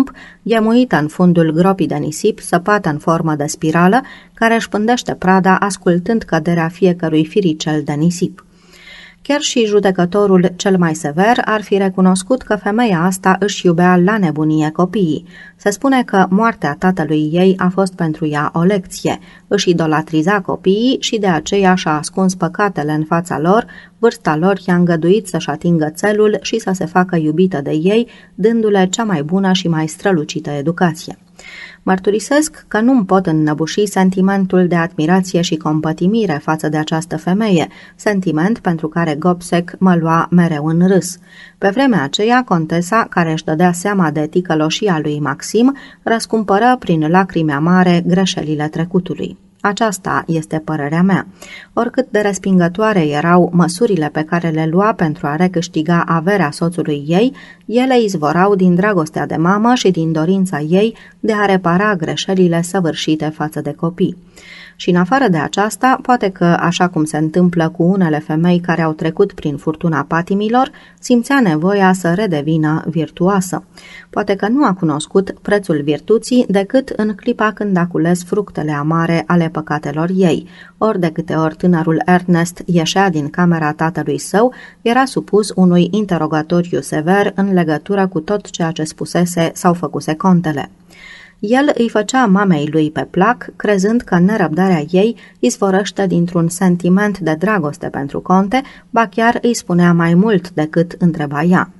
E muită în fundul gropii de nisip, săpată în formă de spirală, care își pândește prada ascultând căderea fiecărui firicel de nisip. Chiar și judecătorul cel mai sever ar fi recunoscut că femeia asta își iubea la nebunie copiii. Se spune că moartea tatălui ei a fost pentru ea o lecție. Își idolatriza copiii și de aceea și-a ascuns păcatele în fața lor, vârsta lor i-a îngăduit să-și atingă țelul și să se facă iubită de ei, dându-le cea mai bună și mai strălucită educație. Mărturisesc că nu-mi pot înnăbuși sentimentul de admirație și compătimire față de această femeie, sentiment pentru care Gobseck mă lua mereu în râs. Pe vremea aceea, contesa, care își dădea seama de ticăloșia lui Maxim, răscumpără prin lacrimi amare greșelile trecutului. Aceasta este părerea mea. Oricât de respingătoare erau măsurile pe care le lua pentru a recâștiga averea soțului ei, ele izvorau din dragostea de mamă și din dorința ei de a repara greșelile săvârșite față de copii. Și în afară de aceasta, poate că, așa cum se întâmplă cu unele femei care au trecut prin furtuna patimilor, simțea nevoia să redevină virtuoasă. Poate că nu a cunoscut prețul virtuții decât în clipa când a cules fructele amare ale păcatelor ei, ori de câte ori tânărul Ernest ieșea din camera tatălui său, era supus unui interogatoriu sever în legătură cu tot ceea ce spusese sau făcuse contele. El îi făcea mamei lui pe plac, crezând că nerăbdarea ei izvorăște dintr-un sentiment de dragoste pentru conte, ba chiar îi spunea mai mult decât întreba ea.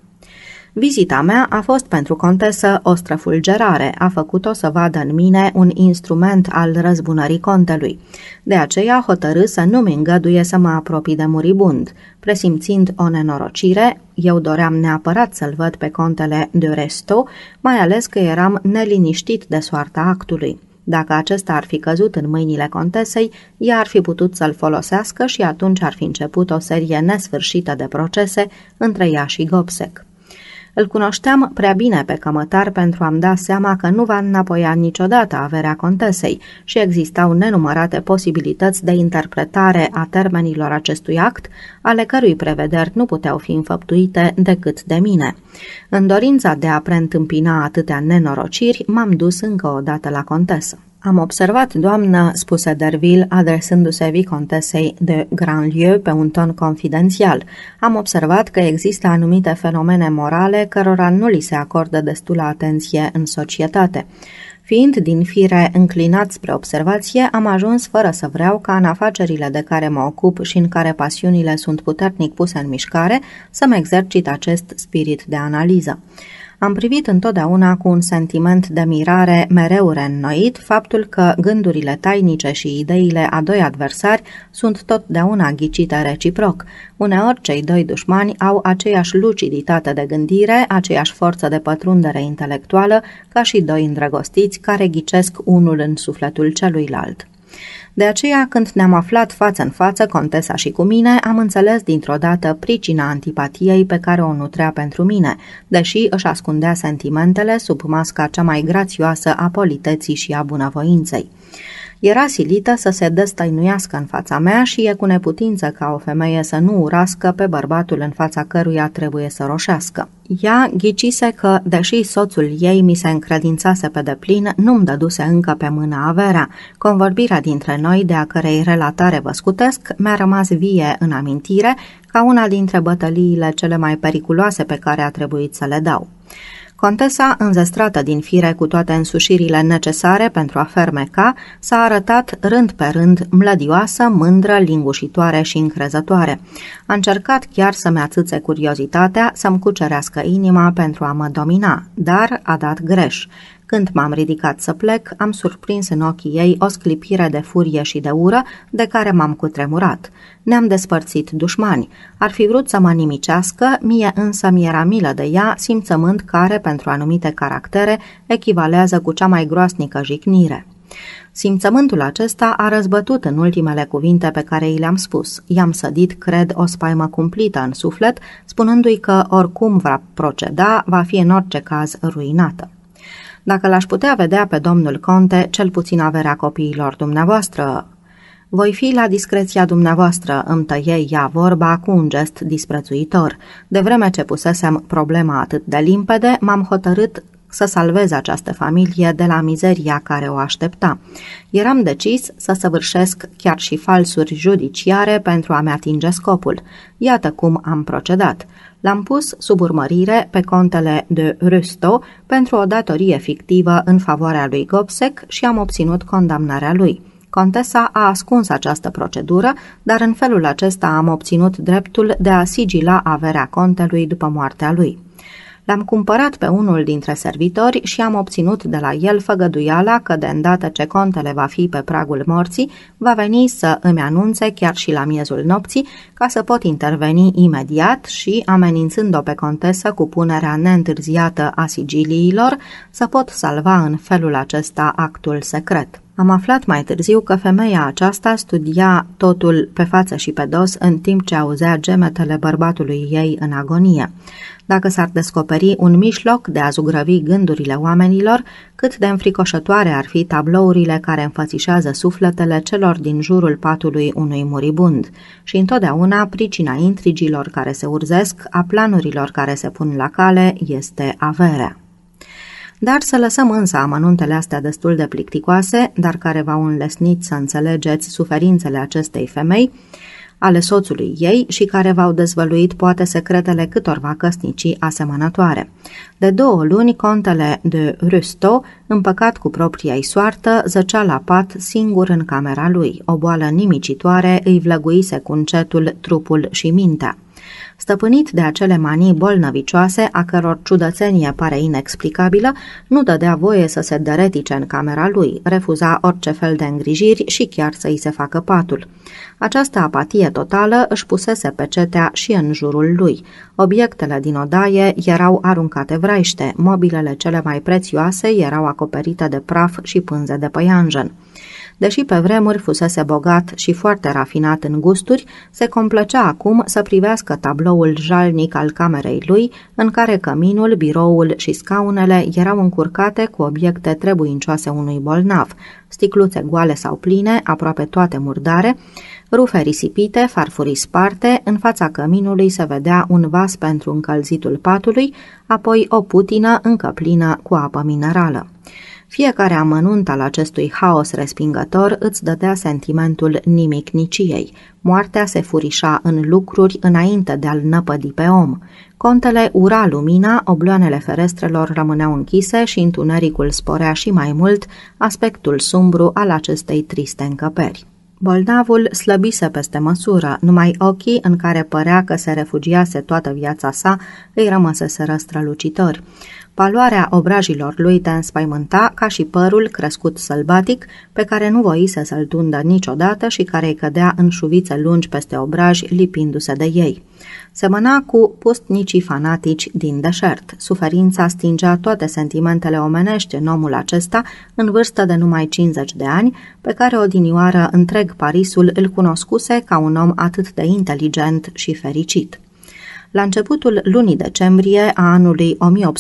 Vizita mea a fost pentru contesă o străfulgerare, a făcut-o să vadă în mine un instrument al răzbunării contelui. De aceea hotărâ să nu-mi îngăduie să mă apropii de muribund. Presimțind o nenorocire, eu doream neapărat să-l văd pe contele de Resto, mai ales că eram neliniștit de soarta actului. Dacă acesta ar fi căzut în mâinile contesei, ea ar fi putut să-l folosească și atunci ar fi început o serie nesfârșită de procese între ea și Gobseck. Îl cunoșteam prea bine pe cămătar pentru a-mi da seama că nu va înapoia niciodată averea contesei și existau nenumărate posibilități de interpretare a termenilor acestui act, ale cărui prevederi nu puteau fi înfăptuite decât de mine. În dorința de a preîntâmpina atâtea nenorociri, m-am dus încă o dată la contesă. Am observat, doamnă, spuse Derville, adresându-se vicontesei de Grandlieu pe un ton confidențial. Am observat că există anumite fenomene morale cărora nu li se acordă destulă atenție în societate. Fiind din fire înclinat spre observație, am ajuns fără să vreau ca în afacerile de care mă ocup și în care pasiunile sunt puternic puse în mișcare, să-mi exercit acest spirit de analiză. Am privit întotdeauna cu un sentiment de mirare mereu reînnoit faptul că gândurile tainice și ideile a doi adversari sunt totdeauna ghicite reciproc. Uneori cei doi dușmani au aceeași luciditate de gândire, aceeași forță de pătrundere intelectuală, ca și doi îndrăgostiți care ghicesc unul în sufletul celuilalt. De aceea, când ne-am aflat față în față, contesa și cu mine, am înțeles dintr-o dată pricina antipatiei pe care o nutrea pentru mine, deși își ascundea sentimentele sub masca cea mai grațioasă a politeții și a bunăvoinței. Era silită să se destăinuiască în fața mea și e cu neputință ca o femeie să nu urască pe bărbatul în fața căruia trebuie să roșească. Ea ghicise că, deși soțul ei mi se încredințase pe deplin, nu-mi dăduse încă pe mână averea. Convorbirea dintre noi, de a cărei relatare vă scutesc, mi-a rămas vie în amintire ca una dintre bătăliile cele mai periculoase pe care a trebuit să le dau. Contesa, înzestrată din fire cu toate însușirile necesare pentru a fermeca, s-a arătat rând pe rând mlădioasă, mândră, lingușitoare și încrezătoare. A încercat chiar să-mi ațâțe curiozitatea, să-mi cucerească inima pentru a mă domina, dar a dat greș. Când m-am ridicat să plec, am surprins în ochii ei o sclipire de furie și de ură, de care m-am cutremurat. Ne-am despărțit dușmani. Ar fi vrut să mă nimicească, mie însă mi-era milă de ea, simțământ care, pentru anumite caractere, echivalează cu cea mai groasnică jignire. Simțământul acesta a răzbătut în ultimele cuvinte pe care i le-am spus. I-am sădit, cred, o spaimă cumplită în suflet, spunându-i că oricum va proceda, va fi în orice caz ruinată. Dacă l-aș putea vedea pe domnul conte, cel puțin averea copiilor dumneavoastră. Voi fi la discreția dumneavoastră, îmi tăie ea vorba cu un gest disprețuitor. De vreme ce pusesem problema atât de limpede, m-am hotărât să salvez această familie de la mizeria care o aștepta. Eram decis să săvârșesc chiar și falsuri judiciare pentru a-mi atinge scopul. Iată cum am procedat. L-am pus sub urmărire pe contele de Rüstow pentru o datorie fictivă în favoarea lui Gobseck și am obținut condamnarea lui. Contesa a ascuns această procedură, dar în felul acesta am obținut dreptul de a sigila averea contelui după moartea lui. L-am cumpărat pe unul dintre servitori și am obținut de la el făgăduiala că, de îndată ce contele va fi pe pragul morții, va veni să îmi anunțe chiar și la miezul nopții, ca să pot interveni imediat și, amenințând-o pe contesă cu punerea neîntârziată a sigiliilor, să pot salva în felul acesta actul secret. Am aflat mai târziu că femeia aceasta studia totul pe față și pe dos în timp ce auzea gemetele bărbatului ei în agonie. Dacă s-ar descoperi un mijloc de a zugrăvi gândurile oamenilor, cât de înfricoșătoare ar fi tablourile care înfățișează sufletele celor din jurul patului unui muribund. Și întotdeauna pricina intrigilor care se urzesc, a planurilor care se pun la cale, este averea. Dar să lăsăm însă amănuntele astea destul de plicticoase, dar care v-au înlesnit să înțelegeți suferințele acestei femei, ale soțului ei și care v-au dezvăluit poate secretele câtorva căsnicii asemănătoare. De 2 luni, contele de Rüstow, împăcat cu propria-i soartă, zăcea la pat singur în camera lui. O boală nimicitoare îi vlăguise cu încetul trupul și mintea. Stăpânit de acele manii bolnăvicioase, a căror ciudățenie pare inexplicabilă, nu dădea voie să se deretice în camera lui, refuza orice fel de îngrijiri și chiar să-i se facă patul. Această apatie totală își pusese pecetea și în jurul lui. Obiectele din odaie erau aruncate vraiște, mobilele cele mai prețioase erau acoperite de praf și pânze de păianjen. Deși pe vremuri fusese bogat și foarte rafinat în gusturi, se complăcea acum să privească tabloul jalnic al camerei lui, în care căminul, biroul și scaunele erau încurcate cu obiecte trebuincioase unui bolnav, sticluțe goale sau pline, aproape toate murdare, rufe risipite, farfurii sparte, în fața căminului se vedea un vas pentru încălzitul patului, apoi o putină încă plină cu apă minerală. Fiecare amănunt al acestui haos respingător îți dădea sentimentul nimicniciei. Moartea se furișa în lucruri înainte de a-l năpădi pe om. Contele ura lumina, obloanele ferestrelor rămâneau închise și întunericul sporea și mai mult aspectul sumbru al acestei triste încăperi. Bolnavul slăbise peste măsură, numai ochii, în care părea că se refugiase toată viața sa, îi rămăseseră strălucitori. Paloarea obrajilor lui te înspăimânta ca și părul crescut sălbatic, pe care nu voise să-l tundă niciodată și care îi cădea în șuvițe lungi peste obraji, lipindu-se de ei. Semăna cu pustnicii fanatici din deșert. Suferința stingea toate sentimentele omenești în omul acesta, în vârstă de numai 50 de ani, pe care odinioară întreg Parisul îl cunoscuse ca un om atât de inteligent și fericit. La începutul lunii decembrie a anului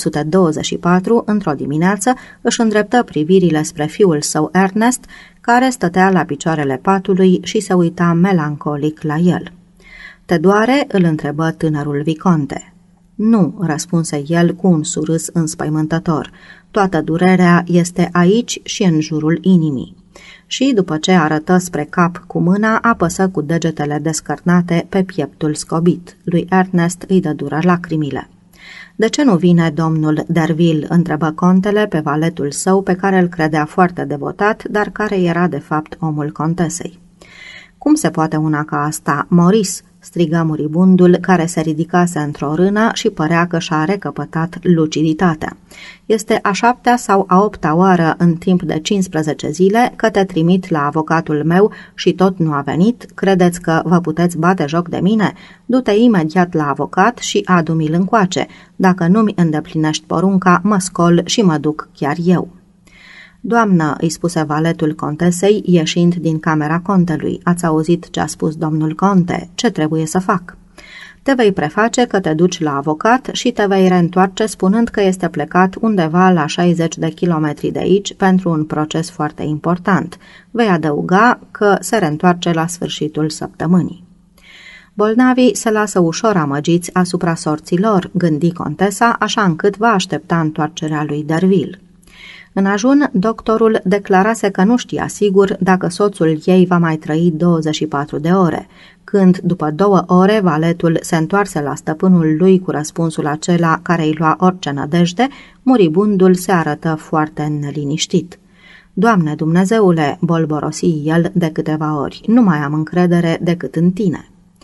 1824, într-o dimineață, își îndreptă privirile spre fiul său Ernest, care stătea la picioarele patului și se uita melancolic la el. "Te doare?" îl întrebă tânărul viconte. "Nu," răspunse el cu un surâs înspăimântător. "Toată durerea este aici și în jurul inimii." Și, după ce arătă spre cap cu mâna, apăsă cu degetele descărnate pe pieptul scobit. Lui Ernest îi dădură lacrimile. "De ce nu vine domnul Derville?" întrebă contele pe valetul său, pe care îl credea foarte devotat, dar care era de fapt omul contesei. "Cum se poate una ca asta, Maurice?" strigă muribundul, care se ridicase într-o rână și părea că și-a recăpătat luciditatea. "Este a 7-a sau a 8-a oară în timp de 15 zile că te trimit la avocatul meu și tot nu a venit? Credeți că vă puteți bate joc de mine? Du-te imediat la avocat și adu-mi-l încoace. Dacă nu-mi îndeplinești porunca, mă scol și mă duc chiar eu." "Doamnă," îi spuse valetul contesei, ieșind din camera contelui, "ați auzit ce a spus domnul conte? Ce trebuie să fac?" "Te vei preface că te duci la avocat și te vei reîntoarce spunând că este plecat undeva la 60 de kilometri de aici pentru un proces foarte important. Vei adăuga că se reîntoarce la sfârșitul săptămânii." Bolnavii se lasă ușor amăgiți asupra sorții lor, gândi contesa, așa încât va aștepta întoarcerea lui Derville. În ajun, doctorul declarase că nu știa sigur dacă soțul ei va mai trăi 24 de ore. Când, după 2 ore, valetul se întoarse la stăpânul lui cu răspunsul acela care îi lua orice nădejde, muribundul se arătă foarte neliniștit. Doamne Dumnezeule, bolborosi el de câteva ori, nu mai am încredere decât în tine.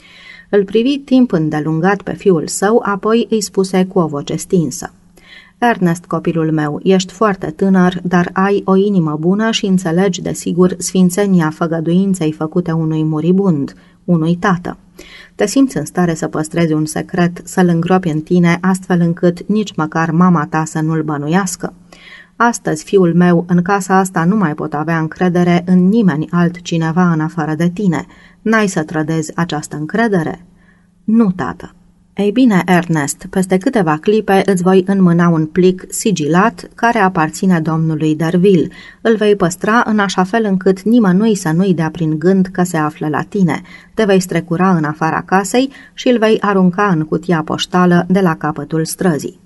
Îl privi timp îndelungat pe fiul său, apoi îi spuse cu o voce stinsă: Ernest, copilul meu, ești foarte tânăr, dar ai o inimă bună și înțelegi, desigur, sfințenia făgăduinței făcute unui muribund, unui tată. Te simți în stare să păstrezi un secret, să-l îngropi în tine, astfel încât nici măcar mama ta să nu-l bănuiască? Astăzi, fiul meu, în casa asta nu mai pot avea încredere în nimeni altcineva în afară de tine. N-ai să trădezi această încredere? Nu, tată. Ei bine, Ernest, peste câteva clipe îți voi înmâna un plic sigilat care aparține domnului Derville. Îl vei păstra în așa fel încât nimănui să nu-i dea prin gând că se află la tine. Te vei strecura în afara casei și îl vei arunca în cutia poștală de la capătul străzii.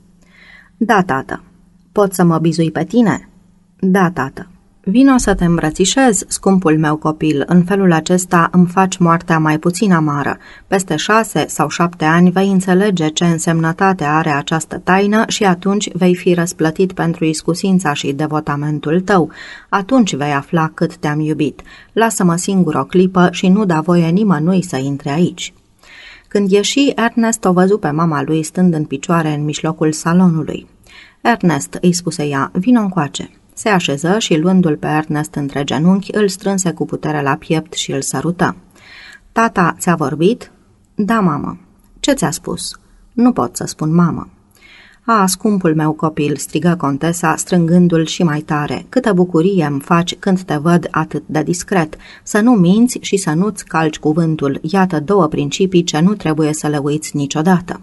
Da, tată. Pot să mă bizui pe tine? Da, tată. Vino să te îmbrățișez, scumpul meu copil, în felul acesta îmi faci moartea mai puțin amară. Peste 6 sau 7 ani vei înțelege ce însemnătate are această taină și atunci vei fi răsplătit pentru iscusința și devotamentul tău. Atunci vei afla cât te-am iubit. Lasă-mă singur o clipă și nu da voie nimănui să intre aici. Când ieși, Ernest o văzu pe mama lui stând în picioare în mijlocul salonului. Ernest, îi spuse ea, vino încoace. Se așeză și, luându-l pe Ernest între genunchi, îl strânse cu putere la piept și îl sărută. Tata ți-a vorbit? Da, mamă. Ce ți-a spus? Nu pot să spun, mamă. A, scumpul meu copil, strigă contesa, strângându-l și mai tare, câtă bucurie îmi faci când te văd atât de discret. Să nu minți și să nu-ți calci cuvântul. Iată 2 principii ce nu trebuie să le uiți niciodată.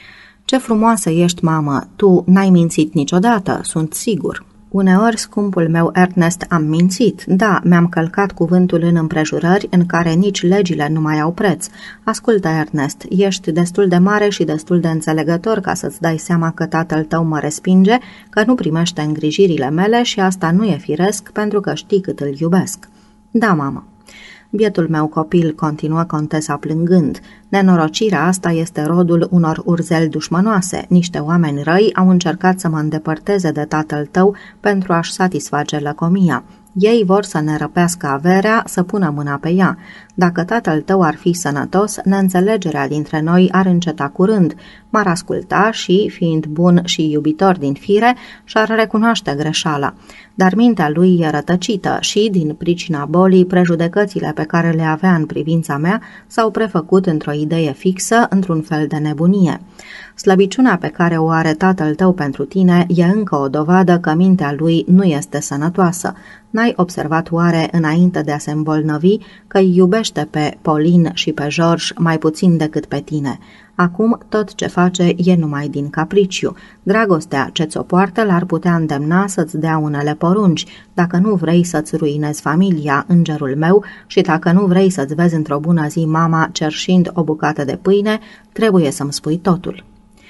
Ce frumoasă ești, mamă, tu n-ai mințit niciodată, sunt sigur. Uneori, scumpul meu Ernest, am mințit. Da, mi-am călcat cuvântul în împrejurări în care nici legile nu mai au preț. Ascultă, Ernest, ești destul de mare și destul de înțelegător ca să-ți dai seama că tatăl tău mă respinge, că nu primește îngrijirile mele și asta nu e firesc pentru că știi cât îl iubesc. Da, mamă. Bietul meu copil, continuă contesa plângând, nenorocirea asta este rodul unor urzeli dușmănoase. Niște oameni răi au încercat să mă îndepărteze de tatăl tău pentru a-și satisface lăcomia. Ei vor să ne răpească averea, să pună mâna pe ea. Dacă tatăl tău ar fi sănătos, neînțelegerea dintre noi ar înceta curând. M-ar asculta și, fiind bun și iubitor din fire, și-ar recunoaște greșeala. Dar mintea lui e rătăcită și, din pricina bolii, prejudecățile pe care le avea în privința mea s-au prefăcut într-o idee fixă, într-un fel de nebunie. Slăbiciunea pe care o are tatăl tău pentru tine e încă o dovadă că mintea lui nu este sănătoasă. N-ai observat oare, înainte de a se îmbolnăvi, că îi iubește pe Pauline și pe George mai puțin decât pe tine? Acum tot ce face e numai din capriciu. Dragostea ce ți-o poartă l-ar putea îndemna să-ți dea unele porunci. Dacă nu vrei să-ți ruinezi familia, îngerul meu, și dacă nu vrei să-ți vezi într-o bună zi mama cerșind o bucată de pâine, trebuie să-mi spui totul.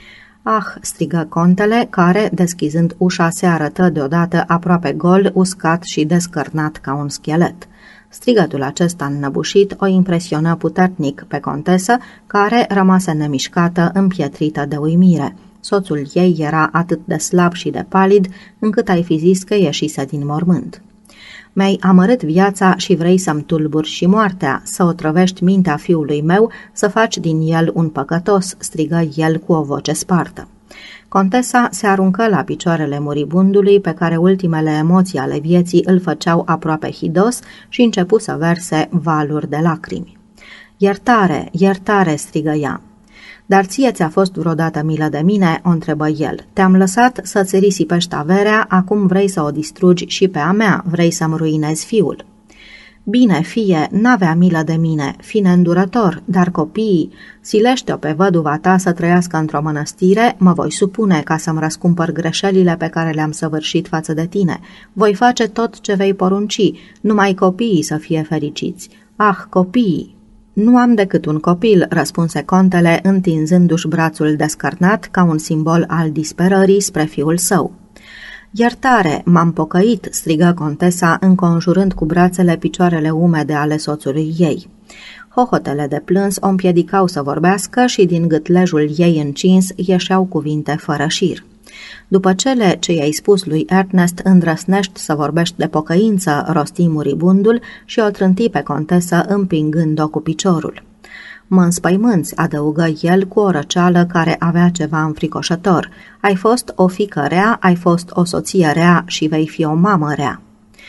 Ah, strigă contele, care, deschizând ușa, se arătă deodată aproape gol, uscat și descărnat ca un schelet. Strigătul acesta înnăbușit o impresionă puternic pe contesă, care rămase nemișcată, împietrită de uimire. Soțul ei era atât de slab și de palid, încât ai fi zis că ieșise din mormânt. Mi-ai amărât viața și vrei să-mi tulburi și moartea, să otrăvești mintea fiului meu, să faci din el un păcătos, strigă el cu o voce spartă. Contesa se aruncă la picioarele muribundului, pe care ultimele emoții ale vieții îl făceau aproape hidos, și începu să verse valuri de lacrimi. Iertare, iertare, strigă ea. Dar ție ți-a fost vreodată milă de mine?" o întrebă el. Te-am lăsat să-ți risipești averea, acum vrei să o distrugi și pe a mea, vrei să-mi ruinezi fiul." Bine, fie, n-avea milă de mine, fi neîndurător, dar copiii, silește-o pe văduva ta să trăiască într-o mănăstire, mă voi supune ca să-mi răscumpăr greșelile pe care le-am săvârșit față de tine. Voi face tot ce vei porunci, numai copiii să fie fericiți. Ah, copiii! Nu am decât un copil, răspunse contele, întinzându-și brațul descărnat ca un simbol al disperării spre fiul său. Iertare, m-am pocăit, strigă contesa, înconjurând cu brațele picioarele umede ale soțului ei. Hohotele de plâns o împiedicau să vorbească și din gâtlejul ei încins ieșeau cuvinte fără șir. După cele ce i-ai spus lui Ernest, îndrăsnești să vorbești de pocăință, rosti muribundul și o trânti pe contesă împingând-o cu piciorul. Mă înspăimânți, adăugă el cu o răceală care avea ceva înfricoșător. Ai fost o fiică rea, ai fost o soție rea și vei fi o mamă rea.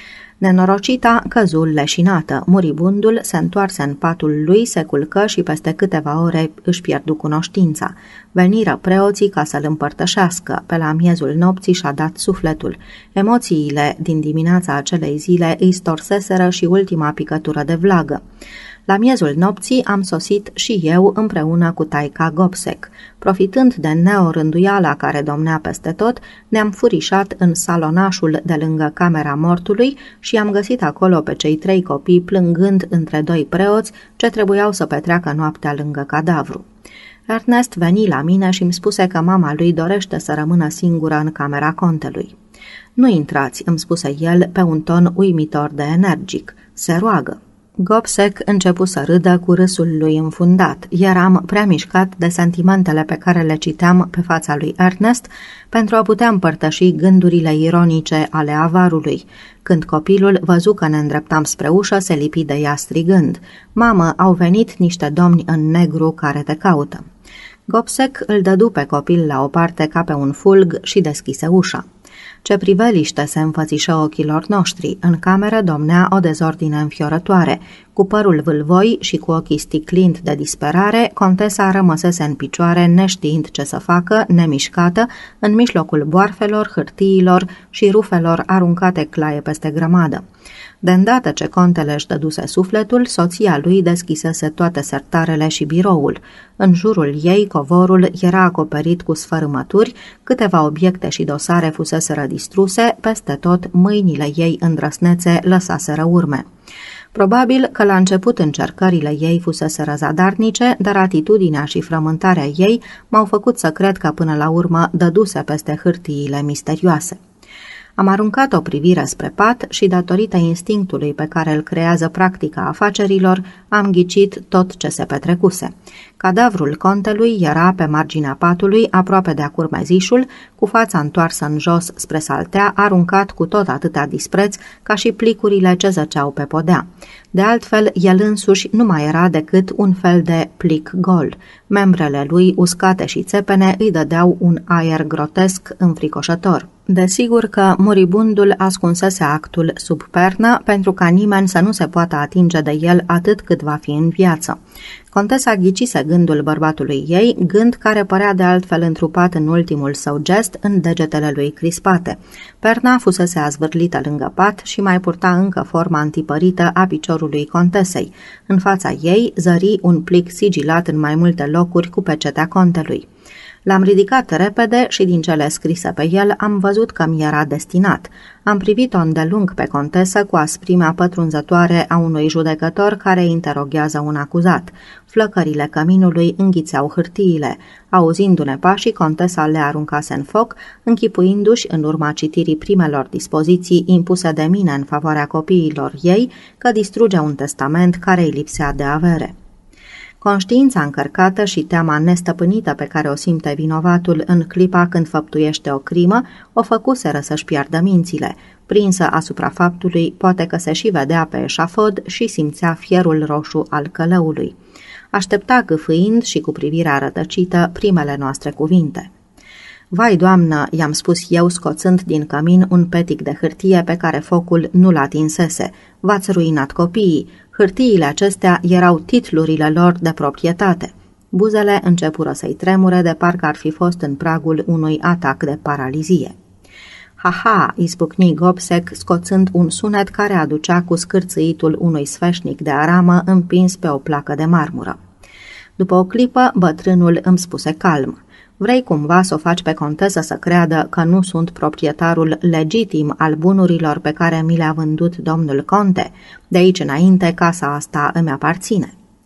Nenorocita căzu leșinată. Muribundul se întoarse în patul lui, se culcă și peste câteva ore își pierdu cunoștința. Veniră preoții ca să-l împărtășească. Pe la miezul nopții și-a dat sufletul. Emoțiile din dimineața acelei zile îi storseseră și ultima picătură de vlagă. La miezul nopții am sosit și eu împreună cu taica Gobseck. Profitând de neorânduiala care domnea peste tot, ne-am furișat în salonașul de lângă camera mortului și am găsit acolo pe cei 3 copii plângând între 2 preoți ce trebuiau să petreacă noaptea lângă cadavru. Ernest veni la mine și îmi spuse că mama lui dorește să rămână singură în camera contelui. Nu intrați, îmi spuse el pe un ton uimitor de energic. Se roagă. Gobseck începu să râdă cu râsul lui înfundat. Eram prea mișcat de sentimentele pe care le citeam pe fața lui Ernest pentru a putea împărtăși gândurile ironice ale avarului. Când copilul văzu că ne îndreptam spre ușă, se lipi de ea strigând: „Mamă, au venit niște domni în negru care te caută." Gobseck îl dădu pe copil la o parte ca pe un fulg și deschise ușa. Ce priveliște se înfățișă ochilor noștri. În cameră domnea o dezordine înfiorătoare. Cu părul vâlvoi și cu ochii sticlind de disperare, contesa rămăsese în picioare, neștiind ce să facă, nemișcată, în mijlocul boarfelor, hârtiilor și rufelor aruncate claie peste grămadă. De îndată ce contele își dăduse sufletul, soția lui deschisese toate sertarele și biroul. În jurul ei, covorul era acoperit cu sfărâmături, câteva obiecte și dosare fuseseră distruse, peste tot mâinile ei îndrăsnețe lăsaseră urme. Probabil că la început încercările ei fuseseră zadarnice, dar atitudinea și frământarea ei m-au făcut să cred că până la urmă dăduse peste hârtiile misterioase. Am aruncat o privire spre pat și, datorită instinctului pe care îl creează practica afacerilor, am ghicit tot ce se petrecuse. Cadavrul contelui era pe marginea patului, aproape de acurmezișul, cu fața întoarsă în jos spre saltea, aruncat cu tot atâta dispreț ca și plicurile ce zăceau pe podea. De altfel, el însuși nu mai era decât un fel de plic gol. Membrele lui, uscate și țepene, îi dădeau un aer grotesc înfricoșător. Desigur că muribundul ascunsese actul sub pernă pentru ca nimeni să nu se poată atinge de el atât cât va fi în viață. Contesa ghicise gândul bărbatului ei, gând care părea de altfel întrupat în ultimul său gest în degetele lui crispate. Perna fusese azvârlită lângă pat și mai purta încă forma antipărită a piciorului contesei. În fața ei zări un plic sigilat în mai multe locuri cu pecetea contelui. L-am ridicat repede și din cele scrise pe el am văzut că mi era destinat. Am privit-o îndelung pe contesă cu asprimea pătrunzătoare a unui judecător care interoghează un acuzat. Flăcările căminului înghițeau hârtiile. Auzindu-ne pașii, contesa le aruncase în foc, închipuindu-și, în urma citirii primelor dispoziții impuse de mine în favoarea copiilor ei, că distruge un testament care îi lipsea de avere. Conștiința încărcată și teama nestăpânită pe care o simte vinovatul în clipa când făptuiește o crimă o făcuseră să-și piardă mințile. Prinsă asupra faptului, poate că se și vedea pe eșafod și simțea fierul roșu al călăului. Aștepta gâfâind și cu privirea rătăcită primele noastre cuvinte. „Vai, doamnă," i-am spus eu, scoțând din cămin un petic de hârtie pe care focul nu-l atinsese. „V-ați ruinat copiii. Hârtiile acestea erau titlurile lor de proprietate." Buzele începură să-i tremure de parcă ar fi fost în pragul unui atac de paralizie. „Ha-ha!" izbucni Gobseck, scoțând un sunet care aducea cu scârțâitul unui sfeșnic de aramă împins pe o placă de marmură. După o clipă, bătrânul îmi spuse calm: „Vrei cumva să o faci pe contesă să creadă că nu sunt proprietarul legitim al bunurilor pe care mi le-a vândut domnul conte? De aici înainte, casa asta îmi aparține."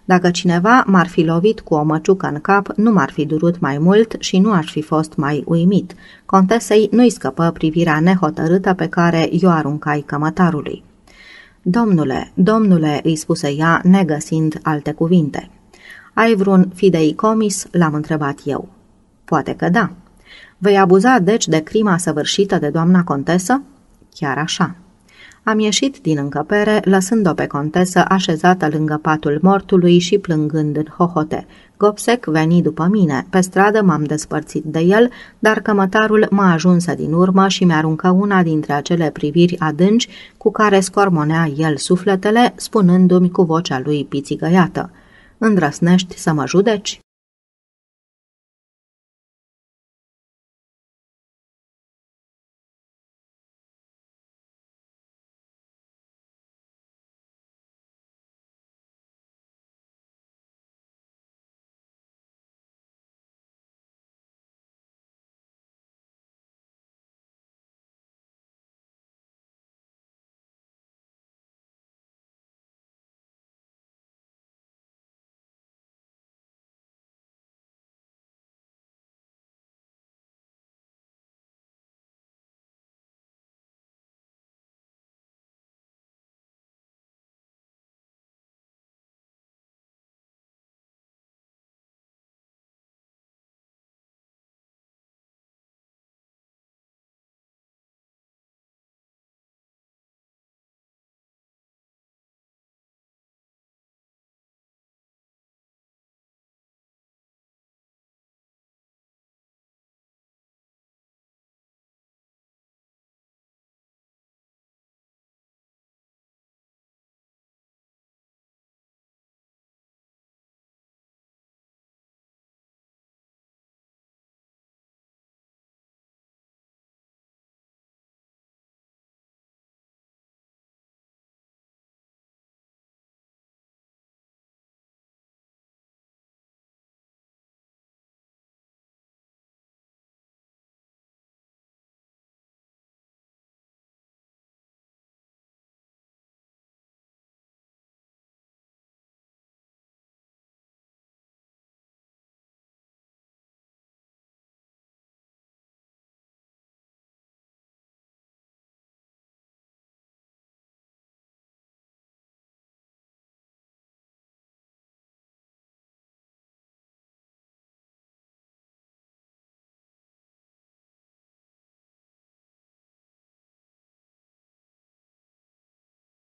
Dacă cineva m-ar fi lovit cu o măciucă în cap, nu m-ar fi durut mai mult și nu aș fi fost mai uimit. Contesei nu-i scăpă privirea nehotărâtă pe care i-o aruncai cămătarului. Domnule, îi spuse ea, negăsind alte cuvinte. Ai vreun fideicomis?" l-am întrebat eu. Poate că da. Vei abuza deci de crima săvârșită de doamna contesă? Chiar așa. Am ieșit din încăpere, lăsând-o pe contesă așezată lângă patul mortului și plângând în hohote. Gobseck veni după mine. Pe stradă m-am despărțit de el, dar cămătarul m-a ajunsă din urmă și mi-aruncă una dintre acele priviri adânci cu care scormonea el sufletele, spunându-mi cu vocea lui pițigăiată: Îndrăsnești să mă judeci?